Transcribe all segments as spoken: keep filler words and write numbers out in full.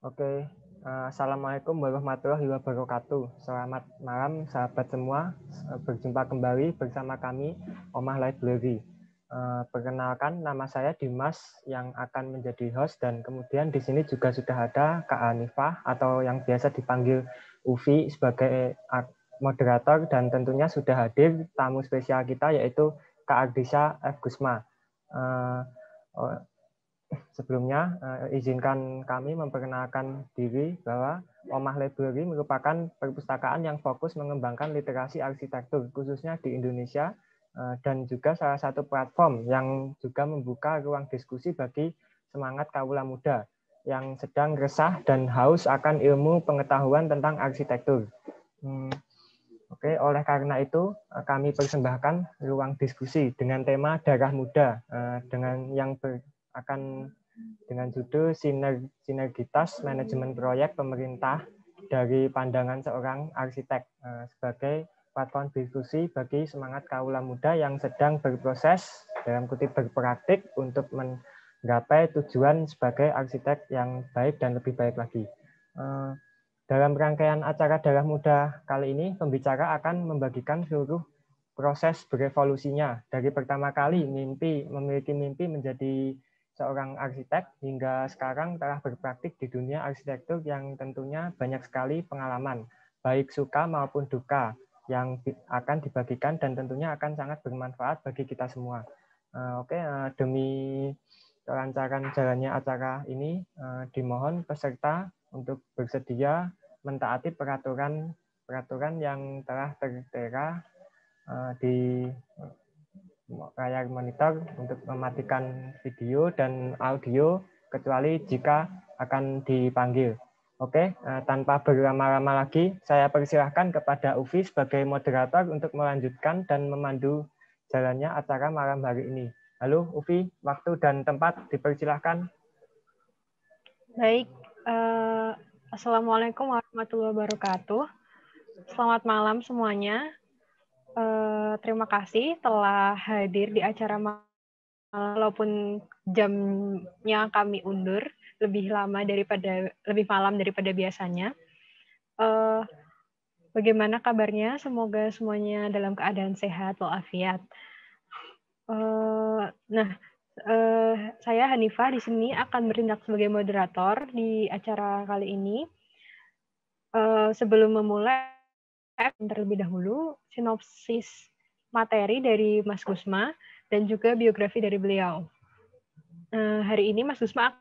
Oke, uh, Assalamualaikum warahmatullahi wabarakatuh. Selamat malam sahabat semua, berjumpa kembali bersama kami, Omah Library. Uh, perkenalkan, nama saya Dimas yang akan menjadi host, dan kemudian di sini juga sudah ada Kak Hanifah atau yang biasa dipanggil Ufi sebagai moderator, dan tentunya sudah hadir tamu spesial kita yaitu Kak Ardisha F. Gusma. Uh, Sebelumnya, eh, izinkan kami memperkenalkan diri bahwa Omah Library merupakan perpustakaan yang fokus mengembangkan literasi arsitektur, khususnya di Indonesia, eh, dan juga salah satu platform yang juga membuka ruang diskusi bagi semangat kaula muda yang sedang resah dan haus akan ilmu pengetahuan tentang arsitektur. Hmm, Oke, oleh karena itu kami persembahkan ruang diskusi dengan tema Darah Muda, dengan yang ber, akan dengan judul Sinergitas Manajemen Proyek Pemerintah dari Pandangan Seorang Arsitek, sebagai platform diskusi bagi semangat kaula muda yang sedang berproses, dalam kutip berpraktik, untuk menggapai tujuan sebagai arsitek yang baik dan lebih baik lagi. Dalam rangkaian acara Darah Muda kali ini, pembicara akan membagikan seluruh proses berevolusinya dari pertama kali mimpi memiliki mimpi menjadi seorang arsitek hingga sekarang telah berpraktik di dunia arsitektur yang tentunya banyak sekali pengalaman, baik suka maupun duka, yang akan dibagikan dan tentunya akan sangat bermanfaat bagi kita semua. Oke, demi kelancaran jalannya acara ini, dimohon peserta untuk bersedia mentaati peraturan peraturan yang telah tertera uh, di layar monitor untuk mematikan video dan audio kecuali jika akan dipanggil. Oke, uh, tanpa berlama-lama lagi, saya persilahkan kepada Ufi sebagai moderator untuk melanjutkan dan memandu jalannya acara malam hari ini. Halo Ufi, waktu dan tempat dipersilahkan. Baik, uh, Assalamualaikum warahmatullahi wabarakatuh. Selamat malam semuanya. Uh, terima kasih telah hadir di acara malam, walaupun jamnya kami undur lebih lama daripada lebih malam daripada biasanya. Uh, bagaimana kabarnya? Semoga semuanya dalam keadaan sehat walafiat. Uh, nah, uh, saya Hanifah di sini akan bertindak sebagai moderator di acara kali ini. Uh, sebelum memulai, terlebih dahulu sinopsis materi dari Mas Gusma dan juga biografi dari beliau. Uh, hari ini Mas Gusma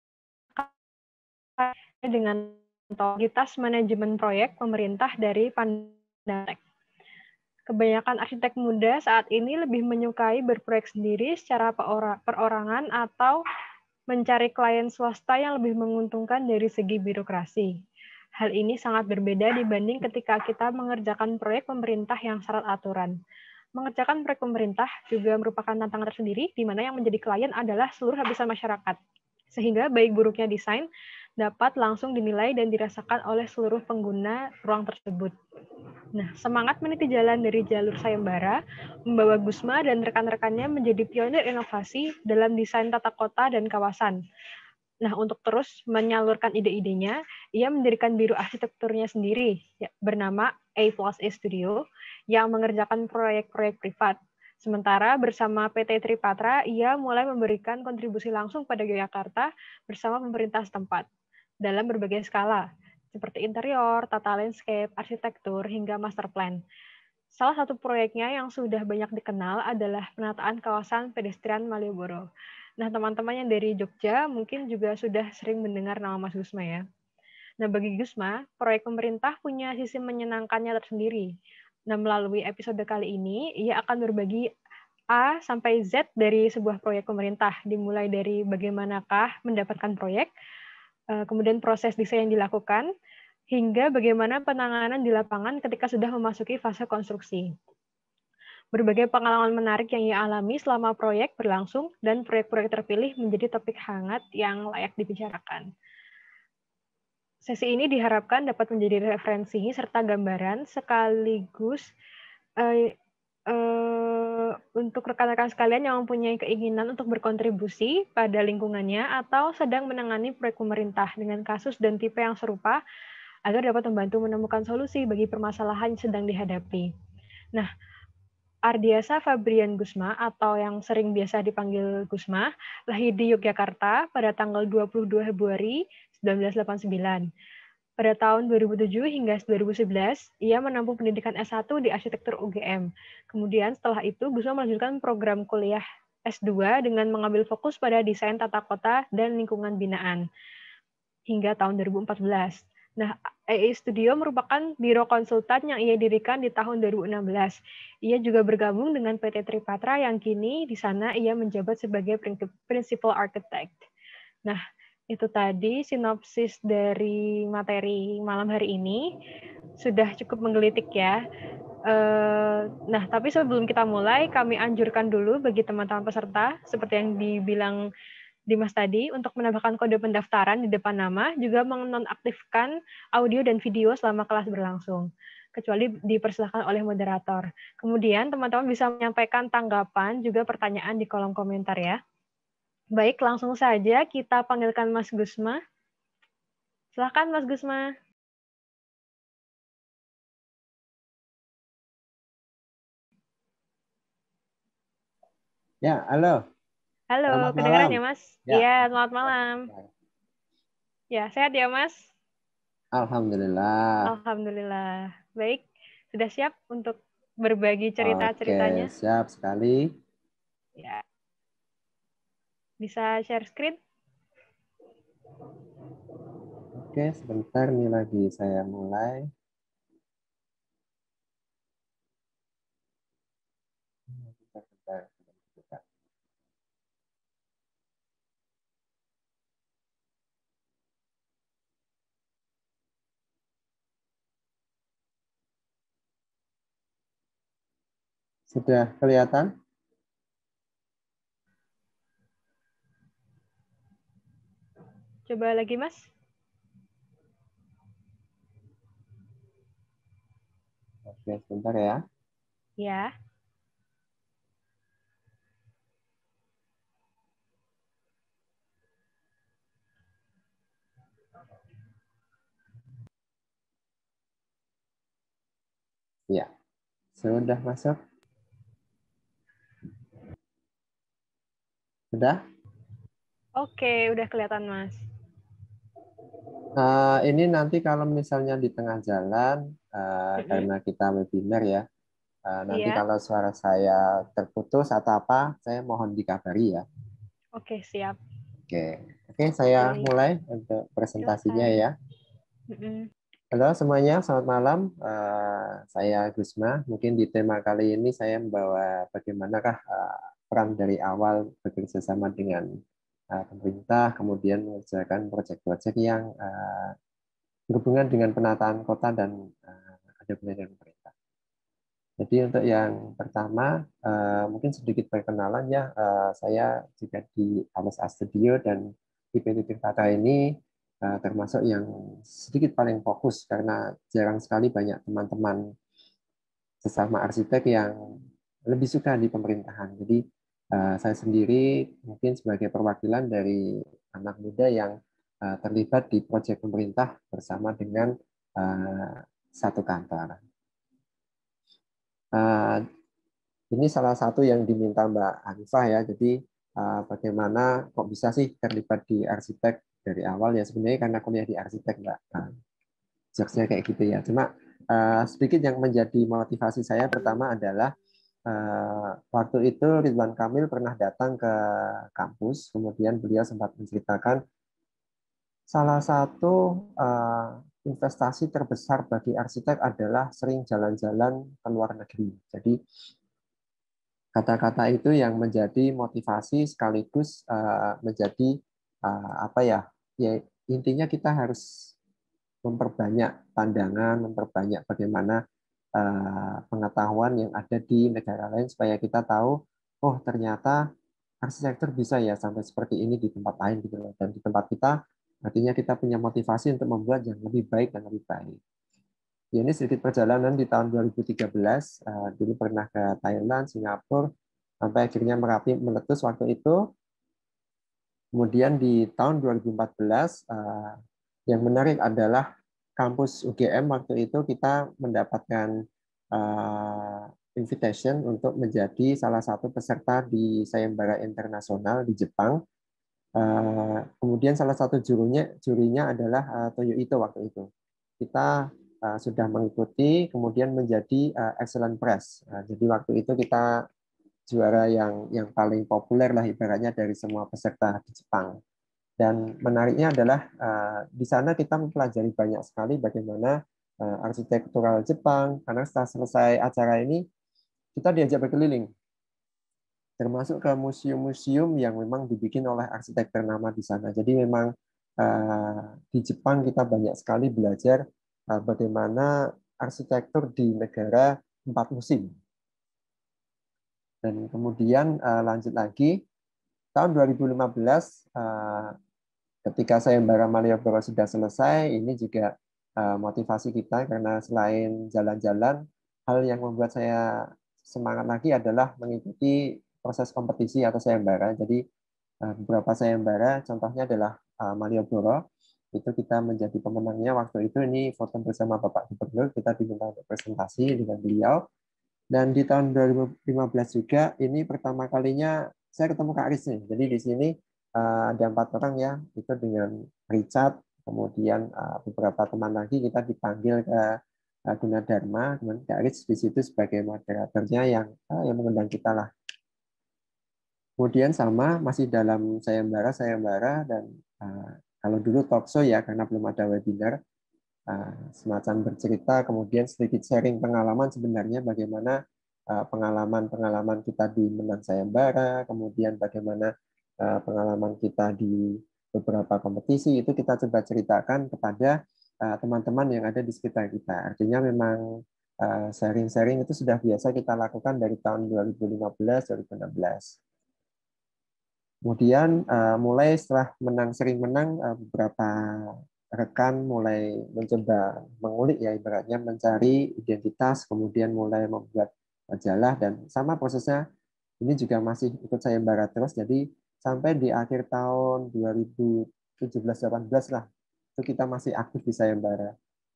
akan dengan Sinergitas Manajemen Proyek Pemerintah dari Pandangan. Kebanyakan arsitek muda saat ini lebih menyukai berproyek sendiri secara perorangan atau mencari klien swasta yang lebih menguntungkan dari segi birokrasi. Hal ini sangat berbeda dibanding ketika kita mengerjakan proyek pemerintah yang syarat aturan. Mengerjakan proyek pemerintah juga merupakan tantangan tersendiri, di mana yang menjadi klien adalah seluruh lapisan masyarakat. Sehingga baik buruknya desain dapat langsung dinilai dan dirasakan oleh seluruh pengguna ruang tersebut. Nah, semangat meniti jalan dari jalur sayembara membawa Gusma dan rekan-rekannya menjadi pionir inovasi dalam desain tata kota dan kawasan. Nah, untuk terus menyalurkan ide-idenya, ia mendirikan biro arsitekturnya sendiri, ya, bernama A plus A Studio, yang mengerjakan proyek-proyek privat. Sementara bersama P T Tripatra, ia mulai memberikan kontribusi langsung pada Yogyakarta bersama pemerintah setempat dalam berbagai skala, seperti interior, tata landscape, arsitektur, hingga master plan. Salah satu proyeknya yang sudah banyak dikenal adalah penataan kawasan pedestrian Malioboro. Nah, teman-teman yang dari Jogja mungkin juga sudah sering mendengar nama Mas Gusma ya. Nah, bagi Gusma, proyek pemerintah punya sisi menyenangkannya tersendiri. Nah, melalui episode kali ini, ia akan berbagi A sampai Z dari sebuah proyek pemerintah, dimulai dari bagaimanakah mendapatkan proyek, kemudian proses desain yang dilakukan, hingga bagaimana penanganan di lapangan ketika sudah memasuki fase konstruksi. Berbagai pengalaman menarik yang ia alami selama proyek berlangsung dan proyek-proyek terpilih menjadi topik hangat yang layak dibicarakan. Sesi ini diharapkan dapat menjadi referensi serta gambaran sekaligus eh, eh, untuk rekan-rekan sekalian yang mempunyai keinginan untuk berkontribusi pada lingkungannya atau sedang menangani proyek pemerintah dengan kasus dan tipe yang serupa agar dapat membantu menemukan solusi bagi permasalahan yang sedang dihadapi. Nah, Ardiasa Fabrian Gusma atau yang sering biasa dipanggil Gusma, lahir di Yogyakarta pada tanggal dua puluh dua Februari seribu sembilan ratus delapan puluh sembilan. Pada tahun dua ribu tujuh hingga dua ribu sebelas, ia menempuh pendidikan S satu di Arsitektur U G M. Kemudian setelah itu, Gusma melanjutkan program kuliah S dua dengan mengambil fokus pada desain tata kota dan lingkungan binaan hingga tahun dua ribu empat belas. Nah, A I Studio merupakan biro konsultan yang ia dirikan di tahun dua ribu enam belas. Ia juga bergabung dengan P T Tripatra yang kini di sana ia menjabat sebagai Principal Architect. Nah, itu tadi sinopsis dari materi malam hari ini. Sudah cukup menggelitik ya. Nah, tapi sebelum kita mulai, kami anjurkan dulu bagi teman-teman peserta, seperti yang dibilang Dimas tadi, untuk menambahkan kode pendaftaran di depan nama, juga menonaktifkan audio dan video selama kelas berlangsung, kecuali dipersilakan oleh moderator. Kemudian, teman-teman bisa menyampaikan tanggapan, juga pertanyaan di kolom komentar ya. Baik, langsung saja kita panggilkan Mas Gusma. Silakan Mas Gusma. Ya, halo. Halo, Selamat kedengaran malam. ya Mas? Ya. Iya, selamat malam. Ya, sehat ya Mas? Alhamdulillah. Alhamdulillah. Baik, sudah siap untuk berbagi cerita-ceritanya? Oke, siap sekali. Ya. Bisa share screen? Oke, sebentar nih lagi saya mulai. Bentar, bentar. Sudah kelihatan? Coba lagi, Mas. Oke, sebentar ya. Ya. Ya, sudah masuk. Sudah? Oke, udah kelihatan, Mas. Uh, ini nanti kalau misalnya di tengah jalan, uh, mm-hmm. karena kita webinar ya, uh, nanti Iya. kalau suara saya terputus atau apa, saya mohon dikabari ya. Oke, siap. Oke, oke saya Oke. mulai untuk presentasinya Silakan. ya. Mm-hmm. Halo semuanya, selamat malam. Uh, saya Gusma. Mungkin di tema kali ini saya membawa bagaimanakah uh, peran dari awal bekerja sama dengan uh, pemerintah, kemudian mengerjakan proyek-proyek yang uh, berhubungan dengan penataan kota dan uh, ada hubungan dengan pemerintah. Jadi untuk yang pertama, uh, mungkin sedikit perkenalan ya. Uh, saya juga di Alas A Studio dan di P T Tripatra ini Uh, termasuk yang sedikit paling fokus karena jarang sekali banyak teman-teman sesama arsitek yang lebih suka di pemerintahan. Jadi uh, saya sendiri mungkin sebagai perwakilan dari anak muda yang uh, terlibat di proyek pemerintah bersama dengan uh, satu kantor. Uh, ini salah satu yang diminta Mbak Hanifah ya. Jadi uh, bagaimana kok bisa sih terlibat di arsitek dari awal ya, sebenarnya karena kuliah di arsitek Mbak. Nah, jokesnya kayak gitu ya. Cuma uh, sedikit yang menjadi motivasi saya pertama adalah uh, waktu itu Ridwan Kamil pernah datang ke kampus, kemudian beliau sempat menceritakan salah satu uh, investasi terbesar bagi arsitek adalah sering jalan-jalan ke luar negeri. Jadi kata-kata itu yang menjadi motivasi sekaligus uh, menjadi uh, apa ya? Ya intinya kita harus memperbanyak pandangan, memperbanyak bagaimana uh, pengetahuan yang ada di negara lain supaya kita tahu, oh ternyata arsitektur bisa ya sampai seperti ini di tempat lain gitu loh. Dan di tempat kita artinya kita punya motivasi untuk membuat yang lebih baik dan lebih baik. Ya, ini sedikit perjalanan di tahun dua ribu tiga belas. Uh, dulu pernah ke Thailand, Singapura, sampai akhirnya Merapi meletus waktu itu. Kemudian di tahun dua ribu empat belas, uh, yang menarik adalah kampus U G M waktu itu kita mendapatkan uh, invitation untuk menjadi salah satu peserta di Sayembara Internasional di Jepang. Uh, kemudian salah satu jurinya, jurinya adalah uh, Toyo Ito waktu itu. Kita uh, sudah mengikuti, kemudian menjadi uh, Excellent Press. Uh, jadi waktu itu kita juara yang yang paling populer lah ibaratnya dari semua peserta di Jepang. Dan menariknya adalah uh, di sana kita mempelajari banyak sekali bagaimana uh, arsitektural Jepang. Karena setelah selesai acara ini kita diajak berkeliling, termasuk ke museum-museum yang memang dibikin oleh arsitek ternama di sana. Jadi memang uh, di Jepang kita banyak sekali belajar uh, bagaimana arsitektur di negara empat musim. Dan kemudian uh, lanjut lagi, tahun dua ribu lima belas, uh, ketika Sayembara Malioboro sudah selesai, ini juga uh, motivasi kita karena selain jalan-jalan, hal yang membuat saya semangat lagi adalah mengikuti proses kompetisi atau sayembara. Jadi uh, beberapa sayembara, contohnya adalah uh, Malioboro, itu kita menjadi pemenangnya waktu itu. Ini foto bersama Bapak Gubernur, kita diminta untuk presentasi dengan beliau. Dan di tahun dua ribu lima belas juga, ini pertama kalinya saya ketemu Kak Aris nih. Jadi di sini uh, ada empat orang ya, itu dengan Richard, kemudian uh, beberapa teman lagi kita dipanggil ke uh, Gunadarma, kemudian Kak Aris di situ sebagai moderatornya yang uh, yang mengundang kita lah. Kemudian sama masih dalam sayembara sayembara dan uh, kalau dulu talk show ya karena belum ada webinar, uh, semacam bercerita kemudian sedikit sharing pengalaman sebenarnya bagaimana uh, pengalaman-pengalaman kita di menang sayembara, kemudian bagaimana uh, pengalaman kita di beberapa kompetisi itu kita coba ceritakan kepada uh, teman-teman yang ada di sekitar kita. Artinya memang uh, sharing-sharing itu sudah biasa kita lakukan dari tahun dua ribu lima belas dua ribu enam belas. Kemudian uh, mulai setelah menang sering menang uh, beberapa rekan mulai mencoba mengulik ya ibaratnya mencari identitas, kemudian mulai membuat majalah dan sama prosesnya ini juga masih ikut sayembara terus. Jadi sampai di akhir tahun dua ribu tujuh belas delapan belas lah itu kita masih aktif di sayembara.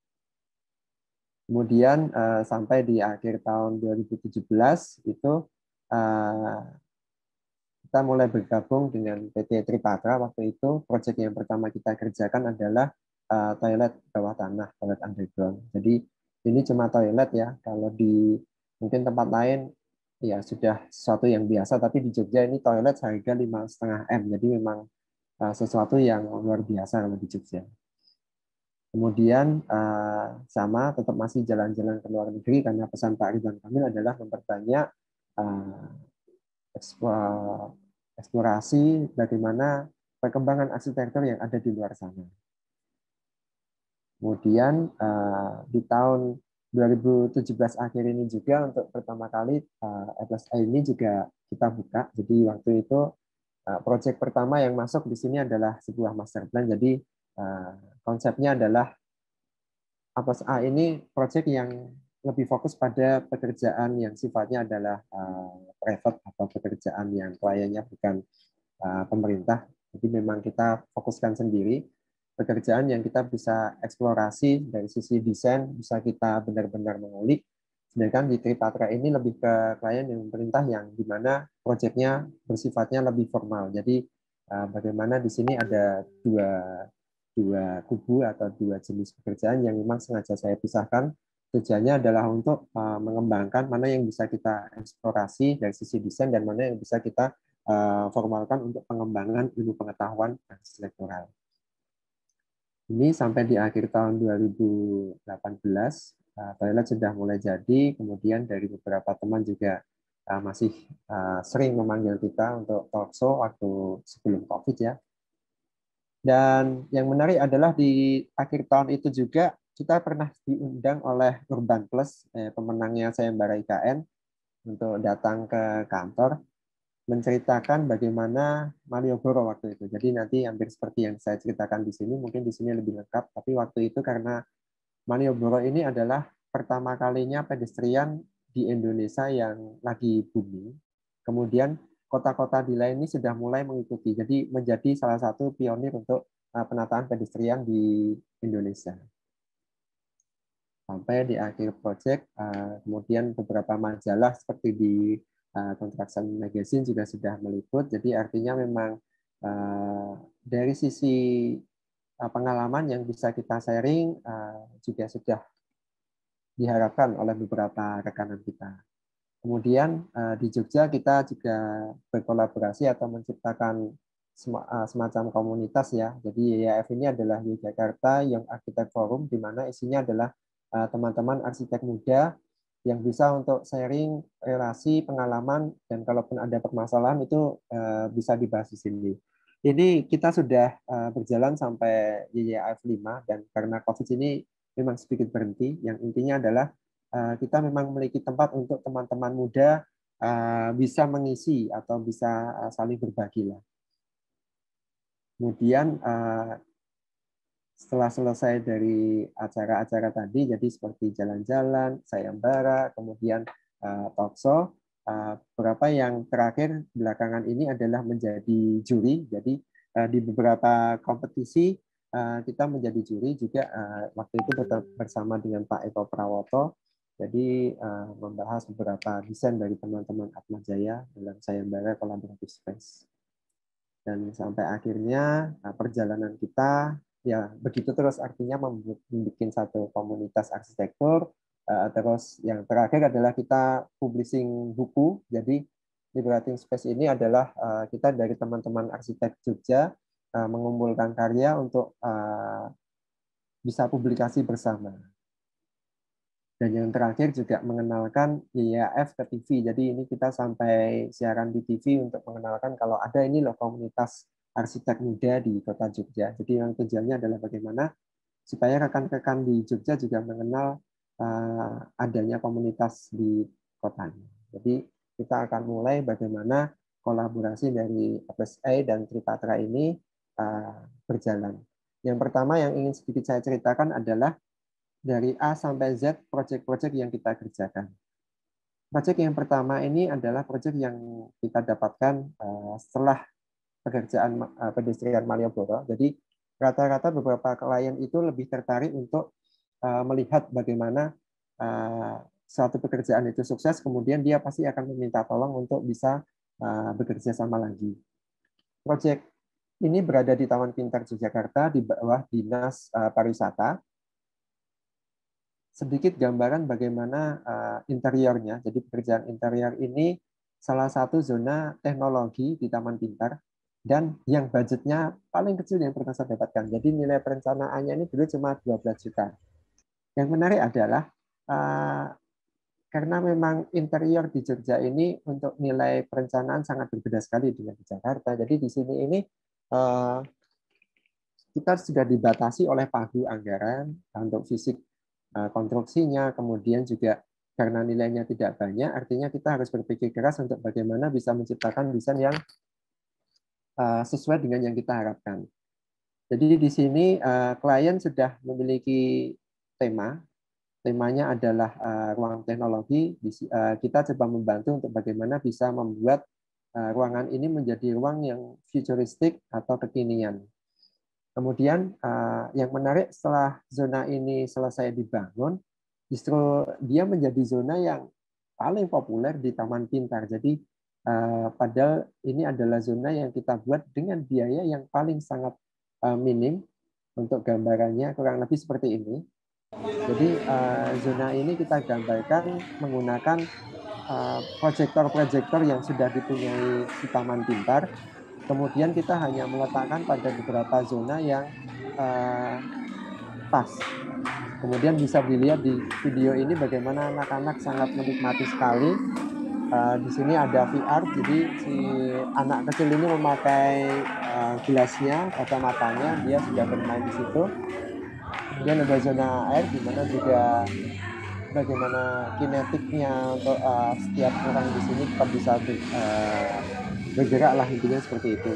Kemudian uh, sampai di akhir tahun dua ribu tujuh belas itu uh, kita mulai bergabung dengan P T Tripatra. Waktu itu proyek yang pertama kita kerjakan adalah uh, toilet bawah tanah, toilet underground. Jadi ini cuma toilet ya, kalau di mungkin tempat lain ya sudah sesuatu yang biasa, tapi di Jogja ini toilet harga lima setengah M, jadi memang uh, sesuatu yang luar biasa kalau di Jogja. Kemudian uh, sama tetap masih jalan-jalan ke luar negeri karena pesan Pak Ridwan Kamil adalah memperbanyak uh, eksplorasi bagaimana perkembangan arsitektur yang ada di luar sana. Kemudian di tahun dua ribu tujuh belas akhir ini juga untuk pertama kali F L S A ini juga kita buka. Jadi waktu itu proyek pertama yang masuk di sini adalah sebuah master plan. Jadi konsepnya adalah F L S A ini proyek yang lebih fokus pada pekerjaan yang sifatnya adalah uh, private atau pekerjaan yang kliennya bukan uh, pemerintah. Jadi memang kita fokuskan sendiri pekerjaan yang kita bisa eksplorasi dari sisi desain, bisa kita benar-benar mengulik. Sedangkan di Tripatra ini lebih ke klien yang pemerintah yang di mana proyeknya bersifatnya lebih formal. Jadi uh, bagaimana di sini ada dua dua kubu atau dua jenis pekerjaan yang memang sengaja saya pisahkan. Tujuannya adalah untuk uh, mengembangkan mana yang bisa kita eksplorasi dari sisi desain dan mana yang bisa kita uh, formalkan untuk pengembangan ilmu pengetahuan arsitektural. Ini sampai di akhir tahun dua ribu delapan belas, uh, toilet sudah mulai jadi, kemudian dari beberapa teman juga uh, masih uh, sering memanggil kita untuk talk show waktu sebelum COVID ya. Dan yang menarik adalah di akhir tahun itu juga kita pernah diundang oleh Urban Plus, eh, pemenangnya sayembara I K N, untuk datang ke kantor menceritakan bagaimana Malioboro waktu itu. Jadi nanti hampir seperti yang saya ceritakan di sini, mungkin di sini lebih lengkap, tapi waktu itu karena Malioboro ini adalah pertama kalinya pedestrian di Indonesia yang lagi booming. Kemudian kota-kota di lain ini sudah mulai mengikuti. Jadi menjadi salah satu pionir untuk penataan pedestrian di Indonesia. Sampai di akhir proyek, kemudian beberapa majalah seperti di Construction Magazine juga sudah meliput. Jadi artinya memang dari sisi pengalaman yang bisa kita sharing juga sudah diharapkan oleh beberapa rekanan kita. Kemudian di Jogja kita juga berkolaborasi atau menciptakan semacam komunitas ya. Jadi Y A F ini adalah Yogyakarta Young Architect Forum, di mana isinya adalah teman-teman arsitek muda yang bisa untuk sharing relasi, pengalaman, dan kalaupun ada permasalahan itu bisa dibahas di sini. Ini kita sudah berjalan sampai Y A F lima, dan karena COVID ini memang sedikit berhenti. Yang intinya adalah kita memang memiliki tempat untuk teman-teman muda bisa mengisi atau bisa saling berbagi lah. Kemudian setelah selesai dari acara-acara tadi, jadi seperti jalan-jalan, sayembara, kemudian talkshow, beberapa yang terakhir belakangan ini adalah menjadi juri. Jadi di beberapa kompetisi kita menjadi juri juga, waktu itu bersama dengan Pak Eko Prawoto. Jadi membahas beberapa desain dari teman-teman Atmajaya dalam sayembara Collaborative Space. Dan sampai akhirnya perjalanan kita ya begitu terus, artinya membuat satu komunitas arsitektur. Terus yang terakhir adalah kita publishing buku. Jadi Liberating Space ini adalah kita dari teman-teman arsitek Jogja mengumpulkan karya untuk bisa publikasi bersama. Dan yang terakhir juga mengenalkan Y A F ke T V. Jadi ini kita sampai siaran di T V untuk mengenalkan kalau ada ini loh komunitas arsitek muda di kota Jogja. Jadi yang tujuannya adalah bagaimana supaya rekan-rekan di Jogja juga mengenal uh, adanya komunitas di kotanya. Jadi kita akan mulai bagaimana kolaborasi dari A P S A dan Tripatra ini uh, berjalan. Yang pertama yang ingin sedikit saya ceritakan adalah dari A sampai Z proyek-proyek yang kita kerjakan. Proyek yang pertama ini adalah proyek yang kita dapatkan uh, setelah pekerjaan uh, pedestrian Malioboro. Jadi rata-rata beberapa klien itu lebih tertarik untuk uh, melihat bagaimana uh, suatu pekerjaan itu sukses, kemudian dia pasti akan meminta tolong untuk bisa uh, bekerja sama lagi. Proyek ini berada di Taman Pintar Yogyakarta di bawah Dinas uh, Pariwisata. Sedikit gambaran bagaimana uh, interiornya. Jadi pekerjaan interior ini salah satu zona teknologi di Taman Pintar dan yang budgetnya paling kecil yang pernah saya dapatkan. Jadi nilai perencanaannya ini dulu cuma dua belas juta. Yang menarik adalah uh, karena memang interior di Jogja ini untuk nilai perencanaan sangat berbeda sekali dengan di Jakarta. Jadi di sini ini uh, kita sudah dibatasi oleh pagu anggaran untuk fisik konstruksinya, kemudian juga karena nilainya tidak banyak, artinya kita harus berpikir keras untuk bagaimana bisa menciptakan desain yang sesuai dengan yang kita harapkan. Jadi di sini klien sudah memiliki tema, temanya adalah ruang teknologi. Kita coba membantu untuk bagaimana bisa membuat ruangan ini menjadi ruang yang futuristik atau kekinian. Kemudian yang menarik setelah zona ini selesai dibangun, justru dia menjadi zona yang paling populer di Taman Pintar. Jadi padahal ini adalah zona yang kita buat dengan biaya yang paling sangat minim. Untuk gambarannya kurang lebih seperti ini. Jadi zona ini kita gambarkan menggunakan proyektor-proyektor yang sudah dipunyai di Taman Pintar. Kemudian kita hanya meletakkan pada beberapa zona yang uh, pas. Kemudian bisa dilihat di video ini bagaimana anak-anak sangat menikmati sekali. Uh, di sini ada V R, jadi si anak kecil ini memakai uh, gelasnya, kacamatanya, dia sudah bermain di situ. Kemudian ada zona air, di mana juga bagaimana kinetiknya untuk uh, setiap orang di sini tetap bisa uh, bergerak lah, intinya seperti itu.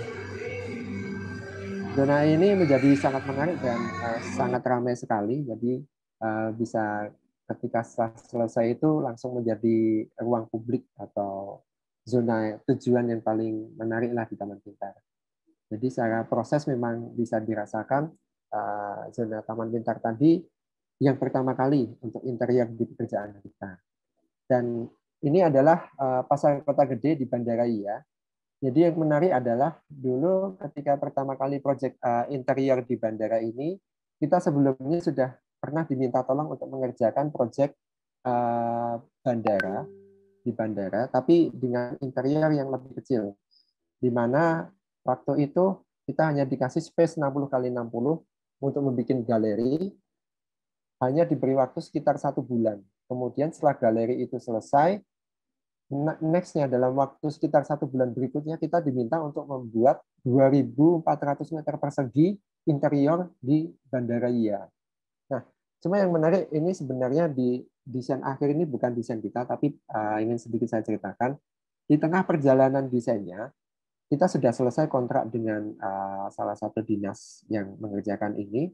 Zona ini menjadi sangat menarik dan uh, sangat ramai sekali. Jadi bisa ketika setelah selesai itu langsung menjadi ruang publik atau zona tujuan yang paling menarik lah di Taman Pintar. Jadi secara proses memang bisa dirasakan uh, zona Taman Pintar tadi yang pertama kali untuk interior di pekerjaan kita. Dan ini adalah uh, pasar kota gede di Bandarai ya. Jadi yang menarik adalah dulu ketika pertama kali proyek uh, interior di bandara ini, kita sebelumnya sudah pernah diminta tolong untuk mengerjakan proyek uh, bandara di bandara, tapi dengan interior yang lebih kecil, di mana waktu itu kita hanya dikasih space enam puluh kali enam puluh untuk membuat galeri, hanya diberi waktu sekitar satu bulan. Kemudian setelah galeri itu selesai, next-nya dalam waktu sekitar satu bulan berikutnya kita diminta untuk membuat dua ribu empat ratus meter persegi interior di Bandara Iya. Nah, cuma yang menarik ini sebenarnya di desain akhir ini bukan desain kita, tapi uh, ingin sedikit saya ceritakan. Di tengah perjalanan desainnya, kita sudah selesai kontrak dengan uh, salah satu dinas yang mengerjakan ini.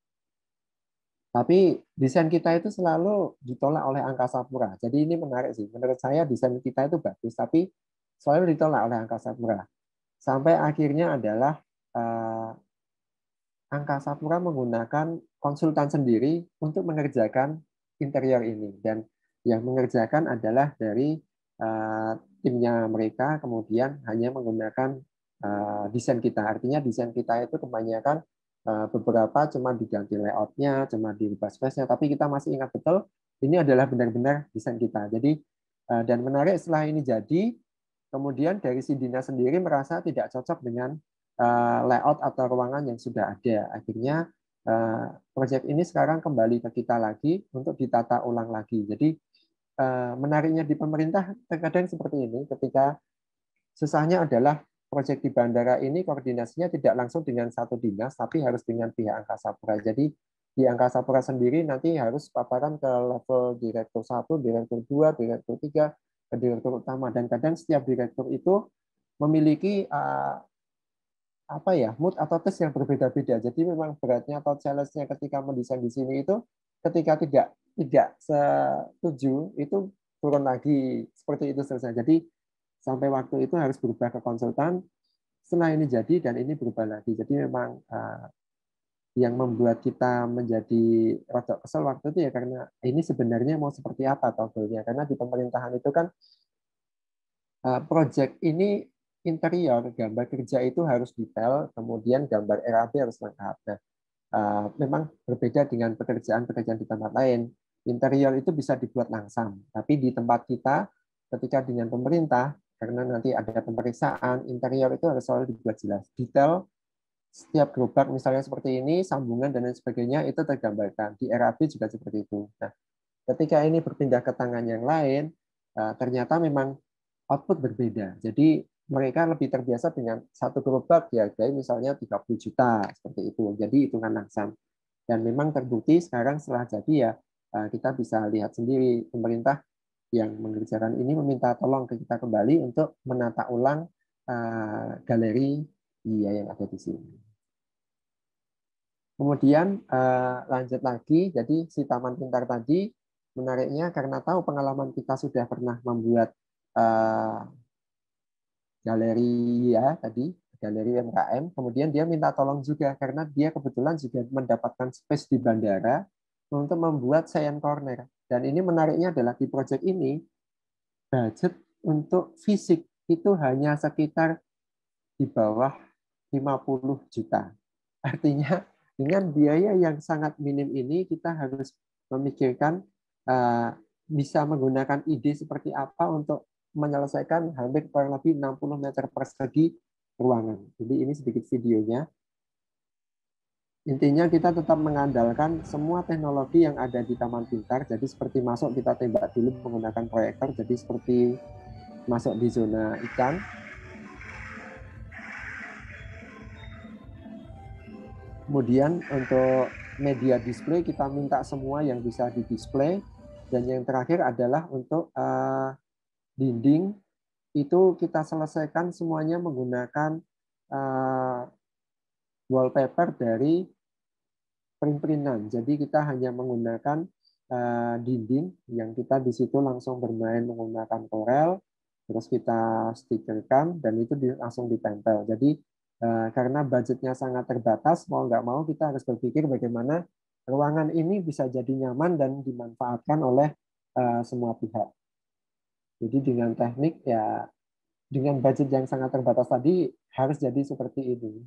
Tapi desain kita itu selalu ditolak oleh Angkasa Pura. Jadi ini menarik sih. Menurut saya desain kita itu bagus, tapi selalu ditolak oleh Angkasa Pura. Sampai akhirnya adalah uh, Angkasa Pura menggunakan konsultan sendiri untuk mengerjakan interior ini. Dan yang mengerjakan adalah dari uh, timnya mereka, kemudian hanya menggunakan uh, desain kita. Artinya desain kita itu kebanyakan uh, beberapa cuma diganti layout-nya, cuma dirubah space-nya, tapi kita masih ingat betul ini adalah benar-benar desain kita. Jadi uh, dan menarik setelah ini jadi, kemudian dari si dinas sendiri merasa tidak cocok dengan uh, layout atau ruangan yang sudah ada. Akhirnya uh, proyek ini sekarang kembali ke kita lagi untuk ditata ulang lagi. Jadi uh, menariknya di pemerintah terkadang seperti ini, ketika susahnya adalah proyek di bandara ini koordinasinya tidak langsung dengan satu dinas, tapi harus dengan pihak Angkasa Pura. Jadi di Angkasa Pura sendiri nanti harus paparan ke level direktur satu, direktur dua, direktur tiga, ke direktur utama. Dan kadang setiap direktur itu memiliki uh, apa ya mood atau tes yang berbeda-beda. Jadi memang beratnya atau challenge-nya ketika mendesain di sini itu ketika tidak tidak setuju itu turun lagi seperti itu selesai. Jadi sampai waktu itu harus berubah ke konsultan. Setelah ini jadi dan ini berubah lagi. Jadi memang uh, yang membuat kita menjadi rada kesel waktu itu ya karena ini sebenarnya mau seperti apa toggle-nya. Karena di pemerintahan itu kan uh, project ini interior, gambar kerja itu harus detail, kemudian gambar R A B harus lengkap. Nah, uh, memang berbeda dengan pekerjaan-pekerjaan di tempat lain. Interior itu bisa dibuat langsam, tapi di tempat kita, ketika dengan pemerintah, karena nanti ada pemeriksaan, interior itu harus selalu dibuat jelas. Detail, setiap gerobak misalnya seperti ini, sambungan dan lain sebagainya, itu tergambarkan. Di R A B juga seperti itu. Nah, ketika ini berpindah ke tangan yang lain, uh, ternyata memang output berbeda. Jadi mereka lebih terbiasa dengan satu gerobak dihargai misalnya tiga puluh juta seperti itu. Jadi hitungan langsam. Dan memang terbukti sekarang setelah jadi ya kita bisa lihat sendiri pemerintah yang mengerjakan ini meminta tolong ke kita kembali untuk menata ulang uh, galeri iya yang ada di sini. Kemudian uh, lanjut lagi, jadi si Taman Pintar tadi menariknya karena tahu pengalaman kita sudah pernah membuat uh, galeri ya tadi, galeri U M K M, kemudian dia minta tolong juga karena dia kebetulan juga mendapatkan space di bandara untuk membuat Science Corner. Dan ini menariknya adalah di proyek ini budget untuk fisik itu hanya sekitar di bawah lima puluh juta. Artinya dengan biaya yang sangat minim ini kita harus memikirkan uh, bisa menggunakan ide seperti apa untuk menyelesaikan hampir kurang lebih enam puluh meter persegi ruangan. Jadi ini sedikit videonya. Intinya kita tetap mengandalkan semua teknologi yang ada di Taman Pintar. Jadi seperti masuk kita tembak dulu menggunakan proyektor. Jadi seperti masuk di zona ikan. Kemudian untuk media display kita minta semua yang bisa di display. Dan yang terakhir adalah untuk uh, dinding itu kita selesaikan semuanya menggunakan uh, wallpaper dari print-printan. Jadi kita hanya menggunakan uh, dinding yang kita di situ langsung bermain menggunakan Corel, terus kita stikerkan dan itu di, langsung ditempel. Jadi uh, karena budgetnya sangat terbatas, mau nggak mau kita harus berpikir bagaimana ruangan ini bisa jadi nyaman dan dimanfaatkan oleh uh, semua pihak. Jadi dengan teknik ya, dengan budget yang sangat terbatas tadi harus jadi seperti ini.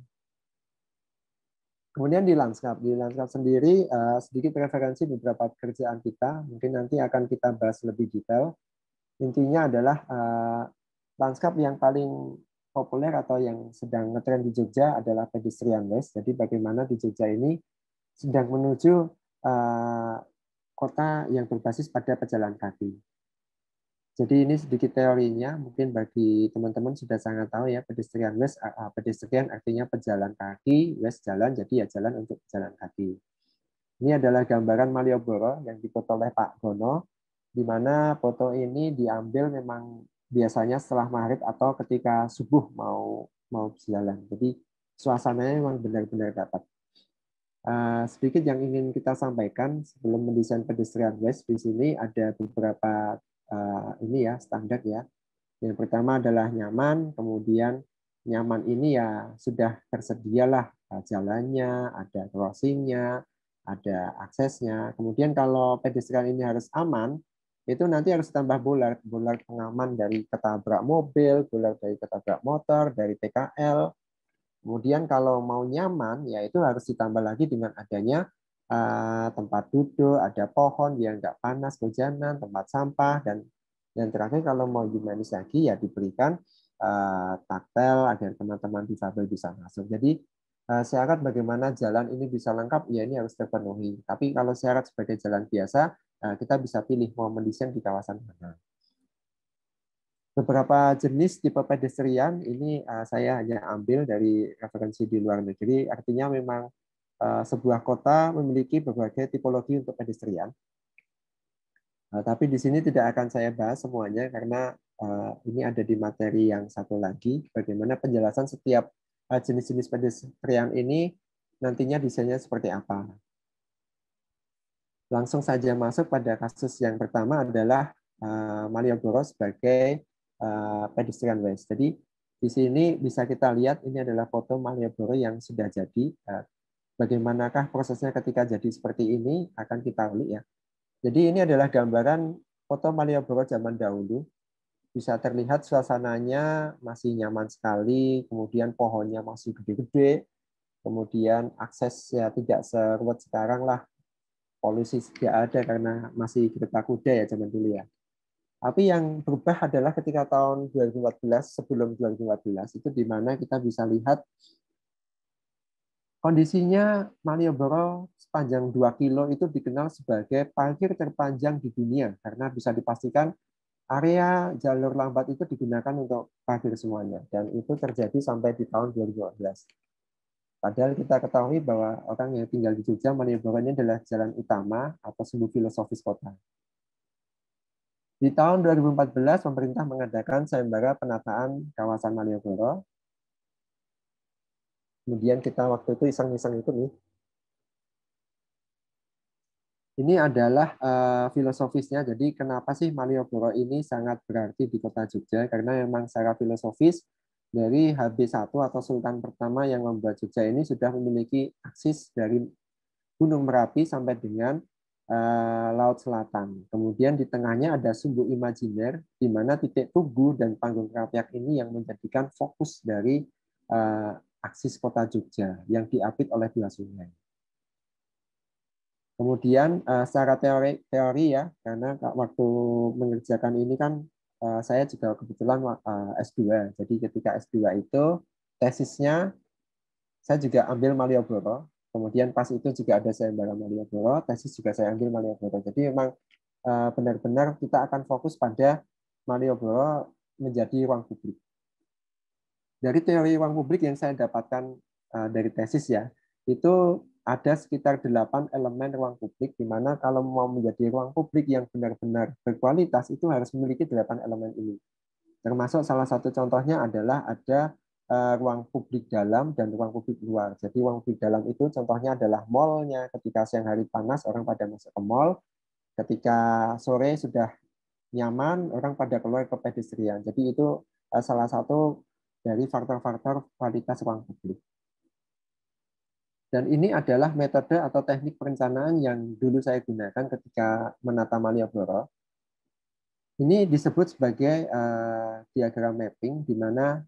Kemudian di lanskap, di lanskap sendiri uh, sedikit referensi beberapa pekerjaan kita, mungkin nanti akan kita bahas lebih detail. Intinya adalah uh, lanskap yang paling populer atau yang sedang ngetren di Jogja adalah pedestrian waste. Jadi bagaimana di Jogja ini sedang menuju uh, kota yang berbasis pada pejalan kaki. Jadi ini sedikit teorinya, mungkin bagi teman-teman sudah sangat tahu ya, pedestrian waste, pedestrian artinya pejalan kaki, waste jalan, jadi ya jalan untuk pejalan kaki. Ini adalah gambaran Malioboro yang difoto oleh Pak Gono, di mana foto ini diambil memang biasanya setelah maghrib atau ketika subuh mau mau berjalan. Jadi suasananya memang benar-benar dapat. Uh, sedikit yang ingin kita sampaikan sebelum mendesain pedestrian waste, di sini ada beberapa Uh, ini ya standar ya. Yang pertama adalah nyaman, kemudian nyaman ini ya sudah tersedialah jalannya, ada crossingnya, ada aksesnya. Kemudian kalau pedestrian ini harus aman, itu nanti harus tambah bollard, bollard pengaman dari ketabrak mobil, bollard dari ketabrak motor, dari P K L. Kemudian kalau mau nyaman, ya itu harus ditambah lagi dengan adanya Uh, tempat duduk, ada pohon biar nggak panas hujanan, tempat sampah, dan yang terakhir kalau mau humanis lagi ya diberikan uh, taktel agar teman-teman difabel bisa masuk. Jadi uh, syarat bagaimana jalan ini bisa lengkap ya ini harus terpenuhi. Tapi kalau syarat sebagai jalan biasa uh, kita bisa pilih mau mendesain di kawasan mana. Beberapa jenis tipe pedestrian ini uh, saya hanya ambil dari referensi di luar negeri, artinya memang sebuah kota memiliki berbagai tipologi untuk pedestrian. Nah, tapi di sini tidak akan saya bahas semuanya karena uh, ini ada di materi yang satu lagi, bagaimana penjelasan setiap uh, jenis-jenis pedestrian ini nantinya desainnya seperti apa. Langsung saja masuk pada kasus yang pertama adalah uh, Malioboro sebagai uh, pedestrian waste. Jadi di sini bisa kita lihat ini adalah foto Malioboro yang sudah jadi. Uh, Bagaimanakah prosesnya ketika jadi seperti ini akan kita ulik ya. Jadi ini adalah gambaran foto Malioboro zaman dahulu. Bisa terlihat suasananya masih nyaman sekali, kemudian pohonnya masih gede-gede, kemudian aksesnya tidak seruwet sekarang lah. Polusi tidak ada karena masih kereta kuda ya zaman dulu ya. Tapi yang berubah adalah ketika tahun dua ribu empat belas, sebelum dua ribu empat belas, itu di mana kita bisa lihat kondisinya Malioboro sepanjang dua kilo itu dikenal sebagai parkir terpanjang di dunia karena bisa dipastikan area jalur lambat itu digunakan untuk parkir semuanya dan itu terjadi sampai di tahun dua ribu empat belas. Padahal kita ketahui bahwa orang yang tinggal di Jogja, Malioboro ini adalah jalan utama atau sumbu filosofis kota. Di tahun dua ribu empat belas pemerintah mengadakan sayembara penataan kawasan Malioboro. Kemudian kita waktu itu iseng-iseng itu nih. Ini adalah uh, filosofisnya. Jadi kenapa sih Malioboro ini sangat berarti di kota Jogja? Karena memang secara filosofis dari H B satu atau Sultan pertama yang membuat Jogja ini sudah memiliki akses dari Gunung Merapi sampai dengan uh, Laut Selatan. Kemudian di tengahnya ada sumbu imajiner di mana titik Tugu dan Panggung Krapyak ini yang menjadikan fokus dari uh, aksis kota Jogja yang diapit oleh dua sungai. Kemudian secara teori, teori ya, karena waktu mengerjakan ini kan saya juga kebetulan S dua. Jadi ketika S dua itu tesisnya saya juga ambil Malioboro. Kemudian pas itu juga ada sayembara Malioboro, tesis juga saya ambil Malioboro. Jadi memang benar-benar kita akan fokus pada Malioboro menjadi ruang publik. Dari teori ruang publik yang saya dapatkan uh, dari tesis ya, itu ada sekitar delapan elemen ruang publik, di mana kalau mau menjadi ruang publik yang benar-benar berkualitas, itu harus memiliki delapan elemen ini. Termasuk salah satu contohnya adalah ada ruang publik dalam dan ruang publik luar. Jadi ruang publik dalam itu contohnya adalah mall-nya. Ketika siang hari panas, orang pada masuk ke mall. Ketika sore sudah nyaman, orang pada keluar ke pedestrian. Jadi itu salah satu dari faktor-faktor kualitas ruang publik. Dan ini adalah metode atau teknik perencanaan yang dulu saya gunakan ketika menata Malioboro. Ini disebut sebagai uh, diagram mapping, di mana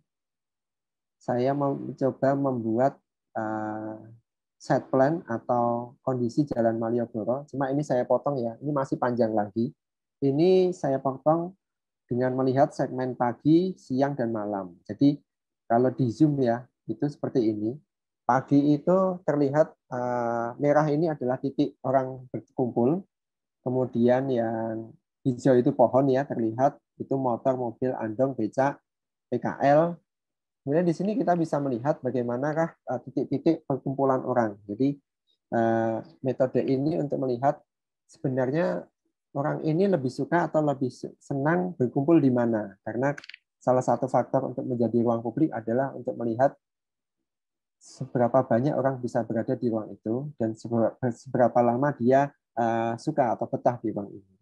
saya mencoba membuat uh, set plan atau kondisi jalan Malioboro. Cuma ini saya potong ya, ini masih panjang lagi. Ini saya potong dengan melihat segmen pagi, siang, dan malam. Jadi kalau di zoom ya, itu seperti ini. Pagi itu terlihat uh, merah ini adalah titik orang berkumpul. Kemudian yang hijau itu pohon ya, terlihat itu motor, mobil, andong, becak, P K L. Kemudian di sini kita bisa melihat bagaimanakah titik-titik perkumpulan orang. Jadi metode ini untuk melihat sebenarnya orang ini lebih suka atau lebih senang berkumpul di mana. Karena salah satu faktor untuk menjadi ruang publik adalah untuk melihat seberapa banyak orang bisa berada di ruang itu dan seberapa lama dia suka atau betah di ruang ini.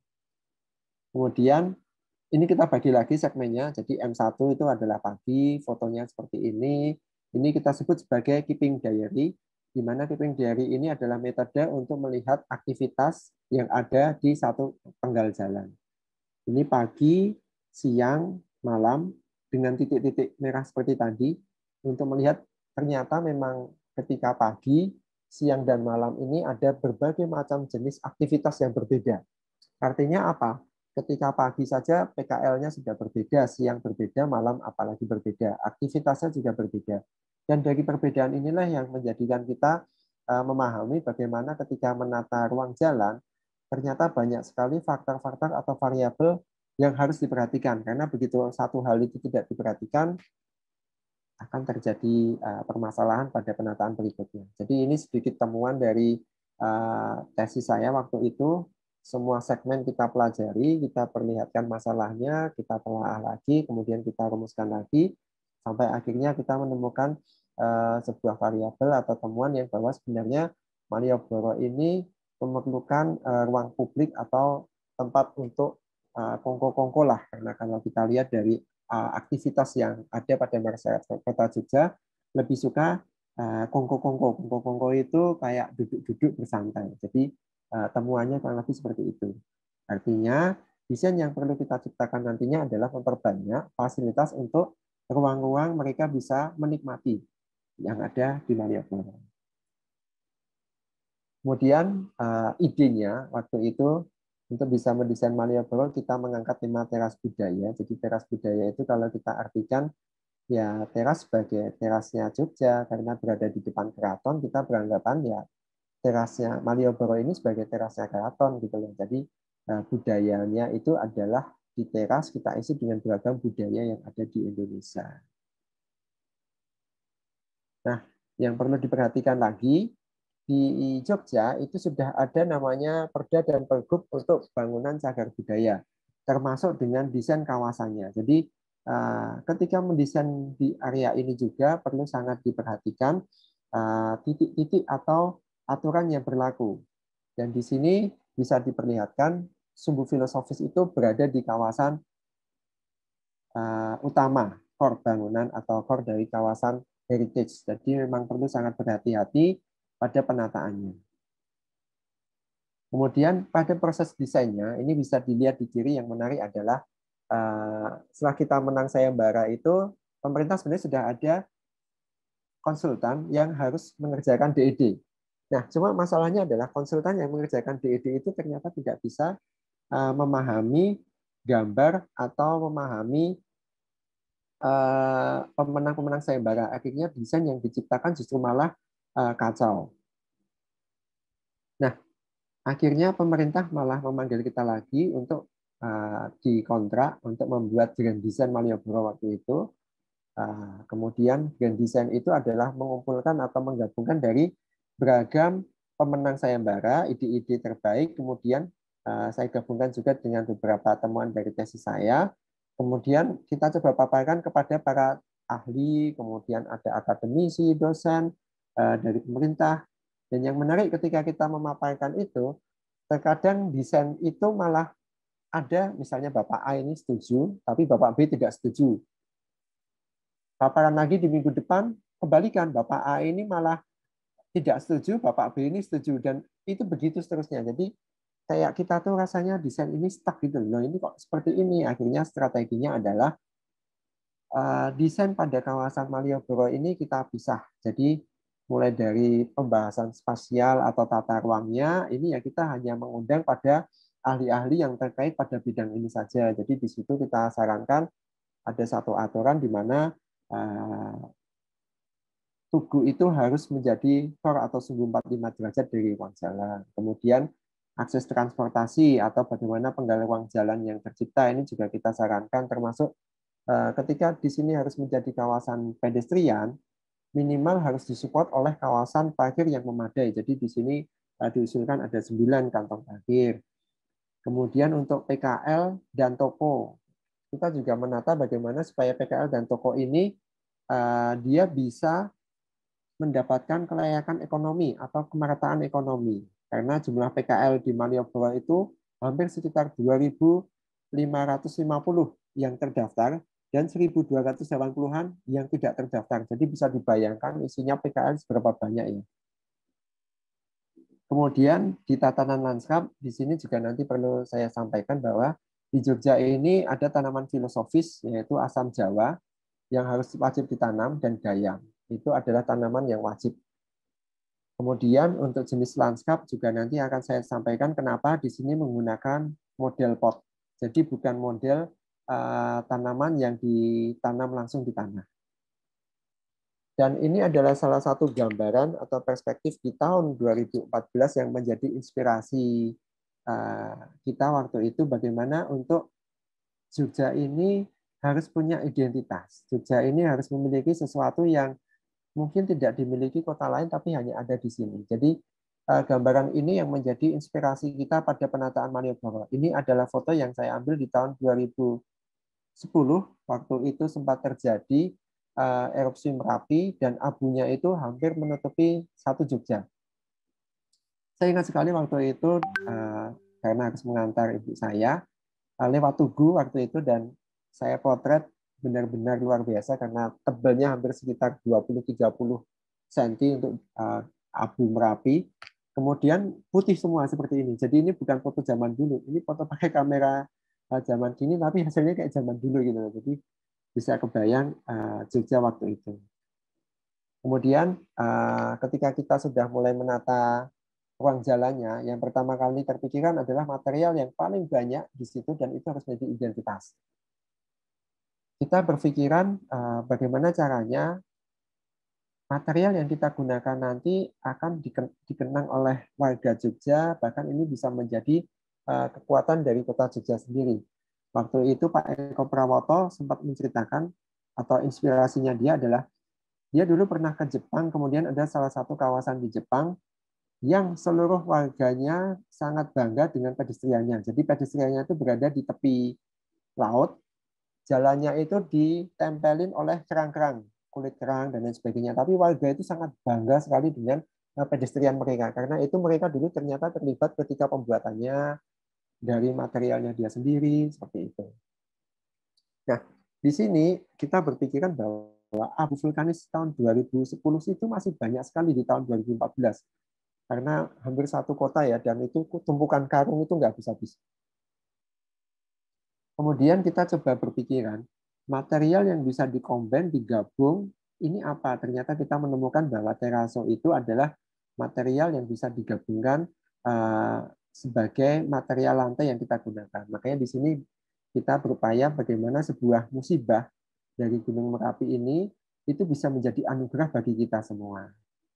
Kemudian ini kita bagi lagi segmennya, jadi M satu itu adalah pagi, fotonya seperti ini. Ini kita sebut sebagai keeping diary, di mana keeping diary ini adalah metode untuk melihat aktivitas yang ada di satu penggal jalan. Ini pagi, siang, malam, dengan titik-titik merah seperti tadi, untuk melihat ternyata memang ketika pagi, siang, dan malam ini ada berbagai macam jenis aktivitas yang berbeda. Artinya apa? Ketika pagi saja P K L-nya sudah berbeda, siang berbeda, malam apalagi berbeda. Aktivitasnya juga berbeda. Dan dari perbedaan inilah yang menjadikan kita memahami bagaimana ketika menata ruang jalan, ternyata banyak sekali faktor-faktor atau variabel yang harus diperhatikan. Karena begitu satu hal itu tidak diperhatikan, akan terjadi permasalahan pada penataan berikutnya. Jadi ini sedikit temuan dari tesis saya waktu itu. Semua segmen kita pelajari, kita perlihatkan masalahnya, kita telah lagi, kemudian kita rumuskan lagi, sampai akhirnya kita menemukan uh, sebuah variabel atau temuan yang bahwa sebenarnya Malioboro ini memerlukan uh, ruang publik atau tempat untuk kongko-kongko uh, lah, karena kalau kita lihat dari uh, aktivitas yang ada pada masyarakat Kota Jogja, lebih suka kongko-kongko. Kongko-kongko itu kayak duduk-duduk bersantai. Jadi temuannya kurang lebih seperti itu. Artinya, desain yang perlu kita ciptakan nantinya adalah memperbanyak fasilitas untuk ruang-ruang mereka bisa menikmati yang ada di Malioboro. Kemudian idenya waktu itu untuk bisa mendesain Malioboro, kita mengangkat tema teras budaya. Jadi teras budaya itu kalau kita artikan ya teras sebagai terasnya Jogja, karena berada di depan keraton, kita beranggapan ya terasnya Malioboro ini sebagai terasnya keraton gitu loh. Jadi budayanya itu adalah di teras kita isi dengan beragam budaya yang ada di Indonesia. Nah, yang perlu diperhatikan lagi di Jogja itu sudah ada namanya Perda dan Pergub untuk bangunan cagar budaya, termasuk dengan desain kawasannya. Jadi ketika mendesain di area ini juga perlu sangat diperhatikan titik-titik atau aturan yang berlaku. Dan di sini bisa diperlihatkan sumbu filosofis itu berada di kawasan uh, utama, core bangunan atau core dari kawasan heritage. Jadi memang perlu sangat berhati-hati pada penataannya. Kemudian pada proses desainnya, ini bisa dilihat di kiri, yang menarik adalah uh, setelah kita menang sayembara itu, pemerintah sebenarnya sudah ada konsultan yang harus mengerjakan D E D. Nah, cuma masalahnya adalah konsultan yang mengerjakan D E D itu ternyata tidak bisa uh, memahami gambar atau memahami uh, pemenang-pemenang sayembara. Akhirnya desain yang diciptakan justru malah uh, kacau. Nah, akhirnya pemerintah malah memanggil kita lagi untuk uh, dikontrak untuk membuat grand design Malioboro waktu itu. Uh, kemudian grand design itu adalah mengumpulkan atau menggabungkan dari beragam pemenang sayembara, ide-ide terbaik, kemudian uh, saya gabungkan juga dengan beberapa temuan dari tesis saya, kemudian kita coba paparkan kepada para ahli, kemudian ada akademisi, dosen dari pemerintah. Dan yang menarik ketika kita memaparkan itu, terkadang desain itu malah ada, misalnya Bapak A ini setuju, tapi Bapak B tidak setuju. Paparan lagi di minggu depan, kebalikan, Bapak A ini malah tidak setuju, Bapak B ini setuju, dan itu begitu seterusnya. Jadi kayak kita tuh rasanya desain ini stuck gitu loh. Ini kok seperti ini. Akhirnya strateginya adalah uh, desain pada kawasan Malioboro ini kita pisah. Jadi mulai dari pembahasan spasial atau tata ruangnya, ini ya kita hanya mengundang pada ahli-ahli yang terkait pada bidang ini saja. Jadi di situ kita sarankan ada satu aturan di mana uh, Tugu itu harus menjadi tor atau sumbu empat puluh lima derajat dari ruang jalan. Kemudian akses transportasi atau bagaimana penggalan ruang jalan yang tercipta ini juga kita sarankan, termasuk ketika di sini harus menjadi kawasan pedestrian, minimal harus disupport oleh kawasan parkir yang memadai. Jadi di sini diusulkan ada sembilan kantong parkir. Kemudian untuk P K L dan toko, kita juga menata bagaimana supaya P K L dan toko ini dia bisa mendapatkan kelayakan ekonomi atau kemerataan ekonomi. Karena jumlah P K L di Malioboro itu hampir sekitar dua ribu lima ratus lima puluh yang terdaftar dan seribu dua ratus delapan puluhan yang tidak terdaftar. Jadi bisa dibayangkan isinya P K L seberapa banyak ya. Kemudian di tatanan lanskap, di sini juga nanti perlu saya sampaikan bahwa di Jogja ini ada tanaman filosofis, yaitu asam Jawa, yang harus wajib ditanam, dan gayam. Itu adalah tanaman yang wajib. Kemudian untuk jenis lanskap juga nanti akan saya sampaikan kenapa di sini menggunakan model pot. Jadi bukan model uh, tanaman yang ditanam langsung di tanah. Dan ini adalah salah satu gambaran atau perspektif di tahun dua ribu empat belas yang menjadi inspirasi uh, kita waktu itu, bagaimana untuk Jogja ini harus punya identitas. Jogja ini harus memiliki sesuatu yang mungkin tidak dimiliki kota lain, tapi hanya ada di sini. Jadi gambaran ini yang menjadi inspirasi kita pada penataan Malioboro. Ini adalah foto yang saya ambil di tahun dua ribu sepuluh, waktu itu sempat terjadi erupsi Merapi, dan abunya itu hampir menutupi satu Jogja. Saya ingat sekali waktu itu, karena harus mengantar ibu saya, lewat Tugu waktu itu, dan saya potret benar-benar luar biasa karena tebalnya hampir sekitar dua puluh sampai tiga puluh sentimeter untuk uh, abu Merapi. Kemudian putih semua seperti ini. Jadi ini bukan foto zaman dulu. Ini foto pakai kamera uh, zaman kini, tapi hasilnya kayak zaman dulu gitu. Jadi bisa kebayang uh, Jogja waktu itu. Kemudian uh, ketika kita sudah mulai menata ruang jalannya, yang pertama kali terpikirkan adalah material yang paling banyak di situ, dan itu harus menjadi identitas. Kita berpikiran uh, bagaimana caranya material yang kita gunakan nanti akan dikenang oleh warga Jogja, bahkan ini bisa menjadi uh, kekuatan dari kota Jogja sendiri. Waktu itu Pak Eko Prawoto sempat menceritakan, atau inspirasinya dia adalah, dia dulu pernah ke Jepang, kemudian ada salah satu kawasan di Jepang yang seluruh warganya sangat bangga dengan pedestriannya. Jadi pedestriannya itu berada di tepi laut, jalannya itu ditempelin oleh kerang-kerang, kulit kerang dan lain sebagainya. Tapi warga itu sangat bangga sekali dengan pedestrian mereka, karena itu mereka dulu ternyata terlibat ketika pembuatannya dari materialnya dia sendiri, seperti itu. Nah, di sini kita berpikiran bahwa abu vulkanis tahun dua ribu sepuluh itu masih banyak sekali di tahun dua ribu empat belas, karena hampir satu kota ya, dan itu tumpukan karung itu nggak bisa bisa. Kemudian kita coba berpikiran, material yang bisa dikombin, digabung, ini apa? Ternyata kita menemukan bahwa teraso itu adalah material yang bisa digabungkan uh, sebagai material lantai yang kita gunakan. Makanya di sini kita berupaya bagaimana sebuah musibah dari Gunung Merapi ini itu bisa menjadi anugerah bagi kita semua.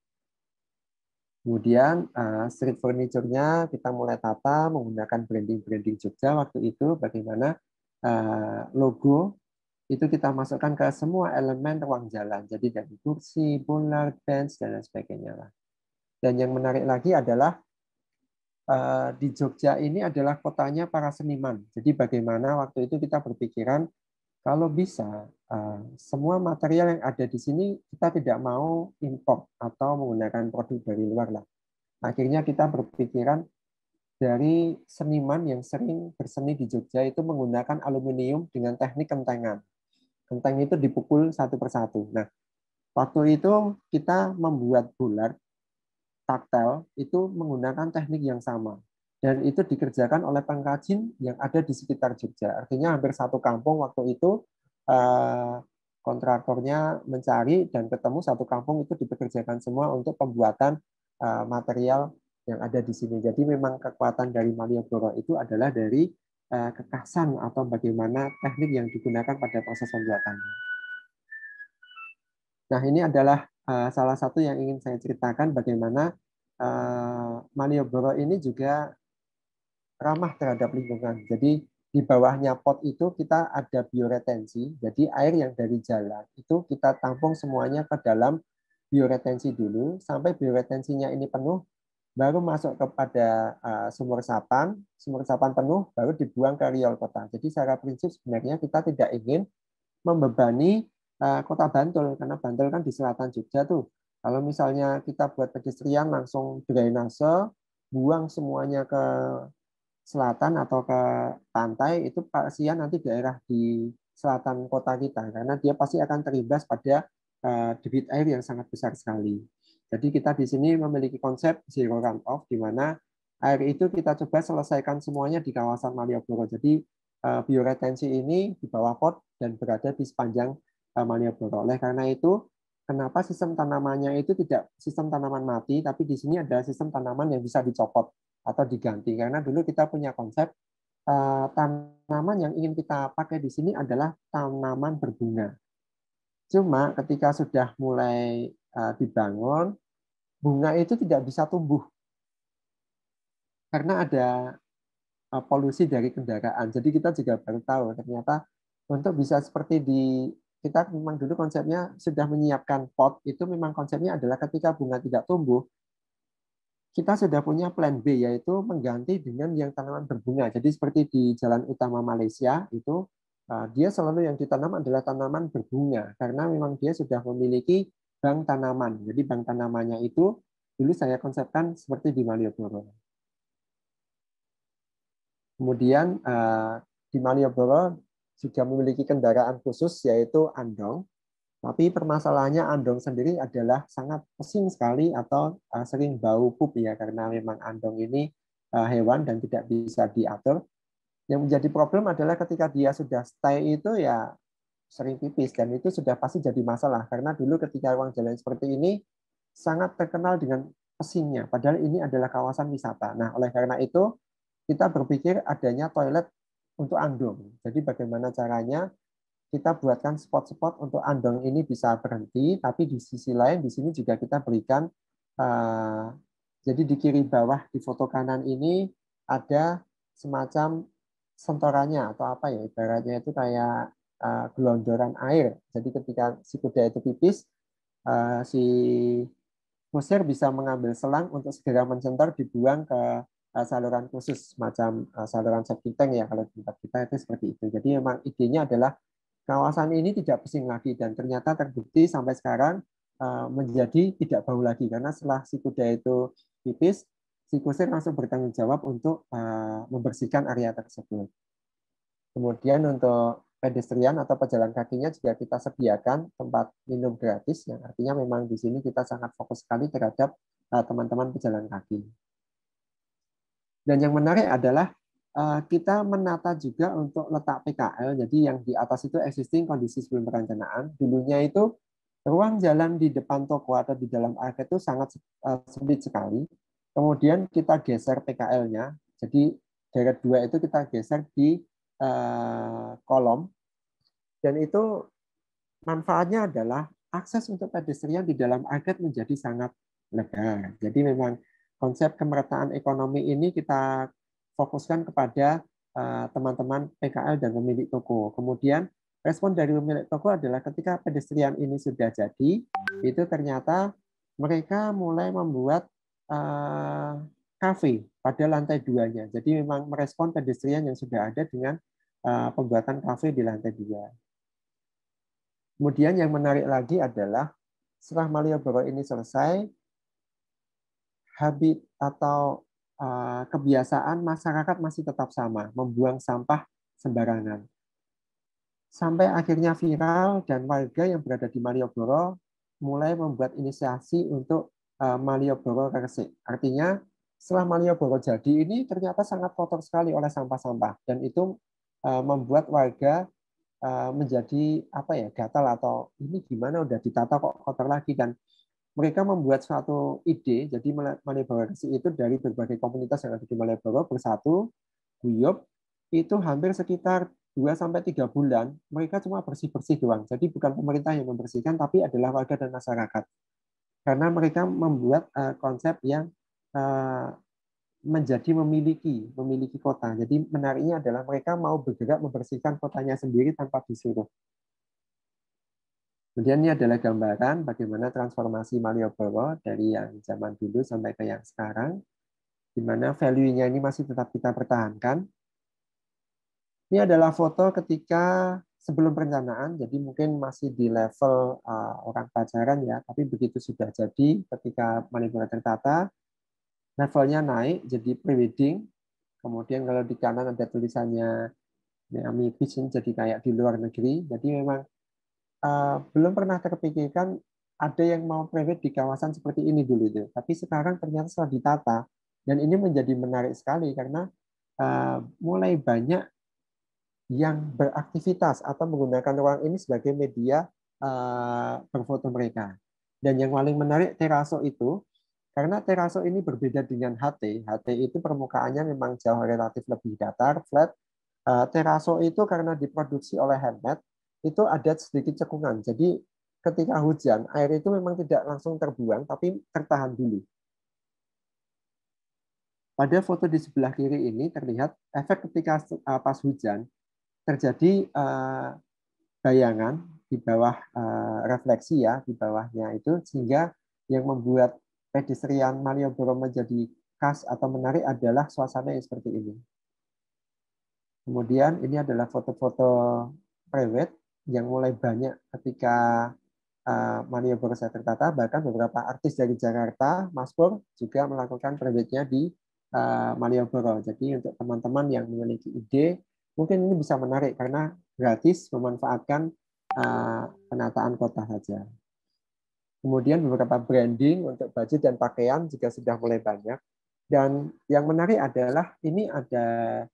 Kemudian uh, street furniture-nya kita mulai tata menggunakan branding-branding Jogja waktu itu, bagaimana uh, logo itu kita masukkan ke semua elemen ruang jalan. Jadi dari kursi, bola, bench, dan lain sebagainya. Dan yang menarik lagi adalah uh, di Jogja ini adalah kotanya para seniman. Jadi bagaimana waktu itu kita berpikiran Kalau bisa, uh, semua material yang ada di sini kita tidak mau import atau menggunakan produk dari luar lah. Akhirnya kita berpikiran dari seniman yang sering berseni di Jogja itu menggunakan aluminium dengan teknik kentengan. Kenteng itu dipukul satu persatu. Nah, waktu itu kita membuat bulat taktil itu menggunakan teknik yang sama. Dan itu dikerjakan oleh pengrajin yang ada di sekitar Jogja. Artinya hampir satu kampung waktu itu kontraktornya mencari dan ketemu satu kampung itu dipekerjakan semua untuk pembuatan material yang ada di sini. Jadi memang kekuatan dari Malioboro itu adalah dari kekasan atau bagaimana teknik yang digunakan pada proses pembuatannya. Nah, ini adalah salah satu yang ingin saya ceritakan bagaimana Malioboro ini juga ramah terhadap lingkungan. Jadi di bawahnya pot itu kita ada bioretensi. Jadi air yang dari jalan itu kita tampung semuanya ke dalam bioretensi dulu sampai bioretensinya ini penuh, baru masuk kepada uh, sumur resapan. Sumur resapan penuh baru dibuang ke riol kota. Jadi secara prinsip sebenarnya kita tidak ingin membebani uh, kota Bantul karena Bantul kan di selatan Jogja tuh. Kalau misalnya kita buat pedestrian langsung drainase, buang semuanya ke selatan atau ke pantai, itu kasihan nanti daerah di selatan kota kita karena dia pasti akan terimbas pada uh, debit air yang sangat besar sekali. Jadi kita di sini memiliki konsep zero runoff di mana air itu kita coba selesaikan semuanya di kawasan Malioboro. Jadi uh, bioretensi ini di bawah pot dan berada di sepanjang uh, Malioboro. Oleh karena itu, kenapa sistem tanamannya itu tidak sistem tanaman mati, tapi di sini ada sistem tanaman yang bisa dicopot atau diganti. Karena dulu kita punya konsep uh, tanaman yang ingin kita pakai di sini adalah tanaman berbunga. Cuma ketika sudah mulai uh, dibangun, bunga itu tidak bisa tumbuh karena ada uh, polusi dari kendaraan. Jadi kita juga baru tahu ternyata untuk bisa seperti di kita memang dulu konsepnya sudah menyiapkan pot, itu memang konsepnya adalah ketika bunga tidak tumbuh, kita sudah punya plan B, yaitu mengganti dengan yang tanaman berbunga. Jadi seperti di jalan utama Malaysia, itu dia selalu yang ditanam adalah tanaman berbunga, karena memang dia sudah memiliki bank tanaman. Jadi bank tanamannya itu dulu saya konsepkan seperti di Malioboro. Kemudian di Malioboro juga memiliki kendaraan khusus, yaitu andong. Tapi permasalahannya andong sendiri adalah sangat pesing sekali atau uh, sering bau pup ya, karena memang andong ini uh, hewan dan tidak bisa diatur. Yang menjadi problem adalah ketika dia sudah stay itu ya sering pipis, dan itu sudah pasti jadi masalah karena dulu ketika ruang jalan seperti ini sangat terkenal dengan pesingnya, padahal ini adalah kawasan wisata. Nah, oleh karena itu kita berpikir adanya toilet untuk andong. Jadi bagaimana caranya kita buatkan spot-spot untuk andong ini bisa berhenti, tapi di sisi lain di sini juga kita berikan, uh, jadi di kiri bawah di foto kanan ini ada semacam sentorannya atau apa ya, ibaratnya itu kayak uh, gelondoran air. Jadi ketika si kuda itu pipis, uh, si kusir bisa mengambil selang untuk segera mencentor dibuang ke uh, saluran khusus, macam uh, saluran septic tank ya kalau di tempat kita itu seperti itu. Jadi memang idenya adalah kawasan ini tidak pesing lagi, dan ternyata terbukti sampai sekarang uh, menjadi tidak bau lagi karena setelah si kuda itu pipis, si kusir langsung bertanggung jawab untuk uh, membersihkan area tersebut. Kemudian untuk pedestrian atau pejalan kakinya juga kita sediakan tempat minum gratis, yang artinya memang di sini kita sangat fokus sekali terhadap uh, teman-teman pejalan kaki. Dan yang menarik adalah kita menata juga untuk letak P K L, jadi yang di atas itu existing kondisi sebelum perencanaan. Dulunya itu ruang jalan di depan toko atau di dalam arcade itu sangat sempit sekali. Kemudian kita geser P K L-nya, jadi deret dua itu kita geser di uh, kolom, dan itu manfaatnya adalah akses untuk pedestrian di dalam arcade menjadi sangat lebar. Jadi memang konsep kemerataan ekonomi ini kita fokuskan kepada teman-teman uh, P K L dan pemilik toko. Kemudian respon dari pemilik toko adalah ketika pedestrian ini sudah jadi, itu ternyata mereka mulai membuat uh, kafe pada lantai duanya. Jadi memang merespon pedestrian yang sudah ada dengan uh, pembuatan kafe di lantai dua. Kemudian yang menarik lagi adalah setelah Malioboro ini selesai, habit atau uh, kebiasaan masyarakat masih tetap sama, membuang sampah sembarangan. Sampai akhirnya viral dan warga yang berada di Malioboro mulai membuat inisiasi untuk uh, Malioboro Resik. Artinya setelah Malioboro jadi ini ternyata sangat kotor sekali oleh sampah-sampah dan itu uh, membuat warga uh, menjadi apa ya gatal atau ini gimana udah ditata kok kotor lagi, dan mereka membuat suatu ide. Jadi Malioboro Resik itu dari berbagai komunitas yang ada di Malioboro bersatu guyup, itu hampir sekitar dua sampai tiga bulan mereka cuma bersih-bersih doang. Jadi bukan pemerintah yang membersihkan tapi adalah warga dan masyarakat. Karena mereka membuat uh, konsep yang uh, menjadi memiliki memiliki kota. Jadi menariknya adalah mereka mau bergerak membersihkan kotanya sendiri tanpa disuruh. Kemudian ini adalah gambaran bagaimana transformasi Malioboro dari yang zaman dulu sampai ke yang sekarang, di mana value-nya ini masih tetap kita pertahankan. Ini adalah foto ketika sebelum perencanaan, jadi mungkin masih di level uh, orang pacaran ya, tapi begitu sudah jadi, ketika Malioboro tertata, levelnya naik jadi pre-wedding. Kemudian kalau di kanan ada tulisannya Miami Beach, jadi kayak di luar negeri. Jadi memang uh, belum pernah terpikirkan ada yang mau private di kawasan seperti ini dulu itu. Tapi sekarang ternyata setelah ditata, dan ini menjadi menarik sekali karena uh, mulai banyak yang beraktivitas atau menggunakan ruang ini sebagai media uh, berfoto mereka. Dan yang paling menarik teraso itu, karena teraso ini berbeda dengan H T. H T itu permukaannya memang jauh relatif lebih datar, flat. Uh, teraso itu karena diproduksi oleh handmade, itu ada sedikit cekungan. Jadi ketika hujan, air itu memang tidak langsung terbuang, tapi tertahan dulu. Pada foto di sebelah kiri ini terlihat efek ketika uh, pas hujan, terjadi uh, bayangan di bawah uh, refleksi ya, di bawahnya itu, sehingga yang membuat pedestrian Malioboro menjadi khas atau menarik adalah suasana yang seperti ini. Kemudian ini adalah foto-foto private yang mulai banyak ketika uh, Malioboro saya tertata, bahkan beberapa artis dari Jakarta, Mas Pur, juga melakukan private-nya di uh, Malioboro. Jadi untuk teman-teman yang memiliki ide, mungkin ini bisa menarik karena gratis memanfaatkan uh, penataan kota saja. Kemudian beberapa branding untuk baju dan pakaian juga sudah mulai banyak. Dan yang menarik adalah ini ada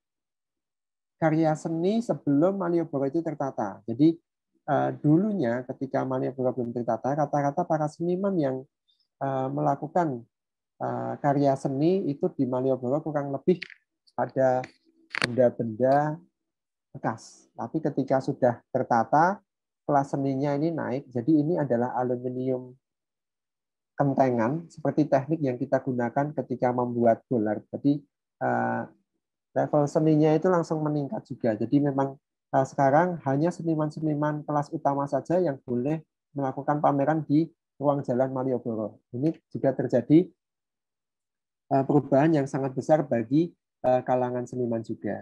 karya seni sebelum Malioboro itu tertata. Jadi uh, dulunya ketika Malioboro belum tertata, rata-rata para seniman yang uh, melakukan uh, karya seni itu di Malioboro kurang lebih ada benda-benda bekas. Tapi ketika sudah tertata, kelas seninya ini naik. Jadi ini adalah aluminium kentengan, seperti teknik yang kita gunakan ketika membuat bolar. Jadi uh, level seninya itu langsung meningkat juga. Jadi memang uh, sekarang hanya seniman-seniman kelas utama saja yang boleh melakukan pameran di ruang jalan Malioboro. Ini juga terjadi uh, perubahan yang sangat besar bagi uh, kalangan seniman juga.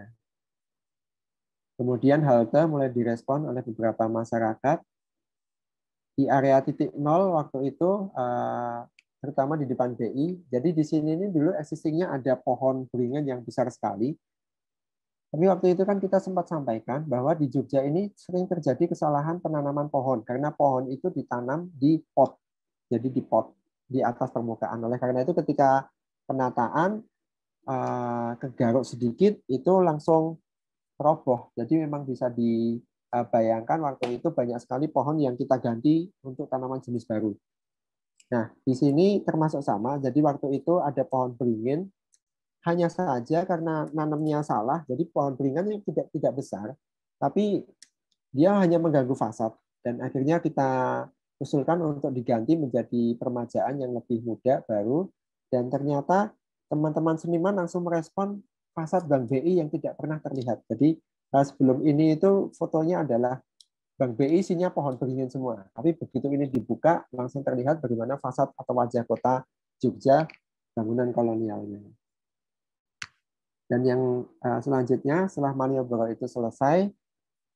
Kemudian halte mulai direspon oleh beberapa masyarakat. Di area titik nol waktu itu, uh, terutama di depan B I, jadi di sini ini dulu existingnya ada pohon beringin yang besar sekali. Tapi waktu itu kan kita sempat sampaikan bahwa di Jogja ini sering terjadi kesalahan penanaman pohon, karena pohon itu ditanam di pot, jadi di pot, di atas permukaan. Oleh karena itu ketika penataan, uh, kegaruk sedikit, itu langsung roboh. Jadi memang bisa dibayangkan waktu itu banyak sekali pohon yang kita ganti untuk tanaman jenis baru. Nah, di sini termasuk sama. Jadi waktu itu ada pohon beringin, hanya saja karena nanamnya salah, jadi pohon beringin tidak tidak besar, tapi dia hanya mengganggu fasad. Dan akhirnya kita usulkan untuk diganti menjadi permajaan yang lebih muda, baru. Dan ternyata teman-teman seniman langsung merespon fasad Bank B I yang tidak pernah terlihat. Jadi sebelum ini itu fotonya adalah Bank B I isinya pohon beringin semua. Tapi begitu ini dibuka, langsung terlihat bagaimana fasad atau wajah kota Jogja, bangunan kolonialnya. Dan yang selanjutnya, setelah Malioboro itu selesai,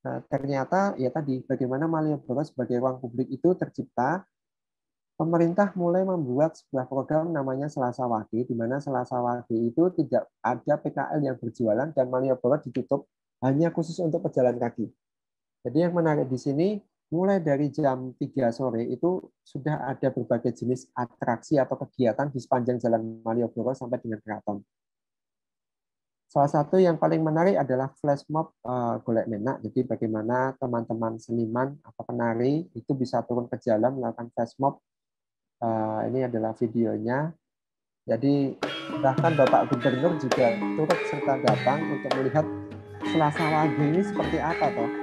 Nah, ternyata ya tadi bagaimana Malioboro sebagai ruang publik itu tercipta, pemerintah mulai membuat sebuah program namanya Selasa Wage, di mana Selasa Wage itu tidak ada P K L yang berjualan dan Malioboro ditutup hanya khusus untuk pejalan kaki. Jadi yang menarik di sini, mulai dari jam tiga sore itu sudah ada berbagai jenis atraksi atau kegiatan di sepanjang Jalan Malioboro sampai dengan Keraton. Salah satu yang paling menarik adalah flash mob uh, golek menak. Jadi bagaimana teman-teman seniman atau penari itu bisa turun ke jalan melakukan flash mob. Uh, ini adalah videonya. Jadi bahkan Bapak Gubernur juga turut serta datang untuk melihat Selasa Wage ini seperti apa toh.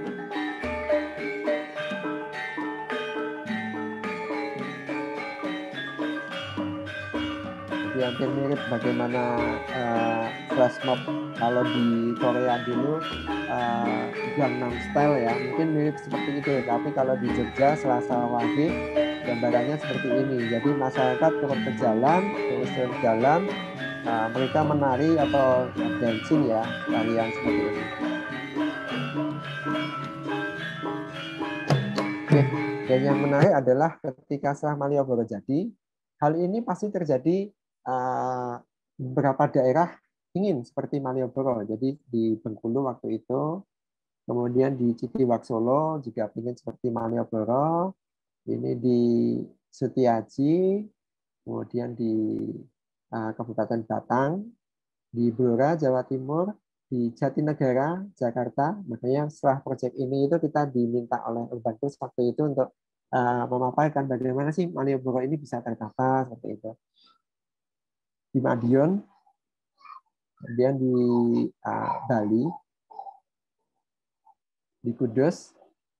Jadi hampir mirip bagaimana uh, flash mob kalau di Korea dulu uh, Gangnam Style ya, mungkin mirip seperti itu. Tapi kalau di Jogja Selasa Wage gambarannya seperti ini. Jadi masyarakat turun ke jalan, terus turun ke jalan, uh, mereka menari atau dancing ya, tarian seperti ini. Oke, dan yang menarik adalah ketika setelah Malioboro jadi, hal ini pasti terjadi uh, beberapa daerah ingin seperti Malioboro. Jadi di Bengkulu waktu itu, kemudian di Citiwak Solo juga ingin seperti Malioboro, ini di Setiaji, kemudian di uh, Kabupaten Batang, di Blora, Jawa Timur, di Jatinegara, Jakarta. Makanya setelah proyek ini itu kita diminta oleh Urbanus waktu itu untuk uh, memaparkan bagaimana sih Malioboro ini bisa tertata seperti itu. Di Madiun, kemudian di uh, Bali, di Kudus.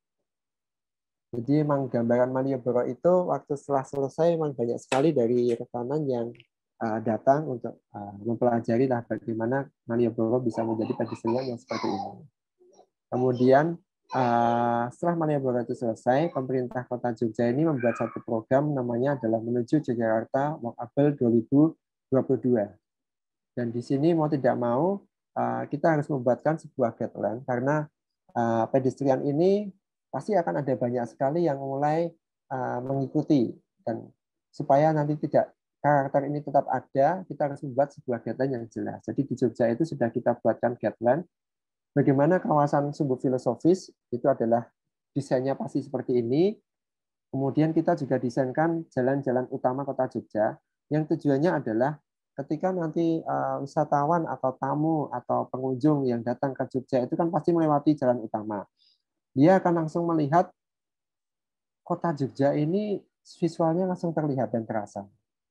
Jadi memang gambaran Malioboro itu waktu setelah selesai memang banyak sekali dari rekanan yang uh, datang untuk uh, mempelajari lah bagaimana Malioboro bisa menjadi pedestrian yang seperti ini. Kemudian uh, setelah Malioboro itu selesai, pemerintah Kota Jogja ini membuat satu program namanya adalah Menuju Jakarta Walkable dua ribu dua puluh dua. Dan di sini mau tidak mau uh, kita harus membuatkan sebuah guideline karena uh, pedestrian ini pasti akan ada banyak sekali yang mulai uh, mengikuti, dan supaya nanti tidak karakter ini tetap ada, kita harus membuat sebuah guideline yang jelas. Jadi di Jogja itu sudah kita buatkan guideline bagaimana kawasan sumbu filosofis itu adalah desainnya pasti seperti ini. Kemudian kita juga desainkan jalan-jalan utama Kota Jogja yang tujuannya adalah ketika nanti uh, wisatawan atau tamu atau pengunjung yang datang ke Jogja itu kan pasti melewati jalan utama. Dia akan langsung melihat Kota Jogja ini visualnya langsung terlihat dan terasa.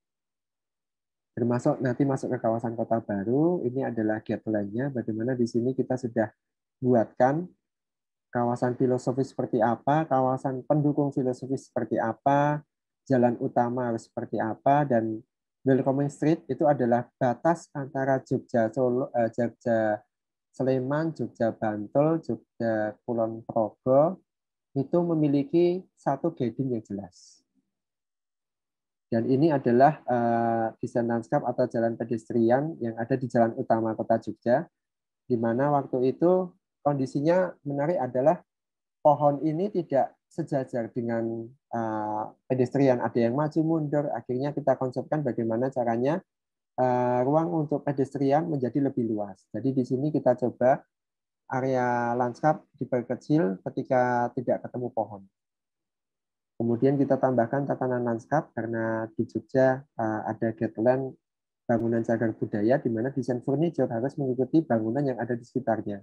Termasuk nanti masuk ke kawasan Kota Baru, ini adalah guideline-nya, bagaimana di sini kita sudah buatkan kawasan filosofis seperti apa, kawasan pendukung filosofis seperti apa, jalan utama harus seperti apa, dan Welcoming Street itu adalah batas antara Jogja Solo, eh, Jogja Sleman, Jogja Bantul, Jogja Kulon Progo, itu memiliki satu guiding yang jelas. Dan ini adalah uh, desain lanskap atau jalan pedestrian yang ada di jalan utama Kota Jogja, di mana waktu itu kondisinya menarik adalah pohon ini tidak sejajar dengan uh, pedestrian, ada yang maju mundur. Akhirnya kita konsepkan bagaimana caranya uh, ruang untuk pedestrian menjadi lebih luas. Jadi di sini kita coba area lanskap diperkecil ketika tidak ketemu pohon. Kemudian kita tambahkan tatanan lanskap karena di Jogja uh, ada guideline bangunan cagar budaya di mana desain furniture harus mengikuti bangunan yang ada di sekitarnya.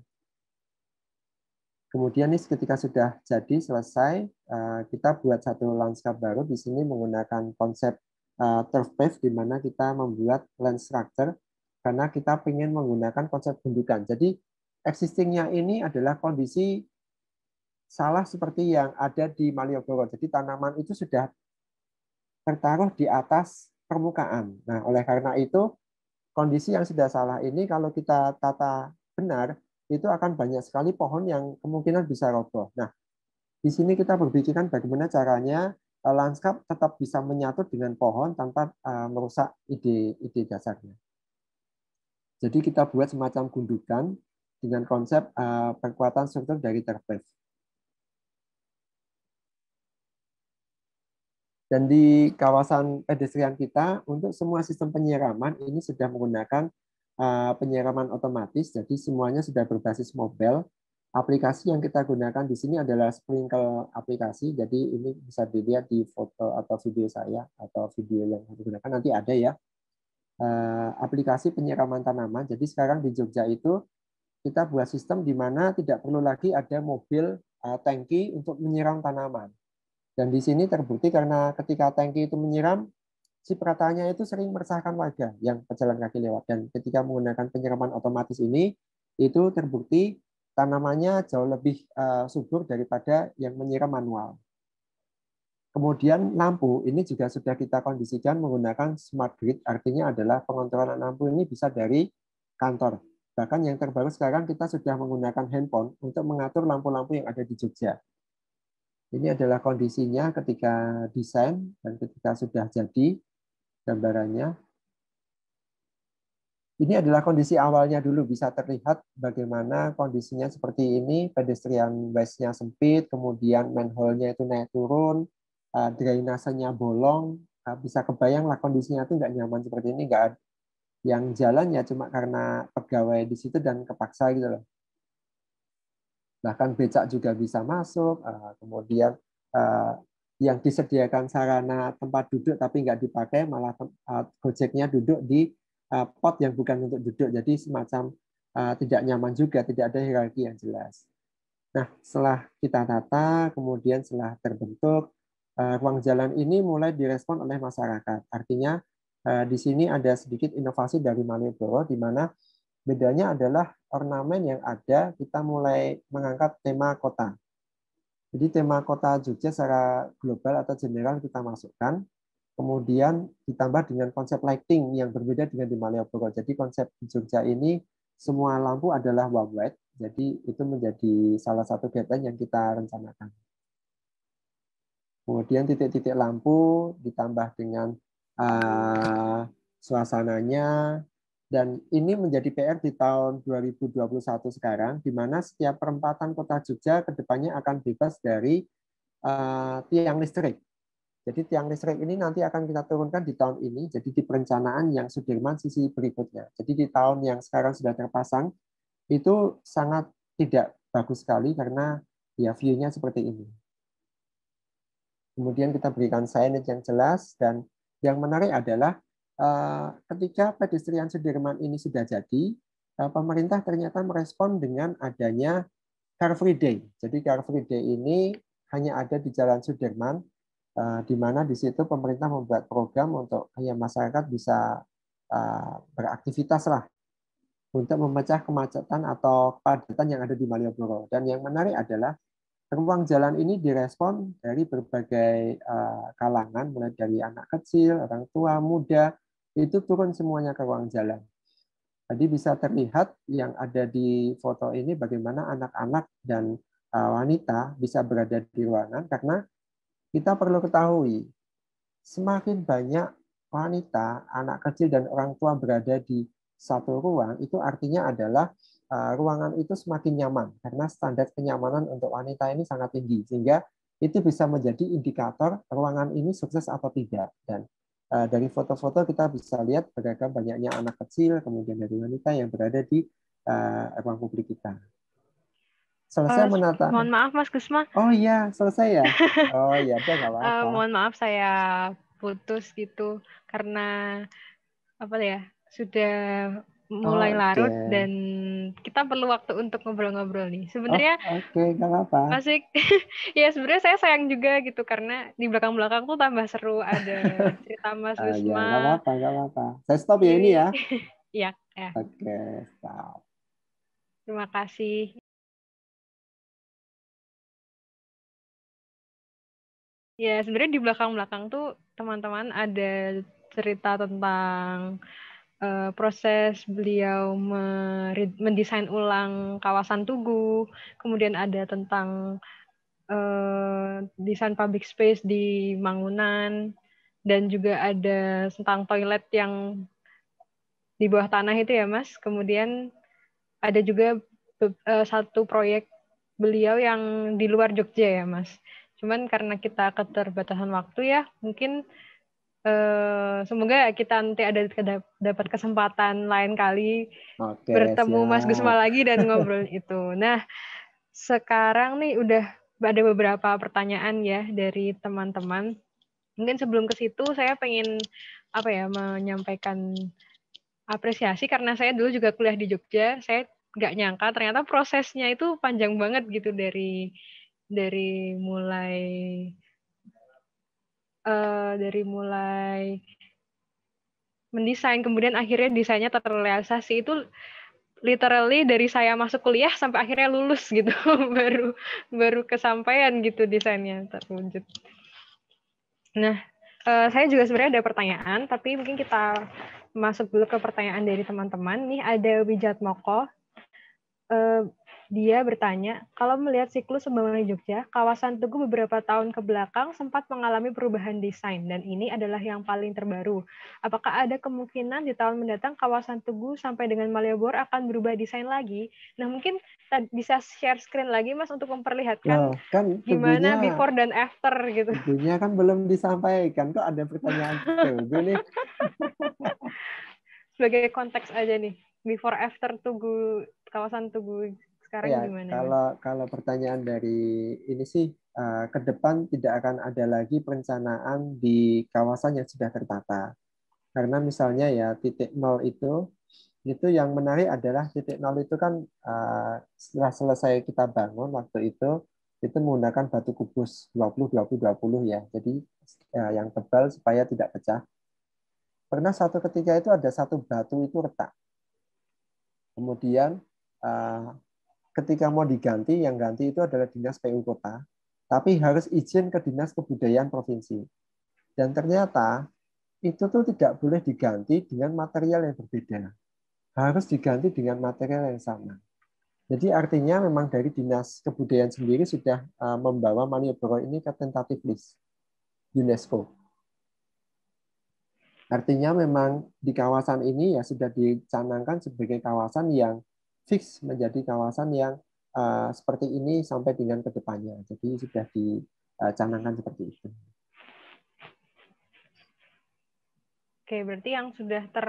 Kemudian nih ketika sudah jadi selesai, uh, kita buat satu lanskap baru di sini menggunakan konsep uh, turf pave di mana kita membuat land structure karena kita ingin menggunakan konsep gundukan. Jadi existingnya ini adalah kondisi salah seperti yang ada di Malioboro. Jadi tanaman itu sudah tertaruh di atas permukaan. Nah, oleh karena itu, kondisi yang sudah salah ini kalau kita tata benar, itu akan banyak sekali pohon yang kemungkinan bisa roboh. Nah, di sini kita berpikirkan bagaimana caranya lanskap tetap bisa menyatu dengan pohon tanpa uh, merusak ide-ide dasarnya. Jadi kita buat semacam gundukan dengan konsep uh, perkuatan struktur dari turf pave. Dan di kawasan pedestrian kita, untuk semua sistem penyiraman ini sudah menggunakan uh, penyiraman otomatis, jadi semuanya sudah berbasis mobile. Aplikasi yang kita gunakan di sini adalah sprinkle aplikasi, jadi ini bisa dilihat di foto atau video saya, atau video yang saya gunakan nanti ada ya. Uh, aplikasi penyiraman tanaman, jadi sekarang di Jogja itu kita buat sistem di mana tidak perlu lagi ada mobil uh, tangki untuk menyiram tanaman. Dan di sini terbukti karena ketika tangki itu menyiram, cipratannya itu sering meresahkan warga yang pejalan kaki lewat. Dan ketika menggunakan penyiraman otomatis ini, itu terbukti tanamannya jauh lebih uh, subur daripada yang menyiram manual. Kemudian lampu ini juga sudah kita kondisikan menggunakan smart grid, artinya adalah pengontrolan lampu ini bisa dari kantor. Bahkan yang terbaru sekarang kita sudah menggunakan handphone untuk mengatur lampu-lampu yang ada di Jogja. Ini adalah kondisinya ketika desain dan ketika sudah jadi gambarannya. Ini adalah kondisi awalnya dulu, bisa terlihat bagaimana kondisinya seperti ini, pedestrian waste-nya sempit, kemudian manhole-nya itu naik turun, drainasenya bolong, bisa kebayang lah kondisinya itu nggak nyaman seperti ini, nggak ada yang jalan ya cuma karena pegawai di situ dan kepaksa gitu loh. Bahkan becak juga bisa masuk, kemudian yang disediakan sarana tempat duduk tapi nggak dipakai, malah Gojeknya duduk di pot yang bukan untuk duduk, jadi semacam tidak nyaman juga, tidak ada hierarki yang jelas. Nah, setelah kita tata, kemudian setelah terbentuk, ruang jalan ini mulai direspon oleh masyarakat. Artinya di sini ada sedikit inovasi dari Malioboro, di mana bedanya adalah ornamen yang ada, kita mulai mengangkat tema kota. Jadi tema kota Jogja secara global atau general kita masukkan, kemudian ditambah dengan konsep lighting yang berbeda dengan di Malioboro. Jadi konsep di Jogja ini semua lampu adalah warm white, jadi itu menjadi salah satu guideline yang kita rencanakan. Kemudian titik-titik lampu ditambah dengan uh, suasananya. Dan ini menjadi P R di tahun dua ribu dua puluh satu sekarang, di mana setiap perempatan kota Jogja kedepannya akan bebas dari uh, tiang listrik. Jadi tiang listrik ini nanti akan kita turunkan di tahun ini, jadi di perencanaan yang Sudirman sisi berikutnya. Jadi di tahun yang sekarang sudah terpasang, itu sangat tidak bagus sekali karena ya view-nya seperti ini. Kemudian kita berikan signage yang jelas, dan yang menarik adalah ketika pedestrian Sudirman ini sudah jadi, pemerintah ternyata merespon dengan adanya Car Free Day. Jadi Car Free Day ini hanya ada di Jalan Sudirman, di mana di situ pemerintah membuat program untuk ya, masyarakat bisa beraktivitas lah untuk memecah kemacetan atau kepadatan yang ada di Malioboro. Dan yang menarik adalah ruang jalan ini direspon dari berbagai kalangan, mulai dari anak kecil, orang tua, muda, itu turun semuanya ke ruang jalan. Jadi bisa terlihat yang ada di foto ini bagaimana anak-anak dan wanita bisa berada di ruangan, karena kita perlu ketahui semakin banyak wanita, anak kecil dan orang tua berada di satu ruang, itu artinya adalah ruangan itu semakin nyaman, karena standar kenyamanan untuk wanita ini sangat tinggi, sehingga itu bisa menjadi indikator ruangan ini sukses atau tidak. Dan dari foto-foto kita bisa lihat beragam banyaknya anak kecil, kemudian dari wanita yang berada di uh, ruang publik kita. Selesai uh, menata. Mohon maaf Mas Gusma. Oh iya, selesai ya. Oh iya, ada nggak apa-apa. Uh, mohon maaf saya putus gitu karena apa ya, sudah mulai oh, larut okay. Dan kita perlu waktu untuk ngobrol-ngobrol nih. Sebenarnya oh, oke, okay. Nggak apa-apa. Masih ya sebenarnya saya sayang juga gitu karena di belakang-belakang tuh tambah seru, ada cerita Mas Gusma. Uh, ya, nggak apa-apa, nggak apa-apa. Saya stop ya ini ya. Iya, ya. Oke, okay, stop. Terima kasih. Ya, sebenarnya di belakang-belakang tuh teman-teman ada cerita tentang uh, proses beliau mendesain ulang kawasan Tugu, kemudian ada tentang uh, desain public space di Mangunan, dan juga ada tentang toilet yang di bawah tanah itu ya Mas. Kemudian ada juga uh, satu proyek beliau yang di luar Jogja ya Mas. Cuman karena kita keterbatasan waktu ya, mungkin eh, semoga kita nanti ada dapat kesempatan lain kali Oke, bertemu siap. Mas Gusma lagi dan ngobrol itu. Nah, sekarang nih udah ada beberapa pertanyaan ya dari teman-teman. Mungkin sebelum ke situ saya pengen apa ya menyampaikan apresiasi karena saya dulu juga kuliah di Jogja. Saya nggak nyangka ternyata prosesnya itu panjang banget gitu dari dari mulai uh, dari mulai mendesain kemudian akhirnya desainnya terrealisasi itu literally dari saya masuk kuliah sampai akhirnya lulus gitu baru baru kesampaian gitu desainnya terwujud. Nah, uh, saya juga sebenarnya ada pertanyaan tapi mungkin kita masuk dulu ke pertanyaan dari teman-teman. Nih ada Wijat Moko. Uh, dia bertanya, kalau melihat siklus pembangunan Jogja, kawasan Tugu beberapa tahun ke belakang sempat mengalami perubahan desain, dan ini adalah yang paling terbaru. Apakah ada kemungkinan di tahun mendatang kawasan Tugu sampai dengan Malioboro akan berubah desain lagi? Nah, mungkin bisa share screen lagi, Mas, untuk memperlihatkan Loh, kan gimana tubuhnya, before dan after gitu. Tubuhnya kan belum disampaikan, kok ada pertanyaan Tugu nih? Sebagai konteks aja nih, before after Tugu, kawasan Tugu sekarang ya, gimana? Kalau mas? Kalau pertanyaan dari ini sih, uh, ke depan tidak akan ada lagi perencanaan di kawasan yang sudah tertata. Karena misalnya ya titik nol itu, itu yang menarik adalah titik nol itu kan uh, setelah selesai kita bangun waktu itu, itu menggunakan batu kubus dua puluh dua puluh dua puluh ya. Jadi uh, yang tebal supaya tidak pecah. Pernah satu ketika itu ada satu batu itu retak. Kemudian uh, ketika mau diganti, yang ganti itu adalah dinas P U kota, tapi harus izin ke dinas kebudayaan provinsi. Dan ternyata itu tuh tidak boleh diganti dengan material yang berbeda. Harus diganti dengan material yang sama. Jadi artinya memang dari dinas kebudayaan sendiri sudah uh, membawa Malioboro ini ke tentative list UNESCO. Artinya memang di kawasan ini ya sudah dicanangkan sebagai kawasan yang fix menjadi kawasan yang uh, seperti ini sampai dengan kedepannya. Jadi sudah dicanangkan seperti itu. Oke, berarti yang sudah ter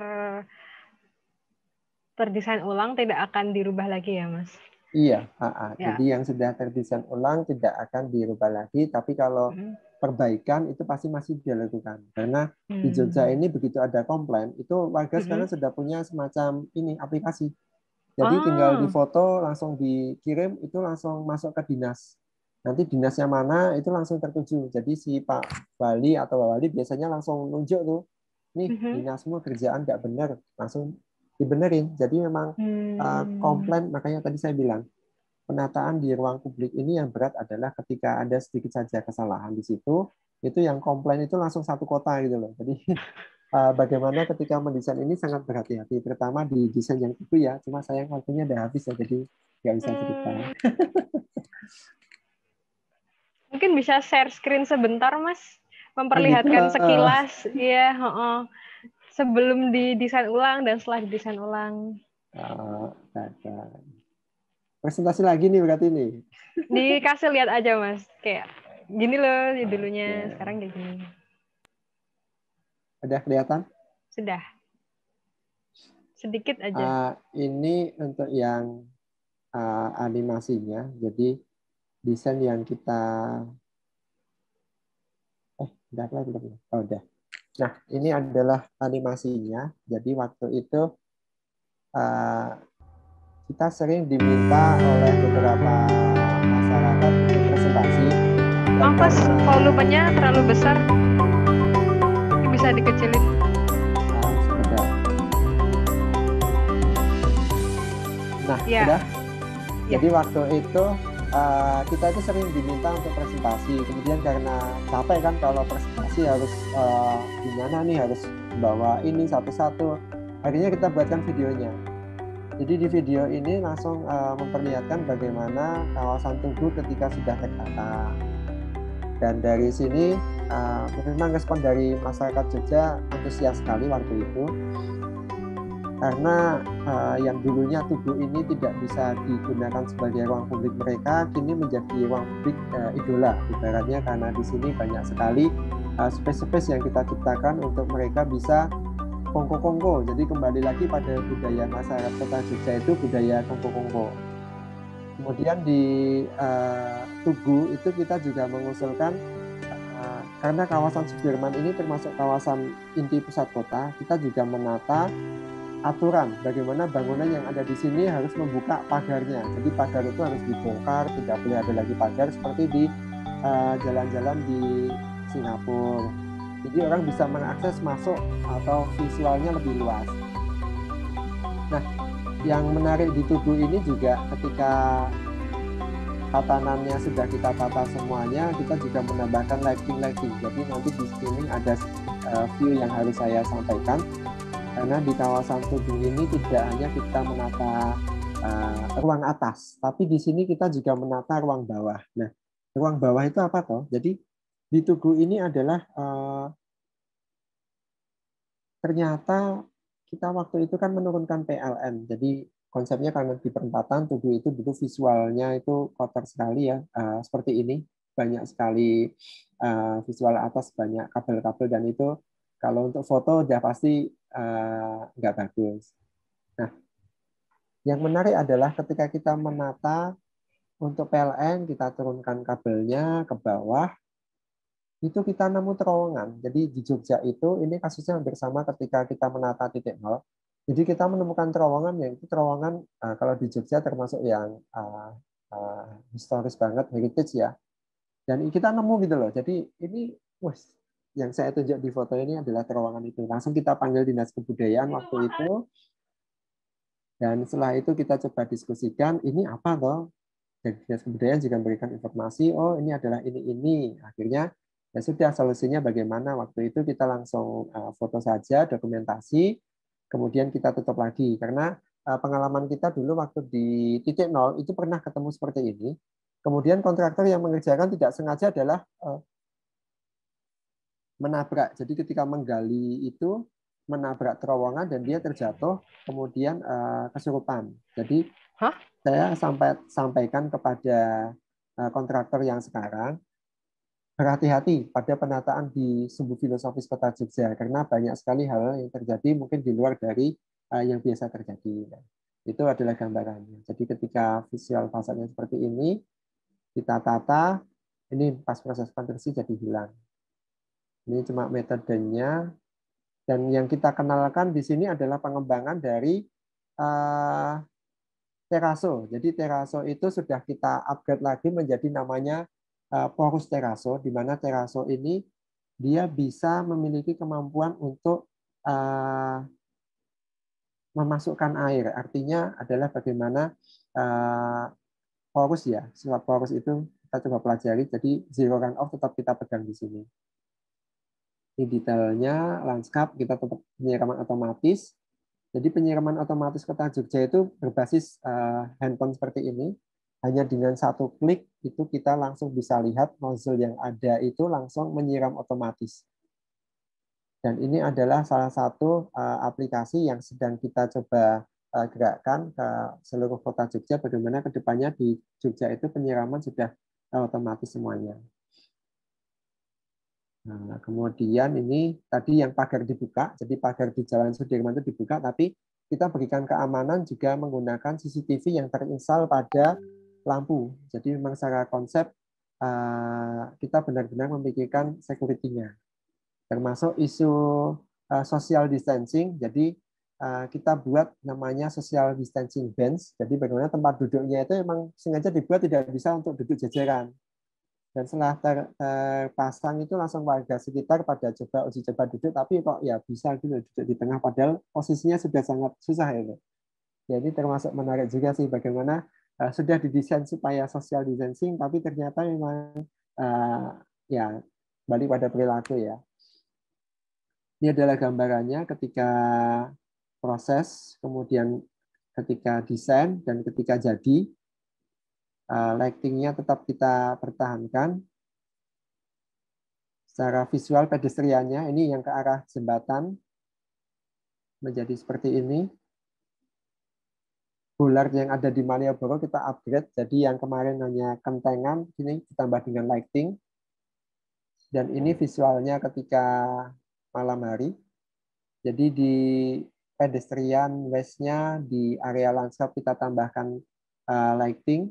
terdesain ulang tidak akan dirubah lagi ya, Mas? Iya, uh, uh. Ya. Jadi yang sudah terdesain ulang tidak akan dirubah lagi. Tapi kalau hmm. perbaikan itu pasti masih dilakukan. Karena hmm. di Jogja ini begitu ada komplain, itu warga hmm. sekarang sudah punya semacam ini aplikasi. Jadi ah. tinggal difoto, langsung dikirim, itu langsung masuk ke dinas. Nanti dinasnya mana, itu langsung tertuju. Jadi si Pak Wali atau Pak Wali biasanya langsung nunjuk tuh, nih mm-hmm. dinasmu kerjaan nggak benar, langsung dibenerin. Jadi memang hmm. uh, komplain, makanya tadi saya bilang, penataan di ruang publik ini yang berat adalah ketika ada sedikit saja kesalahan di situ, itu yang komplain itu langsung satu kota gitu loh. Jadi uh, bagaimana ketika mendesain ini sangat berhati-hati, terutama di desain yang itu ya, cuma sayang waktunya udah habis ya, jadi nggak bisa cerita. Hmm. Mungkin bisa share screen sebentar, Mas, memperlihatkan gitu. Sekilas, ya, uh, uh, sebelum didesain ulang dan setelah didesain ulang. Uh, presentasi lagi nih berarti nih. Dikasih lihat aja, Mas, kayak gini loh dulunya, okay. Sekarang kayak gini. Udah kelihatan? Sudah. Sedikit aja. Uh, ini untuk yang uh, animasinya, jadi desain yang kita eh udah lah belum oh udah. Nah ini adalah animasinya. Jadi waktu itu uh, kita sering diminta oleh beberapa masyarakat untuk presentasi. Mampus volumenya terlalu besar, bisa dikecilin. Nah, sudah. Nah ya. sudah. Ya. Jadi waktu itu Uh, kita itu sering diminta untuk presentasi, kemudian karena capek kan kalau presentasi harus uh, gimana nih, harus bawa ini satu-satu, akhirnya kita buatkan videonya. Jadi di video ini langsung uh, memperlihatkan bagaimana kawasan Tugu ketika sudah tertata. Dan dari sini uh, memang respon dari masyarakat Jogja antusias sekali waktu itu. karena uh, yang dulunya Tugu ini tidak bisa digunakan sebagai ruang publik mereka, kini menjadi ruang publik uh, idola ibaratnya, karena di sini banyak sekali uh, space-space yang kita ciptakan untuk mereka bisa kongko-kongko. Jadi kembali lagi pada budaya masyarakat Kota Jogja itu budaya kongko-kongko. Kemudian di uh, Tugu itu kita juga mengusulkan uh, karena kawasan Sudirman ini termasuk kawasan inti pusat kota, kita juga menata aturan bagaimana bangunan yang ada di sini harus membuka pagarnya. Jadi pagar itu harus dibongkar, tidak boleh ada lagi pagar seperti di jalan-jalan uh, di Singapura. Jadi orang bisa mengakses masuk atau visualnya lebih luas. Nah, yang menarik di Tugu ini juga ketika tatanannya sudah kita tata semuanya, kita juga menambahkan lighting-lighting. Jadi nanti di sini ada uh, view yang harus saya sampaikan. Karena di kawasan Tugu ini tidak hanya kita menata uh, ruang atas, tapi di sini kita juga menata ruang bawah. Nah, ruang bawah itu apa toh? Jadi di Tugu ini adalah uh, ternyata kita waktu itu kan menurunkan P L N. Jadi konsepnya karena di perempatan Tugu itu dulu visualnya itu kotor sekali ya, uh, seperti ini, banyak sekali uh, visual atas, banyak kabel-kabel, dan itu kalau untuk foto udah pasti uh, nggak bagus. Nah, yang menarik adalah ketika kita menata untuk P L N, kita turunkan kabelnya ke bawah, itu kita nemu terowongan. Jadi di Jogja itu, ini kasusnya hampir sama ketika kita menata titik nol. Jadi kita menemukan terowongan, yang itu terowongan uh, kalau di Jogja termasuk yang uh, uh, historis banget, heritage ya. Dan kita nemu gitu loh. Jadi ini, wah, yang saya tunjuk di foto ini adalah terowongan itu. Langsung kita panggil Dinas Kebudayaan waktu itu. Dan setelah itu kita coba diskusikan, ini apa toh? Dan Dinas Kebudayaan juga memberikan informasi, oh ini adalah ini-ini. Akhirnya, ya sudah, solusinya bagaimana? Waktu itu kita langsung foto saja, dokumentasi, kemudian kita tutup lagi. Karena pengalaman kita dulu waktu di titik nol, itu pernah ketemu seperti ini. Kemudian kontraktor yang mengerjakan tidak sengaja adalah menabrak. Jadi ketika menggali itu menabrak terowongan dan dia terjatuh, kemudian uh, kesurupan. Jadi Hah? saya sampai sampaikan kepada uh, kontraktor yang sekarang, berhati-hati pada penataan di sumbu filosofis Kota Jogja, karena banyak sekali hal yang terjadi mungkin di luar dari uh, yang biasa terjadi. Itu adalah gambarannya. Jadi ketika visual fasadnya seperti ini, kita tata, ini pas proses konstruksi jadi hilang. Ini cuma metodenya, dan yang kita kenalkan di sini adalah pengembangan dari uh, teraso. Jadi teraso itu sudah kita upgrade lagi menjadi namanya uh, porus teraso, di mana teraso ini dia bisa memiliki kemampuan untuk uh, memasukkan air. Artinya adalah bagaimana uh, porus ya, sifat porus itu kita coba pelajari. Jadi zero runoff tetap kita pegang di sini. Ini detailnya, lanskap, kita tetap penyiraman otomatis. Jadi penyiraman otomatis Kota Jogja itu berbasis uh, handphone seperti ini. Hanya dengan satu klik itu kita langsung bisa lihat nozzle yang ada itu langsung menyiram otomatis. Dan ini adalah salah satu uh, aplikasi yang sedang kita coba uh, gerakkan ke seluruh Kota Jogja. Bagaimana kedepannya di Jogja itu penyiraman sudah uh, otomatis semuanya. Nah, kemudian ini tadi yang pagar dibuka, jadi pagar di Jalan Sudirman itu dibuka, tapi kita berikan keamanan juga menggunakan C C T V yang terinstal pada lampu. Jadi memang secara konsep kita benar-benar memikirkan security-nya. Termasuk isu social distancing, jadi kita buat namanya social distancing bench, jadi bagaimana tempat duduknya itu memang sengaja dibuat tidak bisa untuk duduk jajaran. Dan setelah ter, terpasang itu langsung warga sekitar pada coba uji coba duduk, tapi kok ya bisa gitu duduk di tengah, padahal posisinya sudah sangat susah itu. Jadi termasuk menarik juga sih bagaimana uh, sudah didesain supaya social distancing, tapi ternyata memang uh, ya balik pada perilaku ya. Ini adalah gambarannya ketika proses, kemudian ketika desain dan ketika jadi. Uh, lighting-nya tetap kita pertahankan. Secara visual pedestriannya ini yang ke arah jembatan menjadi seperti ini. bolar yang ada di Malioboro kita upgrade. Jadi yang kemarin hanya kentengan, ini ditambah dengan lighting. Dan ini visualnya ketika malam hari. Jadi di pedestrian waste-nya di area landscape kita tambahkan uh, lighting.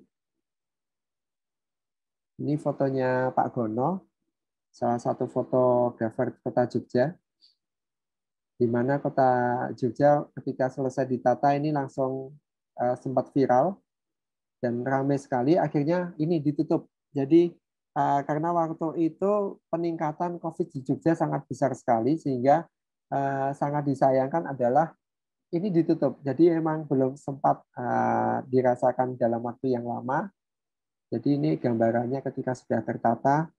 Ini fotonya Pak Gono, salah satu fotografer Kota Jogja. Di mana Kota Jogja ketika selesai ditata ini langsung Uh, sempat viral dan ramai sekali, akhirnya ini ditutup. Jadi uh, karena waktu itu peningkatan COVID di Jogja sangat besar sekali, sehingga uh, sangat disayangkan adalah ini ditutup. Jadi memang belum sempat uh, dirasakan dalam waktu yang lama. Jadi ini gambarannya ketika sudah tertata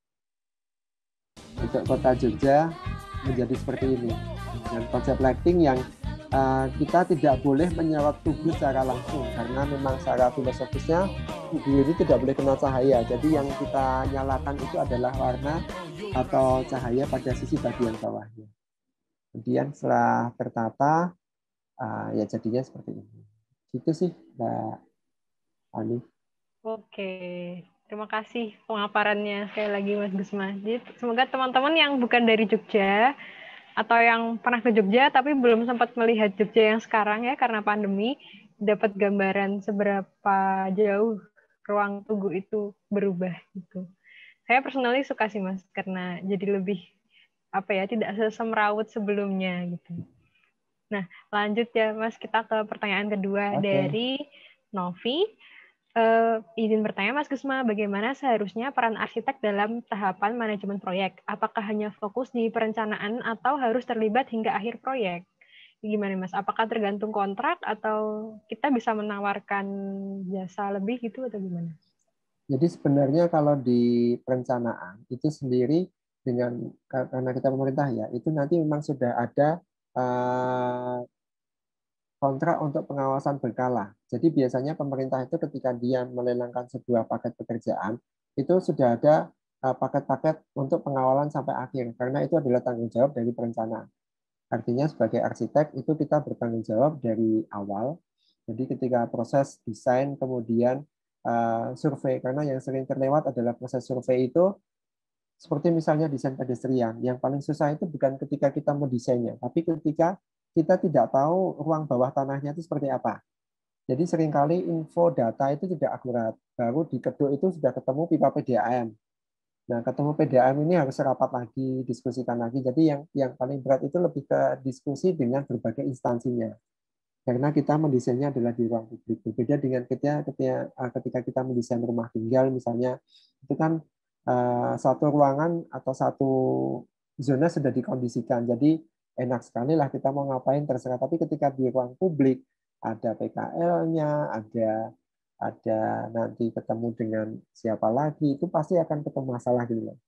untuk Kota Jogja menjadi seperti ini. Dan konsep lighting yang Uh, kita tidak boleh menyerot tubuh secara langsung karena memang secara filosofisnya tubuh ini tidak boleh kena cahaya. Jadi yang kita nyalakan itu adalah warna atau cahaya pada sisi bagian bawahnya. Kemudian setelah tertata, uh, ya jadinya seperti ini. Gitu sih, Mbak Ani. Oke, terima kasih pemaparannya sekali lagi Mas Gusma. Jadi semoga teman-teman yang bukan dari Jogja atau yang pernah ke Jogja tapi belum sempat melihat Jogja yang sekarang ya karena pandemi, dapat gambaran seberapa jauh ruang tunggu itu berubah gitu. Saya personally suka sih Mas karena jadi lebih apa ya, tidak sesemrawut sebelumnya gitu. Nah, lanjut ya Mas, kita ke pertanyaan kedua. Okay. Dari Novi. Uh, izin bertanya Mas Gusma, bagaimana seharusnya peran arsitek dalam tahapan manajemen proyek? Apakah hanya fokus di perencanaan atau harus terlibat hingga akhir proyek? Gimana Mas? Apakah tergantung kontrak atau kita bisa menawarkan jasa lebih gitu atau gimana? Jadi sebenarnya kalau di perencanaan itu sendiri dengan karena kita pemerintah ya, itu nanti memang sudah ada uh, kontrak untuk pengawasan berkala. Jadi biasanya pemerintah itu ketika dia melelangkan sebuah paket pekerjaan, itu sudah ada paket-paket untuk pengawalan sampai akhir, karena itu adalah tanggung jawab dari perencanaan. Artinya sebagai arsitek itu kita bertanggung jawab dari awal. Jadi ketika proses desain, kemudian uh, survei, karena yang sering terlewat adalah proses survei itu, seperti misalnya desain pedestrian, yang paling susah itu bukan ketika kita mau desainnya, tapi ketika kita tidak tahu ruang bawah tanahnya itu seperti apa. Jadi seringkali info data itu tidak akurat. Baru di kedok itu sudah ketemu pipa P D A M. Nah, ketemu P D A M ini harus rapat lagi, diskusikan lagi. Jadi yang yang paling berat itu lebih ke diskusi dengan berbagai instansinya. Karena kita mendesainnya adalah di ruang publik. Berbeda dengan ketika ketika, ketika kita mendesain rumah tinggal misalnya, itu kan uh, satu ruangan atau satu zona sudah dikondisikan. Jadi enak sekali lah kita mau ngapain terserah. Tapi ketika di ruang publik ada P K L-nya, ada ada nanti ketemu dengan siapa lagi, itu pasti akan ketemu masalah gitu loh.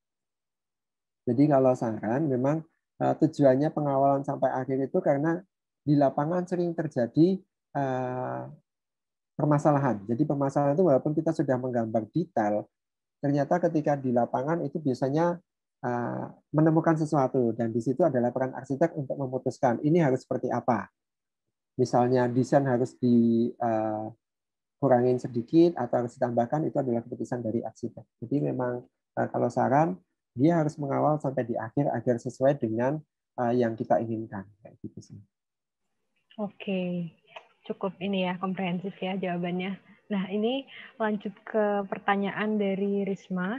Jadi kalau saran memang uh, tujuannya pengawalan sampai akhir itu karena di lapangan sering terjadi uh, permasalahan. Jadi permasalahan itu walaupun kita sudah menggambar detail, ternyata ketika di lapangan itu biasanya Uh, menemukan sesuatu, dan di situ adalah peran arsitek untuk memutuskan ini harus seperti apa. Misalnya desain harus dikurangin uh, sedikit atau harus ditambahkan, itu adalah keputusan dari arsitek. Jadi memang uh, kalau saran dia harus mengawal sampai di akhir agar sesuai dengan uh, yang kita inginkan. Kayak gitu sih. Oke, cukup ini ya komprehensif ya jawabannya. Nah ini lanjut ke pertanyaan dari Risma.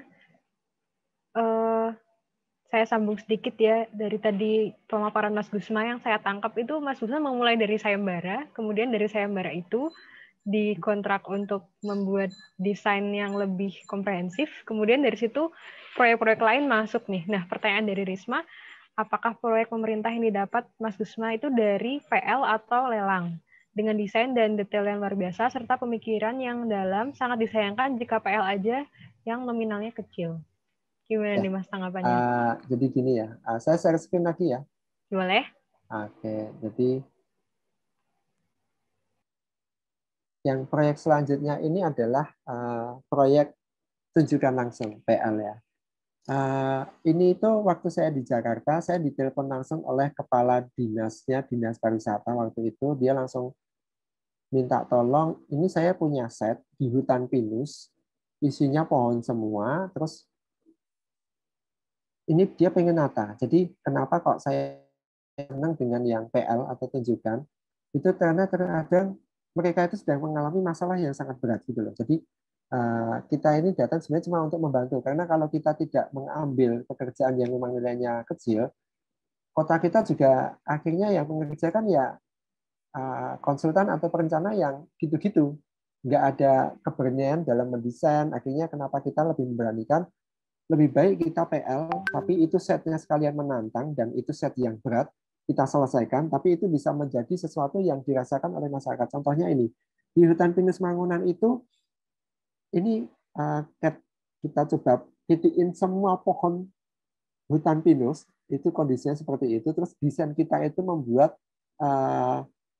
Uh, saya sambung sedikit ya, dari tadi pemaparan Mas Gusma yang saya tangkap itu Mas Gusma memulai dari sayembara, kemudian dari sayembara itu dikontrak untuk membuat desain yang lebih komprehensif, kemudian dari situ proyek-proyek lain masuk nih. Nah pertanyaan dari Risma, apakah proyek pemerintah ini dapat Mas Gusma itu dari P L atau lelang? Dengan desain dan detail yang luar biasa, serta pemikiran yang dalam, sangat disayangkan jika P L aja yang nominalnya kecil. Gimana ya. nih Mas tanggapannya? Uh, jadi gini ya, uh, saya share screen lagi ya. Boleh. Oke, jadi yang proyek selanjutnya ini adalah uh, proyek tunjukkan langsung P L ya. Uh, ini itu waktu saya di Jakarta, saya ditelepon langsung oleh kepala dinasnya, dinas pariwisata waktu itu, dia langsung minta tolong, ini saya punya set di hutan pinus, isinya pohon semua, terus ini dia pengen nata. Jadi kenapa kok saya senang dengan yang P L atau tunjukkan, itu karena terkadang mereka itu sedang mengalami masalah yang sangat berat gitu loh. Jadi uh, kita ini datang sebenarnya cuma untuk membantu, karena kalau kita tidak mengambil pekerjaan yang memang nilainya kecil, kota kita juga akhirnya yang mengerjakan ya uh, konsultan atau perencana yang gitu-gitu. Nggak ada keberanian dalam mendesain, akhirnya kenapa kita lebih memberanikan lebih baik kita P L, tapi itu setnya sekalian menantang, dan itu set yang berat, kita selesaikan, tapi itu bisa menjadi sesuatu yang dirasakan oleh masyarakat. Contohnya ini, di hutan pinus Mangunan itu, ini uh, kita coba titiin semua pohon hutan pinus, itu kondisinya seperti itu, terus desain kita itu membuat uh,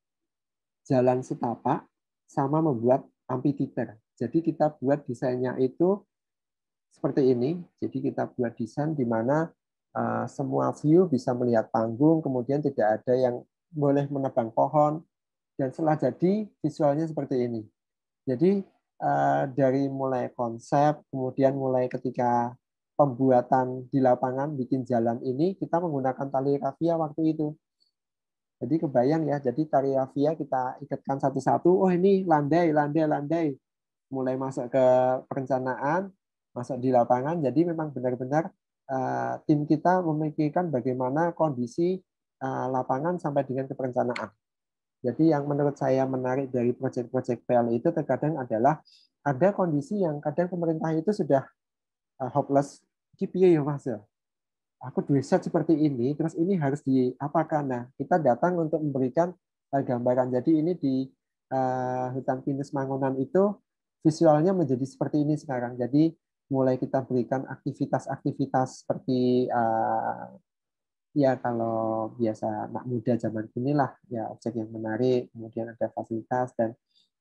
jalan setapak, sama membuat amphitheater. Jadi kita buat desainnya itu seperti ini. Jadi kita buat desain di mana uh, semua view bisa melihat panggung, kemudian tidak ada yang boleh menebang pohon, dan setelah jadi visualnya seperti ini. Jadi uh, dari mulai konsep, kemudian mulai ketika pembuatan di lapangan, bikin jalan ini, kita menggunakan tali rafia waktu itu. Jadi kebayang ya, jadi tali rafia kita ikatkan satu-satu, oh ini landai, landai, landai. Mulai masuk ke perencanaan, masuk di lapangan, jadi memang benar-benar uh, tim kita memikirkan bagaimana kondisi uh, lapangan sampai dengan ke perencanaan. Jadi yang menurut saya menarik dari proyek-proyek P L itu terkadang adalah ada kondisi yang kadang pemerintah itu sudah uh, hopeless, kipiye ya mas ya. Aku dua set seperti ini, terus ini harus diapakan. Nah, kita datang untuk memberikan uh, gambaran. Jadi ini di uh, hutan pinus Mangunan itu visualnya menjadi seperti ini sekarang. Jadi mulai kita berikan aktivitas-aktivitas seperti uh, ya kalau biasa anak muda zaman kini lah, ya objek yang menarik, kemudian ada fasilitas, dan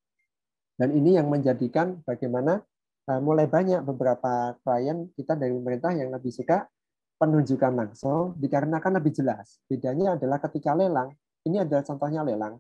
dan ini yang menjadikan bagaimana uh, mulai banyak beberapa klien kita dari pemerintah yang lebih suka penunjukan langsung dikarenakan lebih jelas. Bedanya adalah ketika lelang, ini adalah contohnya lelang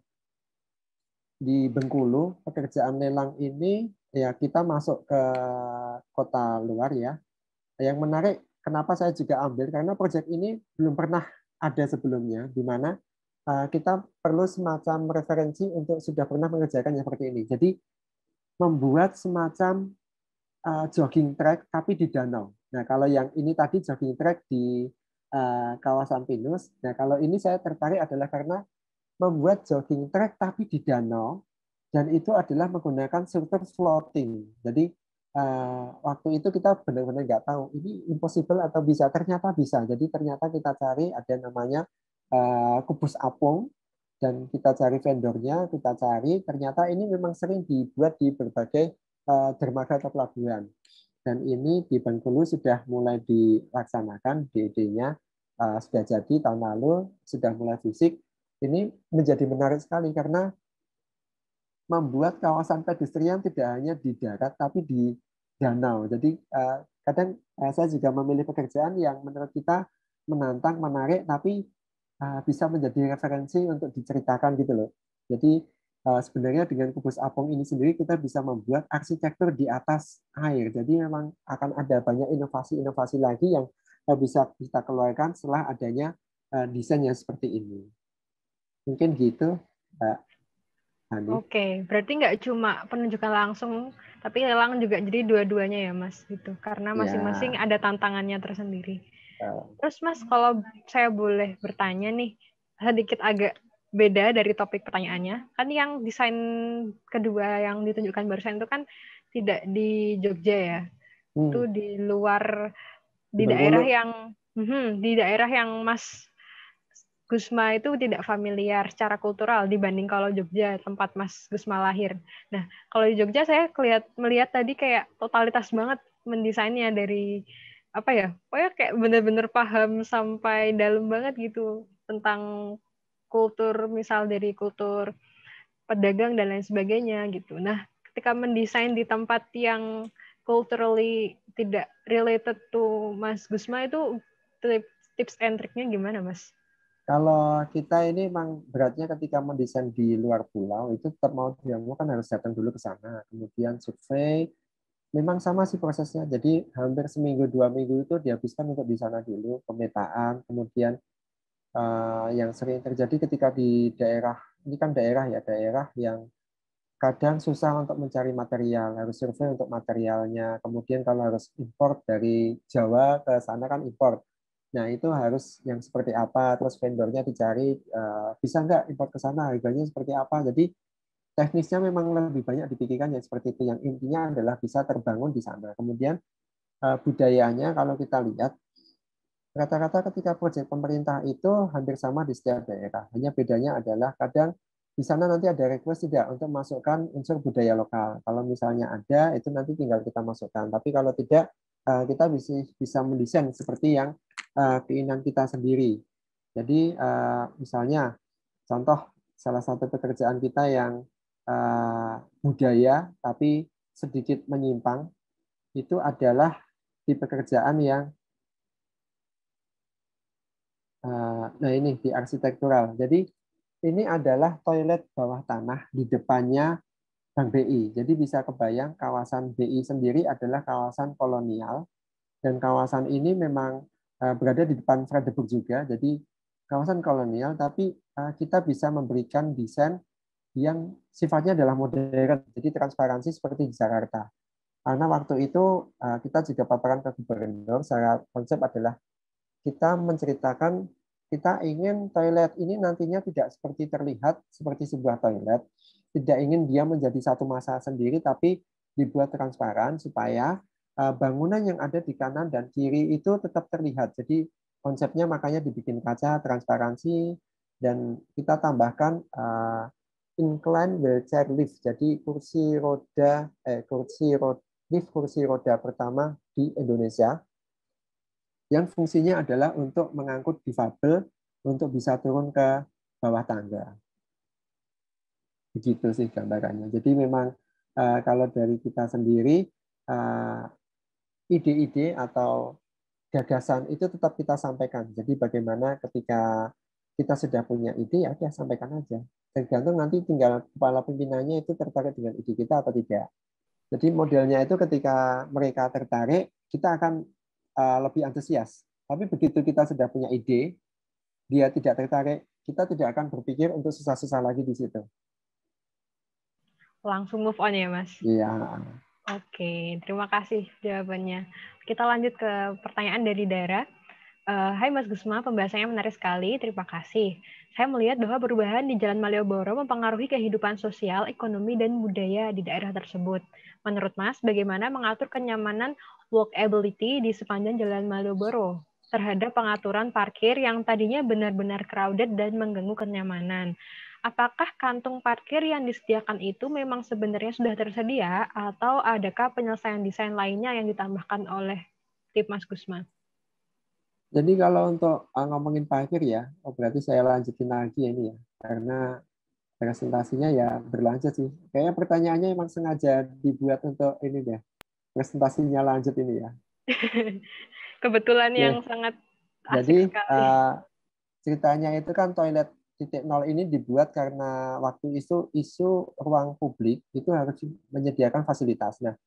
di Bengkulu, pekerjaan lelang ini ya kita masuk ke kota luar ya. Yang menarik, kenapa saya juga ambil, karena proyek ini belum pernah ada sebelumnya, di mana uh, kita perlu semacam referensi untuk sudah pernah mengerjakan yang seperti ini. Jadi membuat semacam uh, jogging track tapi di danau. Nah kalau yang ini tadi jogging track di uh, kawasan Pinus. Nah kalau ini saya tertarik adalah karena membuat jogging track tapi di danau, dan itu adalah menggunakan struktur floating. Jadi uh, waktu itu kita benar-benar nggak tahu ini impossible atau bisa, ternyata bisa. Jadi ternyata kita cari ada namanya uh, kubus apung, dan kita cari vendornya, kita cari, ternyata ini memang sering dibuat di berbagai uh, dermaga atau pelabuhan. Dan ini di Bengkulu sudah mulai dilaksanakan, D E D-nya uh, sudah jadi tahun lalu, sudah mulai fisik. Ini menjadi menarik sekali karena membuat kawasan pedestrian tidak hanya di darat tapi di danau. Jadi uh, kadang uh, saya juga memilih pekerjaan yang menurut kita menantang, menarik, tapi uh, bisa menjadi referensi untuk diceritakan gitu loh. Jadi uh, sebenarnya dengan kubus apung ini sendiri kita bisa membuat arsitektur di atas air. Jadi memang akan ada banyak inovasi-inovasi lagi yang uh, bisa kita keluarkan setelah adanya uh, desain yang seperti ini. Mungkin gitu, Mbak Hani. Oke, berarti nggak cuma penunjukan langsung, tapi lelang juga jadi dua-duanya ya, Mas, gitu. Karena masing-masing ya ada tantangannya tersendiri. Uh. Terus, Mas, kalau saya boleh bertanya nih, sedikit agak beda dari topik pertanyaannya. Kan yang desain kedua yang ditunjukkan barusan itu kan tidak di Jogja ya. Hmm. Itu di luar, di Bengkulu. daerah yang, hmm, di daerah yang Mas Gusma itu tidak familiar secara kultural dibanding kalau Jogja, tempat Mas Gusma lahir. Nah, kalau di Jogja saya kelihat, melihat tadi kayak totalitas banget mendesainnya, dari apa ya, pokoknya kayak bener-bener paham sampai dalam banget gitu tentang kultur, misal dari kultur pedagang dan lain sebagainya gitu. Nah, ketika mendesain di tempat yang culturally tidak related to Mas Gusma, itu tips and triknya gimana, Mas? Kalau kita ini memang beratnya ketika mendesain di luar pulau itu tetap mau tidak mau kan harus datang dulu ke sana, kemudian survei. Memang sama sih prosesnya. Jadi hampir seminggu dua minggu itu dihabiskan untuk di sana dulu pemetaan, kemudian uh, yang sering terjadi ketika di daerah ini kan daerah ya daerah yang kadang susah untuk mencari material, harus survei untuk materialnya. Kemudian kalau harus import dari Jawa ke sana kan import. Nah, itu harus yang seperti apa, terus vendornya dicari, uh, bisa nggak import ke sana, harganya seperti apa. Jadi teknisnya memang lebih banyak dipikirkan yang seperti itu. Yang intinya adalah bisa terbangun di sana. Kemudian uh, budayanya kalau kita lihat, rata-rata ketika proyek pemerintah itu hampir sama di setiap daerah. Hanya bedanya adalah kadang di sana nanti ada request tidak untuk masukkan unsur budaya lokal. Kalau misalnya ada, itu nanti tinggal kita masukkan. Tapi kalau tidak, uh, kita bisa bisa mendesain seperti yang uh, keinginan kita sendiri. Jadi uh, misalnya contoh salah satu pekerjaan kita yang uh, budaya tapi sedikit menyimpang itu adalah di pekerjaan yang uh, nah ini di arsitektural. Jadi ini adalah toilet bawah tanah di depannya Bank B I. Jadi bisa kebayang kawasan B I sendiri adalah kawasan kolonial dan kawasan ini memang uh, berada di depan Fredericksburg juga. Jadi kawasan kolonial tapi uh, kita bisa memberikan desain yang sifatnya adalah modern, jadi transparansi seperti di Jakarta. Karena waktu itu kita juga paparan ke gubernur, secara konsep adalah kita menceritakan kita ingin toilet ini nantinya tidak seperti terlihat seperti sebuah toilet, tidak ingin dia menjadi satu masa sendiri, tapi dibuat transparan supaya bangunan yang ada di kanan dan kiri itu tetap terlihat. Jadi konsepnya makanya dibikin kaca, transparansi, dan kita tambahkan uh, incline wheelchair lift. Jadi kursi roda eh kursi roda lift kursi roda pertama di Indonesia yang fungsinya adalah untuk mengangkut difabel untuk bisa turun ke bawah tangga. Begitu sih gambarannya. Jadi memang uh, kalau dari kita sendiri uh, ide-ide atau gagasan itu tetap kita sampaikan. Jadi bagaimana ketika kita sudah punya ide, ya udah sampaikan aja. Tergantung nanti tinggal kepala pimpinannya itu tertarik dengan ide kita atau tidak. Jadi modelnya itu ketika mereka tertarik, kita akan uh, lebih antusias. Tapi begitu kita sudah punya ide, dia tidak tertarik, kita tidak akan berpikir untuk susah-susah lagi di situ. Langsung move on ya, Mas? Iya. Oke, terima kasih jawabannya. Kita lanjut ke pertanyaan dari Dara. Uh, Hai Mas Gusma, pembahasannya menarik sekali, terima kasih. Saya melihat bahwa perubahan di Jalan Malioboro mempengaruhi kehidupan sosial, ekonomi, dan budaya di daerah tersebut. Menurut Mas, bagaimana mengatur kenyamanan walkability di sepanjang Jalan Malioboro terhadap pengaturan parkir yang tadinya benar-benar crowded dan mengganggu kenyamanan? Apakah kantung parkir yang disediakan itu memang sebenarnya sudah tersedia, atau adakah penyelesaian desain lainnya yang ditambahkan oleh tim Mas Gusma? Jadi kalau untuk ngomongin parkir ya, oh berarti saya lanjutin lagi ini ya, karena presentasinya ya berlanjut sih. Kayaknya pertanyaannya emang sengaja dibuat untuk ini deh, presentasinya lanjut ini ya. Kebetulan Oke. Yang sangat asik Jadi, sekali. Uh, ceritanya itu kan toilet titik nol ini dibuat karena waktu isu isu ruang publik itu harus menyediakan fasilitas. Nah,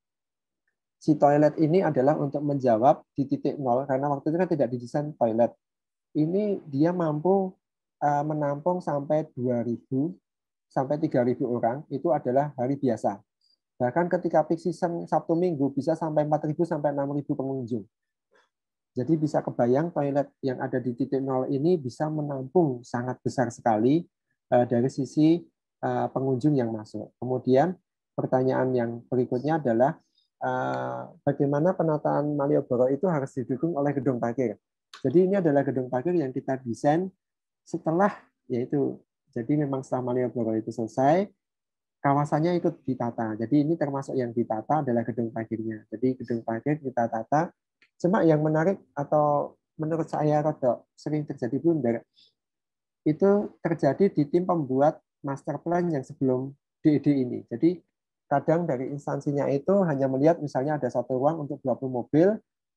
si toilet ini adalah untuk menjawab di titik nol karena waktu itu kan tidak didesain toilet. Ini dia mampu uh, menampung sampai dua ribu sampai tiga ribu orang, itu adalah hari biasa. Bahkan ketika peak season Sabtu Minggu bisa sampai empat ribu sampai enam ribu pengunjung. Jadi bisa kebayang toilet yang ada di titik nol ini bisa menampung sangat besar sekali uh, dari sisi uh, pengunjung yang masuk. Kemudian pertanyaan yang berikutnya adalah uh, bagaimana penataan Malioboro itu harus didukung oleh gedung parkir. Jadi ini adalah gedung parkir yang kita desain setelah yaitu jadi memang setelah Malioboro itu selesai kawasannya ikut ditata. Jadi ini termasuk yang ditata adalah gedung parkirnya. Jadi gedung parkir kita tata. Cuma yang menarik atau menurut saya rada sering terjadi blunder itu terjadi di tim pembuat master plan yang sebelum D E D ini. Jadi kadang dari instansinya itu hanya melihat misalnya ada satu ruang untuk dua puluh mobil,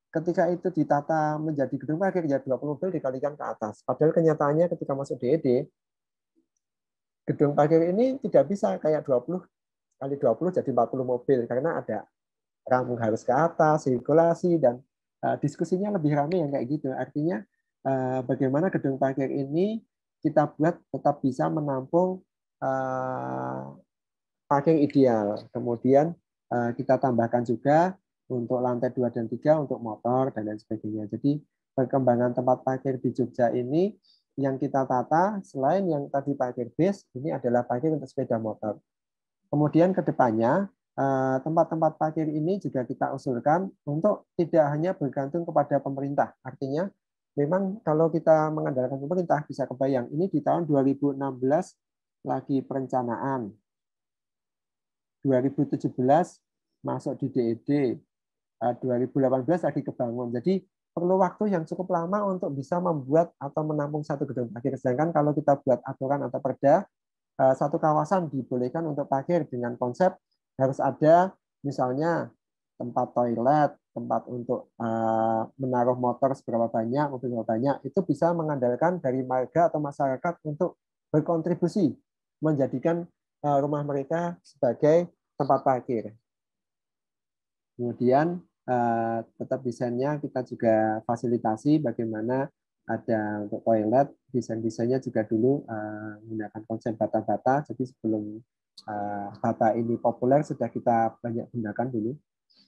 ketika itu ditata menjadi gedung parkir ya dua puluh mobil dikalikan ke atas. Padahal kenyataannya ketika masuk D E D, gedung parkir ini tidak bisa kayak dua puluh kali dua puluh jadi empat puluh mobil karena ada ramp harus ke atas, sirkulasi, dan uh, diskusinya lebih ramai yang kayak gitu. Artinya uh, bagaimana gedung parkir ini kita buat tetap bisa menampung uh, parkir ideal. Kemudian uh, kita tambahkan juga untuk lantai dua dan tiga untuk motor dan lain sebagainya. Jadi perkembangan tempat parkir di Jogja ini yang kita tata selain yang tadi parkir base, ini adalah parkir untuk sepeda motor. Kemudian ke depannya tempat-tempat parkir ini juga kita usulkan untuk tidak hanya bergantung kepada pemerintah. Artinya memang kalau kita mengandalkan pemerintah bisa kebayang ini di tahun dua ribu enam belas lagi perencanaan. dua ribu tujuh belas masuk di D E D. dua ribu delapan belas lagi kebangun. Jadi perlu waktu yang cukup lama untuk bisa membuat atau menampung satu gedung parkir. Sedangkan kalau kita buat aturan atau perda, satu kawasan dibolehkan untuk parkir dengan konsep harus ada misalnya tempat toilet, tempat untuk menaruh motor seberapa banyak, mobil berapa banyak, itu bisa mengandalkan dari warga atau masyarakat untuk berkontribusi menjadikan rumah mereka sebagai tempat parkir. Kemudian uh, tetap desainnya kita juga fasilitasi bagaimana ada untuk toilet, desain-desainnya juga dulu uh, menggunakan konsep bata-bata, jadi sebelum uh, bata ini populer sudah kita banyak gunakan dulu.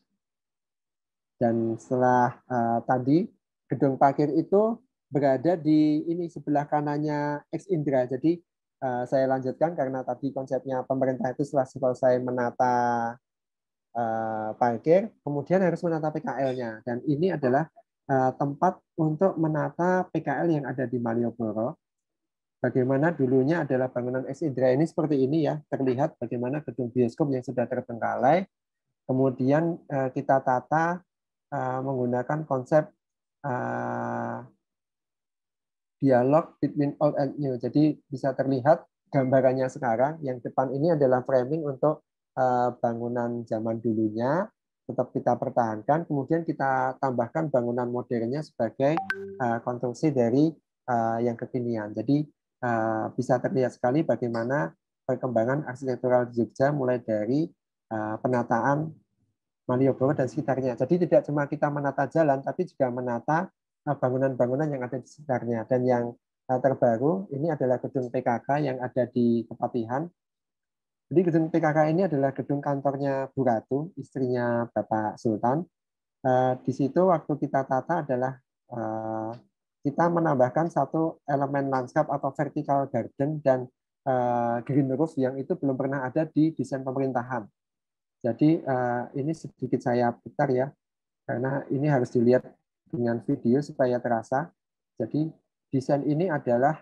Dan setelah uh, tadi gedung parkir itu berada di ini sebelah kanannya X Indra, jadi uh, saya lanjutkan karena tadi konsepnya pemerintah itu setelah selesai menata Uh, parkir, kemudian harus menata P K L-nya. Dan ini adalah uh, tempat untuk menata P K L yang ada di Malioboro. Bagaimana dulunya adalah bangunan X Indra ini seperti ini ya, terlihat bagaimana gedung bioskop yang sudah terbengkalai. Kemudian uh, kita tata uh, menggunakan konsep uh, dialog between old and new. Jadi bisa terlihat gambarannya sekarang. Yang depan ini adalah framing untuk bangunan zaman dulunya, tetap kita pertahankan, kemudian kita tambahkan bangunan modernnya sebagai konstruksi dari yang kekinian. Jadi bisa terlihat sekali bagaimana perkembangan arsitektural di Jogja mulai dari penataan Malioboro dan sekitarnya. Jadi tidak cuma kita menata jalan, tapi juga menata bangunan-bangunan yang ada di sekitarnya. Dan yang terbaru ini adalah gedung P K K yang ada di Kepatihan. Jadi gedung P K K ini adalah gedung kantornya Bu Ratu, istrinya Bapak Sultan. Di situ waktu kita tata adalah kita menambahkan satu elemen lanskap atau vertical garden dan green roof yang itu belum pernah ada di desain pemerintahan. Jadi ini sedikit saya putar ya, karena ini harus dilihat dengan video supaya terasa. Jadi desain ini adalah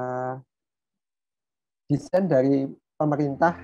desain dari pemerintah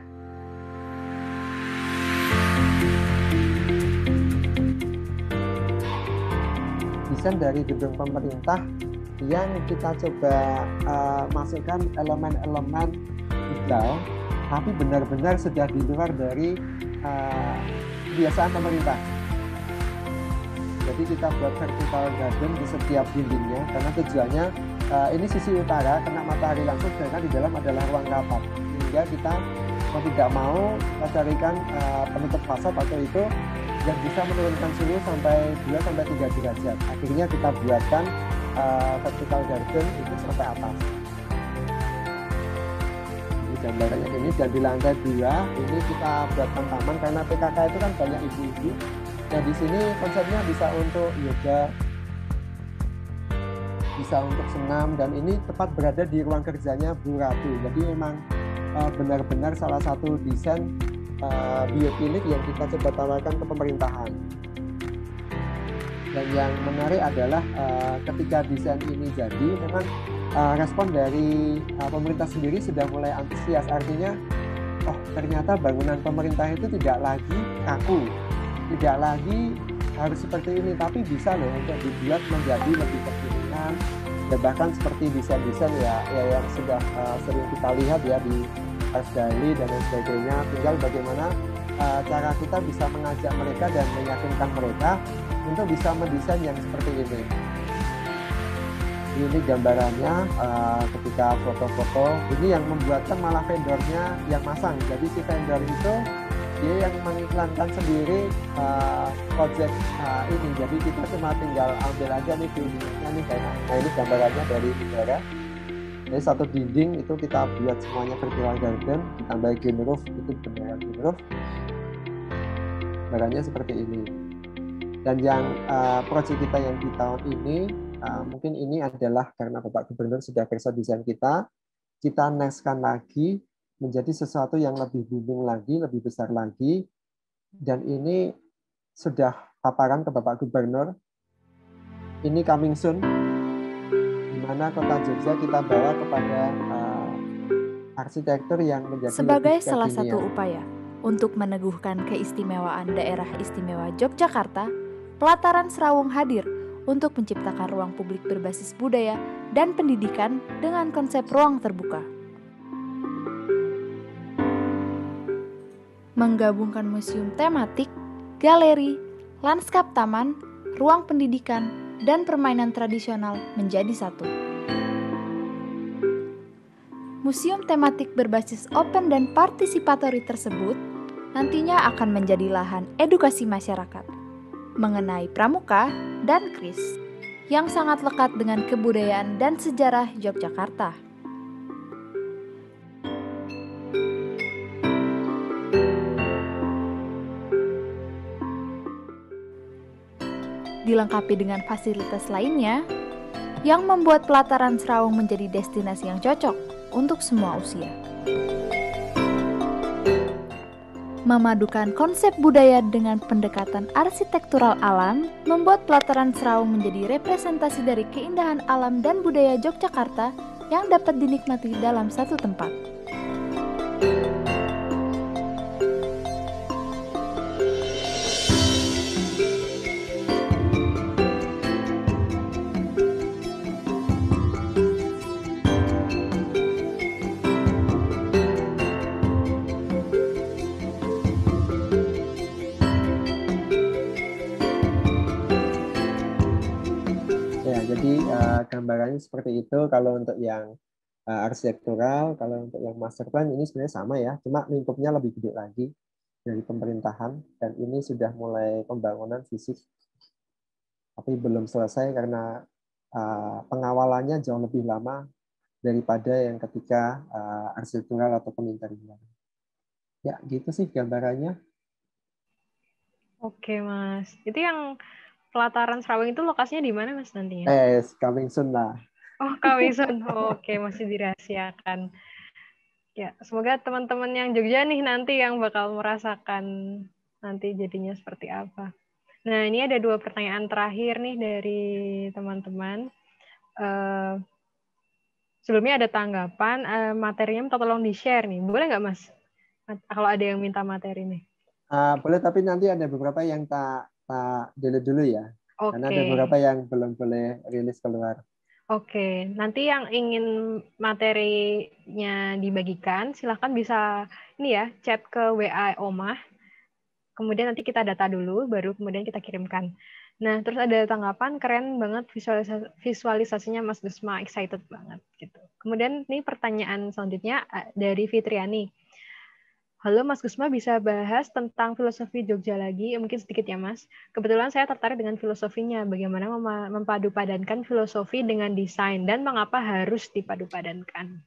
desain dari gedung pemerintah yang kita coba uh, masukkan elemen-elemen hijau, tapi benar-benar sudah di luar dari uh, kebiasaan pemerintah. Jadi kita buat vertical garden di setiap dindingnya, karena tujuannya uh, ini sisi utara kena matahari langsung, sedangkan di dalam adalah ruang rapat. Sehingga kita mau tidak mau carikan uh, penutup fasad atau itu yang bisa menurunkan suhu sampai dua sampai tiga derajat. Akhirnya kita buatkan uh, vertical garden itu sampai atas. Ini gambarannya ini, dan di lantai dua ini kita buatkan taman karena P K K itu kan banyak ibu-ibu. Nah di sini konsepnya bisa untuk yoga, bisa untuk senam, dan ini tepat berada di ruang kerjanya Bu Ratu. Jadi memang benar-benar salah satu desain uh, bioklinik yang kita coba tawarkan ke pemerintahan. Dan yang menarik adalah uh, ketika desain ini jadi, memang uh, respon dari uh, pemerintah sendiri sudah mulai antusias. Artinya, oh ternyata bangunan pemerintah itu tidak lagi kaku, tidak lagi harus seperti ini, tapi bisa loh untuk dibuat menjadi lebih kekinian. Dan bahkan seperti desain-desain ya, ya yang sudah uh, sering kita lihat ya di Ars Daily dan lain sebagainya. Tinggal bagaimana uh, cara kita bisa mengajak mereka dan meyakinkan mereka untuk bisa mendesain yang seperti ini. Ini gambarannya uh, ketika foto-foto, ini yang membuatkan malah vendornya yang masang. Jadi si vendor itu dia yang mengiklankan sendiri uh, project uh, ini. Jadi kita cuma tinggal ambil aja nih filmnya nih kayak. Nah ini gambarannya dari negara. Jadi satu dinding itu kita buat semuanya vertical garden, ditambah green roof, itu beneran green roof. Gambarannya seperti ini. Dan yang uh, project kita yang di tahun ini, Uh, mungkin ini adalah karena Bapak Gubernur sudah periksa desain kita, kita nextkan lagi menjadi sesuatu yang lebih booming lagi, lebih besar lagi, dan ini sudah paparan ke Bapak Gubernur. Ini coming soon, di mana Kota Jogja kita bawa kepada uh, arsitektur yang menjadi sebagai lebih salah kekinian. satu upaya untuk meneguhkan keistimewaan daerah istimewa Yogyakarta, Pelataran Serawung hadir untuk menciptakan ruang publik berbasis budaya dan pendidikan dengan konsep ruang terbuka. Menggabungkan museum tematik, galeri, lanskap taman, ruang pendidikan, dan permainan tradisional menjadi satu. Museum tematik berbasis open dan partisipatori tersebut nantinya akan menjadi lahan edukasi masyarakat mengenai pramuka dan keris yang sangat lekat dengan kebudayaan dan sejarah Yogyakarta. Dilengkapi dengan fasilitas lainnya yang membuat Pelataran Serawung menjadi destinasi yang cocok untuk semua usia. Memadukan konsep budaya dengan pendekatan arsitektural alam, membuat Pelataran Serawung menjadi representasi dari keindahan alam dan budaya Yogyakarta yang dapat dinikmati dalam satu tempat. Jadi uh, gambarannya seperti itu kalau untuk yang uh, arsitektural, kalau untuk yang master plan ini sebenarnya sama ya, cuma lingkupnya lebih gede lagi dari pemerintahan dan ini sudah mulai pembangunan fisik, tapi belum selesai karena uh, pengawalannya jauh lebih lama daripada yang ketika uh, arsitektural ataupun interior. Ya gitu sih gambarannya. Oke Mas, itu yang Pelataran Serawung itu lokasinya di mana Mas nantinya? Eh, coming soon lah. Oh, coming soon. Oke, masih dirahasiakan. Ya, semoga teman-teman yang Jogja nih nanti yang bakal merasakan nanti jadinya seperti apa. Nah, ini ada dua pertanyaan terakhir nih dari teman-teman. Uh, sebelumnya ada tanggapan, uh, materinya minta tolong di-share nih. Boleh nggak Mas? Kalau ada yang minta materi nih. Uh, boleh, tapi nanti ada beberapa yang tak tak dulu dulu ya. Oke. Karena ada beberapa yang belum boleh rilis keluar. Oke, nanti yang ingin materinya dibagikan, silahkan bisa ini ya chat ke W A Omah. Kemudian nanti kita data dulu, baru kemudian kita kirimkan. Nah, terus ada tanggapan keren banget visualisasi, visualisasinya Mas Gusma, excited banget gitu. Kemudian ini pertanyaan selanjutnya dari Fitriani. Halo Mas Gusma, bisa bahas tentang filosofi Jogja lagi? Mungkin sedikit ya Mas. Kebetulan saya tertarik dengan filosofinya. Bagaimana memadupadankan filosofi dengan desain dan mengapa harus dipadupadankan?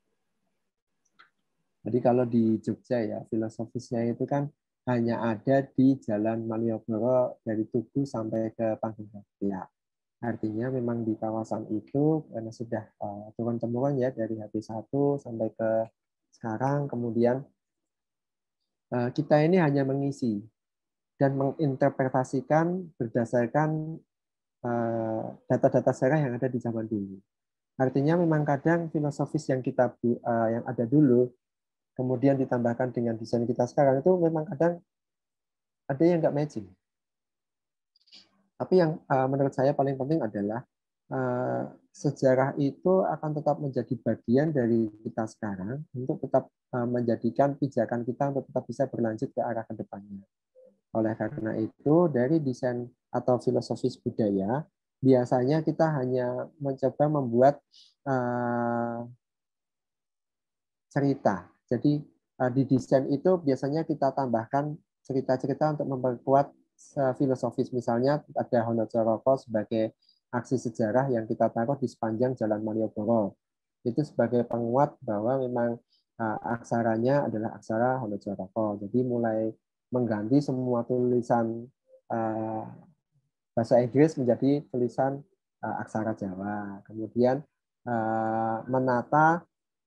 Jadi kalau di Jogja ya, filosofisnya itu kan hanya ada di Jalan Malioboro dari Tugu sampai ke Panggung Raya. Artinya memang di kawasan itu karena sudah uh, turun-temurun ya dari H P satu sampai ke sekarang, kemudian kita ini hanya mengisi dan menginterpretasikan berdasarkan data-data sejarah yang ada di zaman dulu. Artinya memang kadang filosofis yang kita yang ada dulu kemudian ditambahkan dengan desain kita sekarang itu memang kadang ada yang nggak matching. Tapi yang menurut saya paling penting adalah sejarah itu akan tetap menjadi bagian dari kita sekarang untuk tetap menjadikan pijakan kita untuk tetap bisa berlanjut ke arah ke depannya. Oleh karena itu, dari desain atau filosofis budaya, biasanya kita hanya mencoba membuat uh, cerita. Jadi uh, di desain itu biasanya kita tambahkan cerita-cerita untuk memperkuat uh, filosofis. Misalnya ada Hanacaraka sebagai aksi sejarah yang kita taruh di sepanjang Jalan Malioboro. Itu sebagai penguat bahwa memang uh, aksaranya adalah aksara Hanacaraka. Jadi mulai mengganti semua tulisan uh, bahasa Inggris menjadi tulisan uh, aksara Jawa. Kemudian uh, menata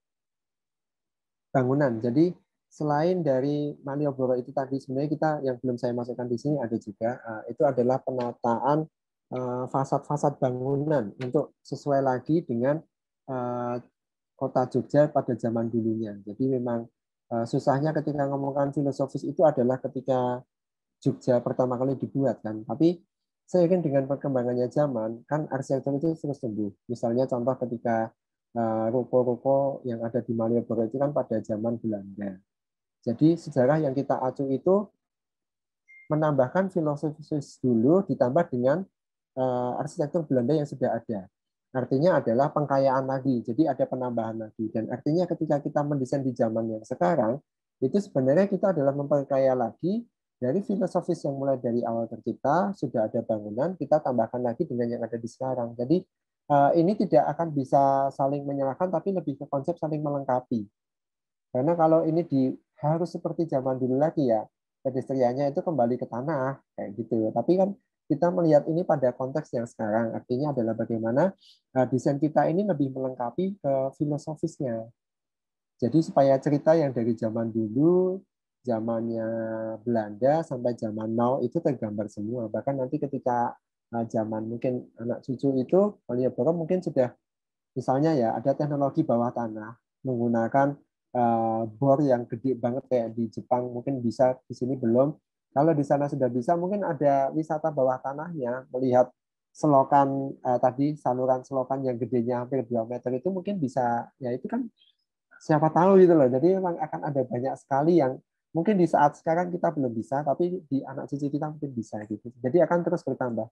bangunan. Jadi selain dari Malioboro itu tadi, sebenarnya kita yang belum saya masukkan di sini ada juga, uh, itu adalah penataan uh, fasad-fasad bangunan untuk sesuai lagi dengan uh, kota Jogja pada zaman dulunya. Jadi memang uh, susahnya ketika ngomongkan filosofis itu adalah ketika Jogja pertama kali dibuat kan. Tapi saya yakin dengan perkembangannya zaman, kan arsitektur itu terus tumbuh. Misalnya contoh ketika ruko-ruko yang ada di Malioboro itu kan pada zaman Belanda. Jadi sejarah yang kita acu itu menambahkan filosofis dulu ditambah dengan uh, arsitektur Belanda yang sudah ada. Artinya adalah pengkayaan lagi, jadi ada penambahan lagi. Dan artinya ketika kita mendesain di zaman yang sekarang, itu sebenarnya kita adalah memperkaya lagi dari filosofis yang mulai dari awal tercipta, sudah ada bangunan, kita tambahkan lagi dengan yang ada di sekarang. Jadi Uh, ini tidak akan bisa saling menyalahkan, tapi lebih ke konsep saling melengkapi. Karena kalau ini di harus seperti zaman dulu lagi ya, pedestriannya itu kembali ke tanah kayak gitu. Tapi kan kita melihat ini pada konteks yang sekarang, artinya adalah bagaimana uh, desain kita ini lebih melengkapi ke filosofisnya. Jadi supaya cerita yang dari zaman dulu, zamannya Belanda sampai zaman now itu tergambar semua. Bahkan nanti ketika zaman mungkin anak cucu itu Malioboro mungkin sudah misalnya ya ada teknologi bawah tanah menggunakan uh, bor yang gede banget kayak di Jepang, mungkin bisa, di sini belum. Kalau di sana sudah bisa, mungkin ada wisata bawah tanahnya, melihat selokan uh, tadi saluran selokan yang gedenya hampir dua meter itu mungkin bisa, ya itu kan siapa tahu gitu loh. Jadi memang akan ada banyak sekali yang mungkin di saat sekarang kita belum bisa, tapi di anak cucu kita mungkin bisa gitu. Jadi akan terus bertambah.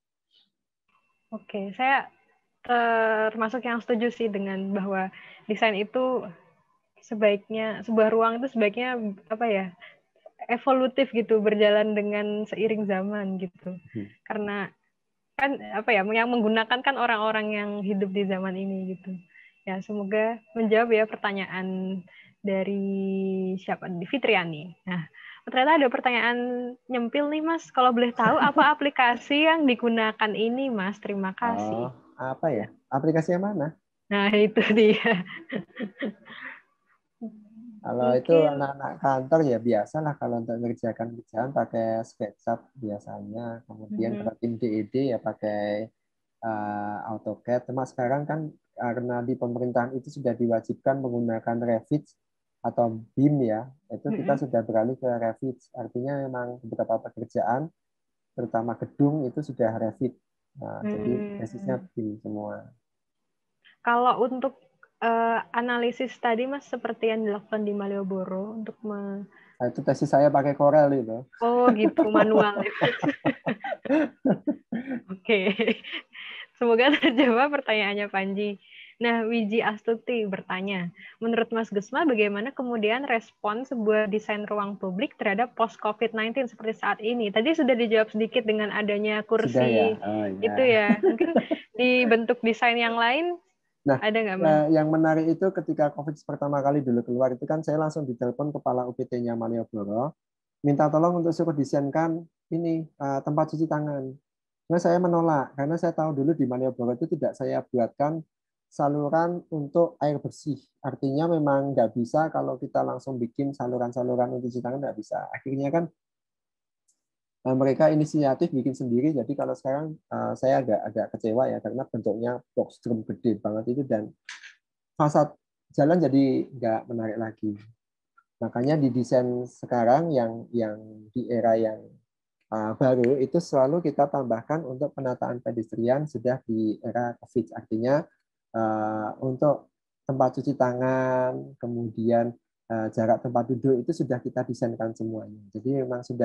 Oke, saya termasuk yang setuju sih dengan bahwa desain itu sebaiknya, sebuah ruang itu sebaiknya apa ya, evolutif gitu, berjalan dengan seiring zaman gitu. Hmm. Karena kan apa ya, yang menggunakan kan orang-orang yang hidup di zaman ini gitu. Ya, semoga menjawab ya pertanyaan dari siapa, di Fitriani. Nah, ternyata ada pertanyaan nyempil nih Mas. Kalau boleh tahu apa aplikasi yang digunakan ini Mas? Terima kasih. Oh, apa ya? Aplikasi yang mana? Nah, itu dia. Kalau Mungkin. Itu anak-anak kantor ya biasalah kalau untuk mengerjakan kerjaan pakai SketchUp biasanya. Kemudian mm-hmm. kalau tim D E D ya pakai uh, AutoCAD. Cuma sekarang kan karena di pemerintahan itu sudah diwajibkan menggunakan Revit atau B I M ya. Itu kita mm-hmm. sudah beralih ke Revit. Artinya memang beberapa pekerjaan, terutama gedung itu sudah Revit. Nah, mm-hmm. jadi basisnya B I M semua. Kalau untuk uh, analisis tadi Mas, seperti yang dilakukan di Malioboro untuk me... nah, itu tesis saya pakai Corel itu. Oh gitu, manual. Oke, semoga terjawab pertanyaannya Panji. Nah, Wiji Astuti bertanya, menurut Mas Gusma bagaimana kemudian respon sebuah desain ruang publik terhadap post-covid sembilan belas seperti saat ini? Tadi sudah dijawab sedikit dengan adanya kursi ya? Oh, ya. itu ya. Mungkin di bentuk desain yang lain nah, ada nggak, Mas? Yang menarik itu ketika COVID pertama kali dulu keluar itu kan saya langsung ditelepon kepala U P T-nya Malioboro, minta tolong untuk suruh desainkan ini uh, tempat cuci tangan. Nah, saya menolak karena saya tahu dulu di Malioboro itu tidak saya buatkan saluran untuk air bersih. Artinya memang nggak bisa kalau kita langsung bikin saluran-saluran untuk cuci tangan, nggak bisa. Akhirnya kan uh, mereka inisiatif bikin sendiri. Jadi kalau sekarang uh, saya agak agak kecewa ya karena bentuknya box drum gede banget itu dan fasad jalan jadi nggak menarik lagi. Makanya di desain sekarang yang yang di era yang uh, baru itu selalu kita tambahkan untuk penataan pedestrian sudah di era COVID. Artinya uh, untuk tempat cuci tangan, kemudian uh, jarak tempat duduk itu sudah kita desainkan semuanya. Jadi memang sudah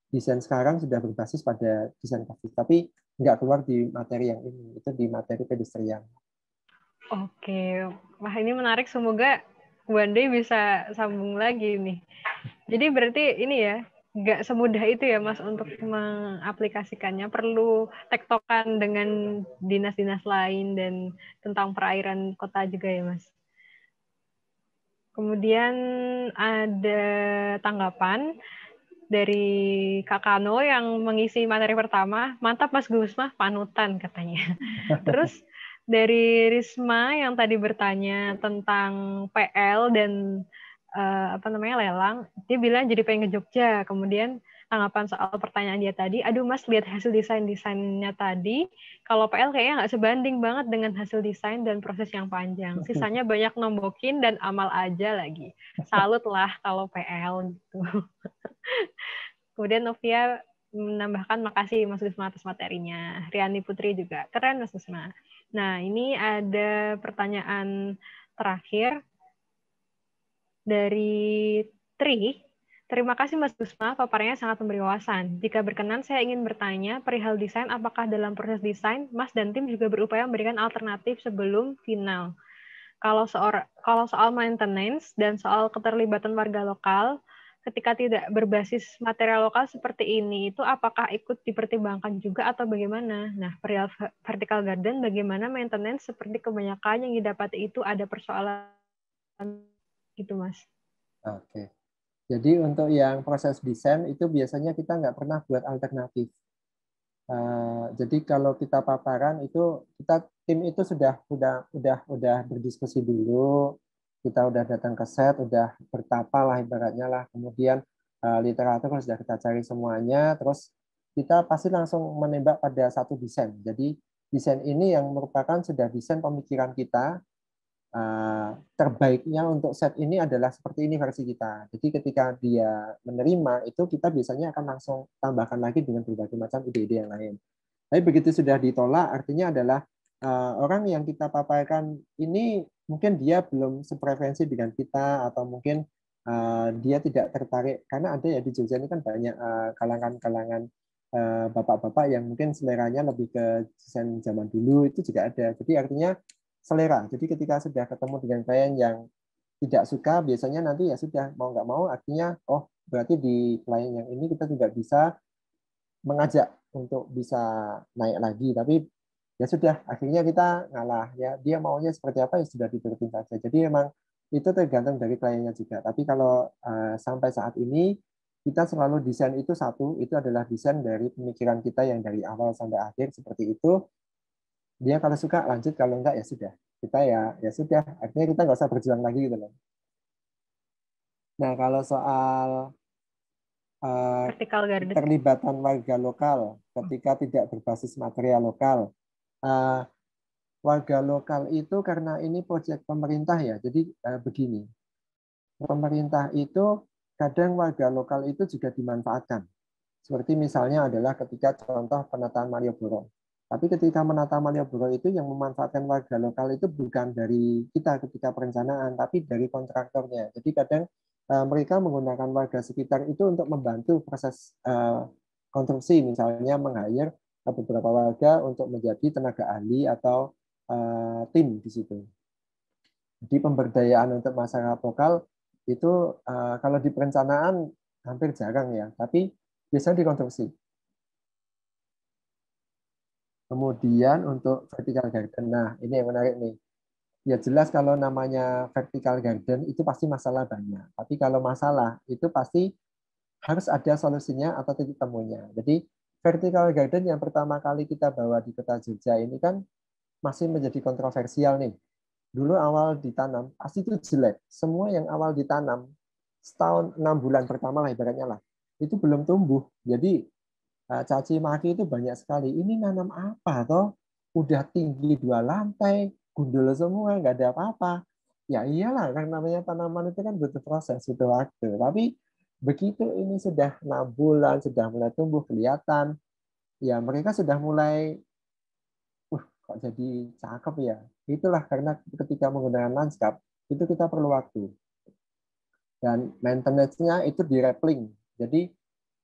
desain sekarang sudah berbasis pada desain grafis, tapi nggak keluar di materi yang ini, itu di materi pedestrian. Oke, wah ini menarik. Semoga Bu Ande bisa sambung lagi nih. Jadi berarti ini ya, nggak semudah itu ya Mas untuk mengaplikasikannya. Perlu tektokan dengan dinas-dinas lain dan tentang perairan kota juga ya Mas. Kemudian ada tanggapan dari Kak Kano yang mengisi materi pertama. Mantap Mas Gusma, panutan katanya. Terus dari Risma yang tadi bertanya tentang P L dan uh, apa namanya lelang, dia bilang jadi pengen ke Jogja. Kemudian tanggapan soal pertanyaan dia tadi, aduh Mas lihat hasil desain-desainnya tadi, kalau P L kayaknya nggak sebanding banget dengan hasil desain dan proses yang panjang. Sisanya banyak nombokin dan amal aja lagi. Salut lah kalau P L gitu. Kemudian Novia menambahkan makasih Mas Gusma atas materinya. Riani Putri juga keren Mas Gusma. Nah ini ada pertanyaan terakhir dari Tri. Terima kasih Mas Gusma, paparnya sangat memberi wawasan. Jika berkenan saya ingin bertanya perihal desain, apakah dalam proses desain Mas dan tim juga berupaya memberikan alternatif sebelum final? Kalau soal kalau soal maintenance dan soal keterlibatan warga lokal, ketika tidak berbasis material lokal seperti ini, itu apakah ikut dipertimbangkan juga atau bagaimana? Nah, perihal vertical garden, bagaimana maintenance seperti kebanyakan yang didapati itu ada persoalan gitu, Mas? Oke. Jadi untuk yang proses desain itu biasanya kita nggak pernah buat alternatif. Uh, jadi kalau kita paparan itu kita tim itu sudah sudah udah udah berdiskusi dulu, kita udah datang ke set, udah bertapa lah ibaratnya lah, kemudian uh, literatur sudah kita cari semuanya, terus kita pasti langsung menembak pada satu desain. Jadi desain ini yang merupakan sudah desain pemikiran kita, uh, terbaiknya untuk set ini adalah seperti ini versi kita. Jadi ketika dia menerima itu kita biasanya akan langsung tambahkan lagi dengan berbagai macam ide-ide yang lain. Tapi begitu sudah ditolak, artinya adalah uh, orang yang kita paparkan ini mungkin dia belum sepreferensi dengan kita, atau mungkin uh, dia tidak tertarik, karena ada ya di Jogja ini kan banyak uh, kalangan-kalangan uh, bapak-bapak yang mungkin seleranya lebih ke desain zaman dulu, itu juga ada. Jadi artinya selera. Jadi ketika sudah ketemu dengan klien yang tidak suka, biasanya nanti ya sudah mau nggak mau, artinya oh berarti di klien yang ini kita tidak bisa mengajak untuk bisa naik lagi, tapi ya sudah akhirnya kita ngalah ya, dia maunya seperti apa ya sudah diturutin saja. Jadi memang itu tergantung dari kliennya juga. Tapi kalau uh, sampai saat ini kita selalu desain itu satu, itu adalah desain dari pemikiran kita yang dari awal sampai akhir seperti itu. Dia kalau suka lanjut, kalau enggak ya sudah, kita ya ya sudah, artinya kita nggak usah berjuang lagi gitu loh. Nah kalau soal uh, keterlibatan warga lokal ketika tidak berbasis material lokal, uh, warga lokal itu karena ini proyek pemerintah ya, jadi uh, begini, pemerintah itu kadang warga lokal itu juga dimanfaatkan. Seperti misalnya adalah ketika contoh penataan Malioboro. Tapi ketika menata Malioboro itu yang memanfaatkan warga lokal itu bukan dari kita ketika perencanaan, tapi dari kontraktornya. Jadi kadang uh, mereka menggunakan warga sekitar itu untuk membantu proses uh, konstruksi, misalnya meng-hire beberapa warga untuk menjadi tenaga ahli atau uh, tim di situ. Jadi pemberdayaan untuk masyarakat lokal itu uh, kalau di perencanaan hampir jarang ya, tapi biasanya dikonstruksi. Kemudian untuk vertical garden, nah ini yang menarik nih. Ya jelas kalau namanya vertical garden itu pasti masalah banyak. Tapi kalau masalah itu pasti harus ada solusinya atau titik temunya. Jadi vertical garden yang pertama kali kita bawa di Kota Jogja ini kan masih menjadi kontroversial nih. Dulu awal ditanam pasti itu jelek. Semua yang awal ditanam setahun enam bulan pertama lah ibaratnya lah, itu belum tumbuh. Jadi caci maki itu banyak sekali. Ini nanam apa toh? Udah tinggi dua lantai, gundul semua, nggak ada apa-apa. Ya iyalah, kan namanya tanaman itu kan butuh proses, butuh waktu. Tapi begitu ini sudah enam bulan, sudah mulai tumbuh kelihatan, ya mereka sudah mulai, uh, kok jadi cakep ya. Itulah karena ketika menggunakan lanskap, itu kita perlu waktu. Dan maintenance-nya itu di rappling. Jadi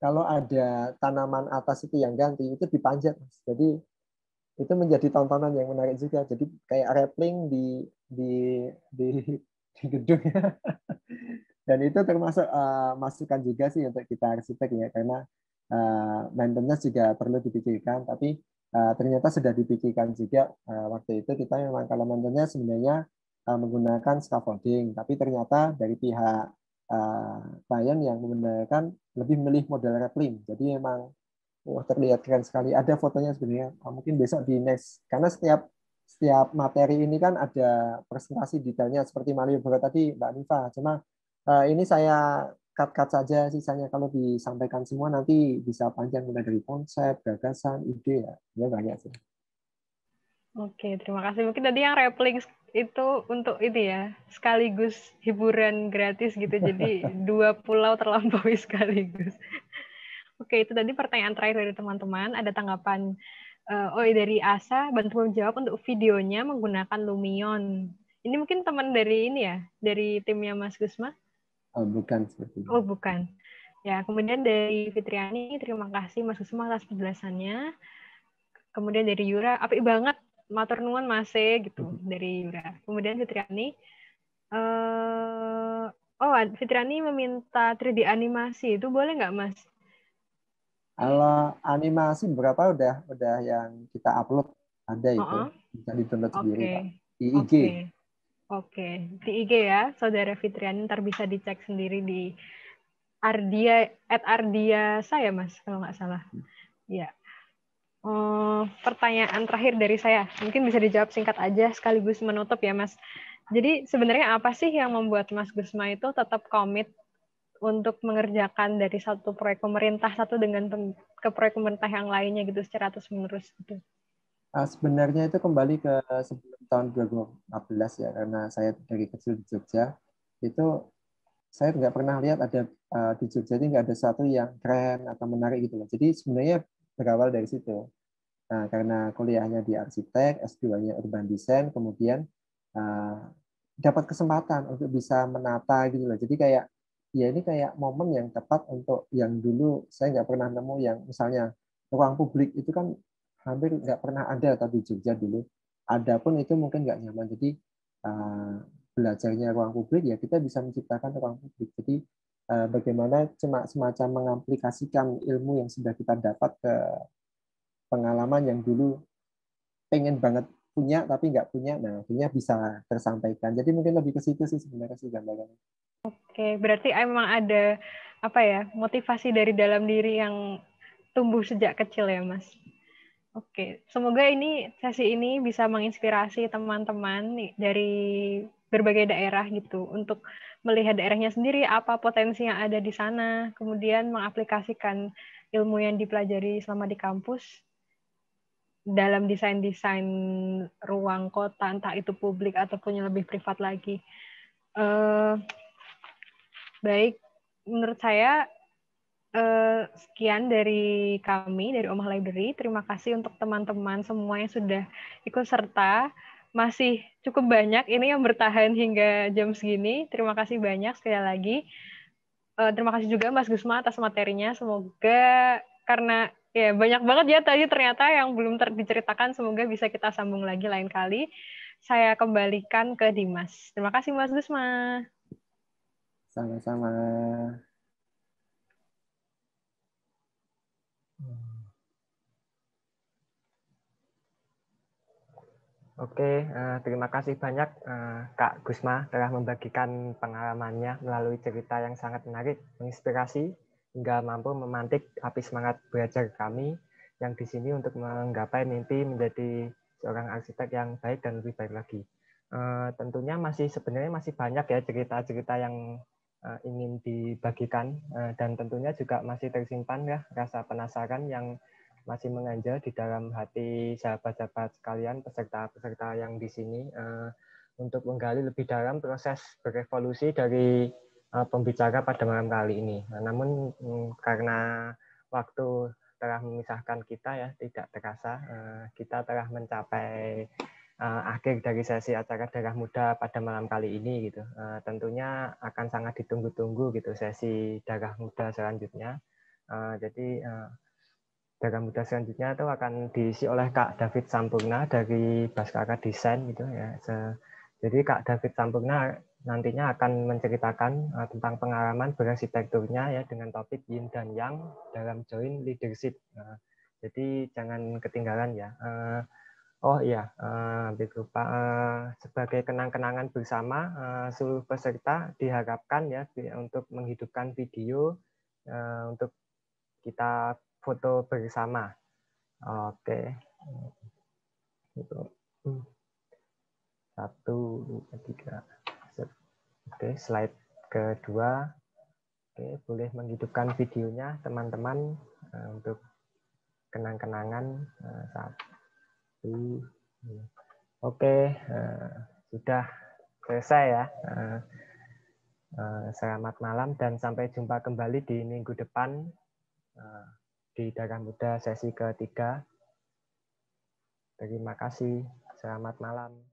kalau ada tanaman atas itu yang ganti itu dipanjat, Mas. Jadi itu menjadi tontonan yang menarik juga. Jadi kayak rappling di di di, di gedung. Dan itu termasuk uh, masukan juga sih untuk kita arsitek ya, karena uh, maintenance juga perlu dipikirkan. Tapi uh, ternyata sudah dipikirkan juga uh, waktu itu kita memang kalau maintenance sebenarnya uh, menggunakan scaffolding, tapi ternyata dari pihak uh, klien yang menggunakan lebih memilih model rappling. Jadi memang wah, terlihat keren sekali. Ada fotonya sebenarnya. Mungkin besok di next. Karena setiap setiap materi ini kan ada presentasi detailnya seperti Malioboro tadi, Mbak Nifa. Cuma uh, ini saya cut-cut saja. Sisanya kalau disampaikan semua nanti bisa panjang mulai dari konsep, gagasan, ide ya. Ya banyak sih. Oke, terima kasih. Mungkin tadi yang rappling itu untuk itu ya, sekaligus hiburan gratis gitu. Jadi dua pulau terlampaui sekaligus. Oke, itu tadi pertanyaan terakhir dari teman-teman. Ada tanggapan uh, oh dari Asa, bantu menjawab untuk videonya menggunakan Lumion. Ini mungkin teman dari ini ya, dari timnya Mas Gusma? Oh, bukan seperti itu. Oh, bukan. Ya, kemudian dari Fitriani, terima kasih Mas Gusma atas penjelasannya. Kemudian dari Yura, apik banget, matur nuwun Mas gitu, dari Yura. Kemudian Fitriani, uh, oh Fitriani meminta tiga D animasi, itu boleh nggak Mas? Kalau animasi berapa udah udah yang kita upload ada itu, uh-uh. bisa di-download okay. sendiri Pak. Di I G. Oke, okay. okay. Di I G ya, Saudara Fitriani, ntar bisa dicek sendiri di Ardia at Ardia saya Mas, kalau nggak salah. Hmm. Ya. Uh, pertanyaan terakhir dari saya, mungkin bisa dijawab singkat aja sekaligus menutup ya Mas. Jadi sebenarnya apa sih yang membuat Mas Gusma itu tetap komit untuk mengerjakan dari satu proyek pemerintah satu dengan ke proyek pemerintah yang lainnya gitu secara terus menerus gitu? Uh, sebenarnya itu kembali ke sebelum tahun dua ribu empat belas ya, karena saya dari kecil di Jogja itu saya nggak pernah lihat ada uh, di Jogja ini nggak ada sesuatu yang keren atau menarik gitu loh. Jadi sebenarnya berawal dari situ. Nah, karena kuliahnya di arsitek, S dua-nya urban design, kemudian uh, dapat kesempatan untuk bisa menata gitu loh. Jadi kayak ya ini kayak momen yang tepat untuk yang dulu saya nggak pernah nemu yang misalnya ruang publik itu kan hampir nggak pernah ada atau di Jogja dulu. Ada pun itu mungkin nggak nyaman. Jadi uh, belajarnya ruang publik ya kita bisa menciptakan ruang publik. Jadi uh, bagaimana cuma semacam mengaplikasikan ilmu yang sudah kita dapat ke pengalaman yang dulu pengen banget punya tapi nggak punya, nah akhirnya bisa tersampaikan. Jadi mungkin lebih ke situ sih sebenarnya sih gambarannya. Oke, berarti emang ada apa ya motivasi dari dalam diri yang tumbuh sejak kecil ya Mas. Oke, semoga ini sesi ini bisa menginspirasi teman-teman dari berbagai daerah gitu untuk melihat daerahnya sendiri apa potensi yang ada di sana, kemudian mengaplikasikan ilmu yang dipelajari selama di kampus dalam desain-desain ruang kota, entah itu publik ataupun yang lebih privat lagi. Uh, baik, menurut saya uh, sekian dari kami, dari Omah Library. Terima kasih untuk teman-teman semua yang sudah ikut serta. Masih cukup banyak ini yang bertahan hingga jam segini. Terima kasih banyak sekali lagi. Uh, terima kasih juga Mas Gusma atas materinya. Semoga karena ya banyak banget ya tadi ternyata yang belum ter- diceritakan, semoga bisa kita sambung lagi lain kali. Saya kembalikan ke Dimas. Terima kasih Mas Gusma. Sama-sama. Oke, terima kasih banyak Kak Gusma telah membagikan pengalamannya melalui cerita yang sangat menarik, menginspirasi, hingga mampu memantik api semangat belajar kami yang di sini untuk menggapai mimpi menjadi seorang arsitek yang baik dan lebih baik lagi. Tentunya masih sebenarnya masih banyak ya cerita-cerita yang ingin dibagikan dan tentunya juga masih tersimpan ya rasa penasaran yang masih menganjal di dalam hati sahabat-sahabat sekalian, peserta-peserta yang di sini uh, untuk menggali lebih dalam proses berevolusi dari uh, pembicara pada malam kali ini. Nah, namun um, karena waktu telah memisahkan kita ya, tidak terasa uh, kita telah mencapai uh, akhir dari sesi acara Darah Muda pada malam kali ini gitu. Uh, tentunya akan sangat ditunggu-tunggu gitu sesi Darah Muda selanjutnya. Uh, jadi uh, Darah Muda selanjutnya itu akan diisi oleh Kak David Sampurna dari Baskara Desain gitu ya. Jadi Kak David Sampurna nantinya akan menceritakan uh, tentang pengalaman berarsitekturnya ya dengan topik Yin dan Yang dalam joint leadership. Uh, jadi jangan ketinggalan ya. Uh, oh iya, uh, hampir lupa. Uh, sebagai kenang-kenangan bersama, uh, seluruh peserta diharapkan ya untuk menghidupkan video uh, untuk kita foto bersama. Oke. Itu. Satu, dua, tiga. Oke, slide kedua. Oke, boleh menghidupkan videonya teman-teman uh, untuk kenang-kenangan uh, satu. Oke, uh, sudah selesai ya. Uh, uh, selamat malam dan sampai jumpa kembali di minggu depan. Uh, di Darah Muda sesi ketiga. Terima kasih. Selamat malam.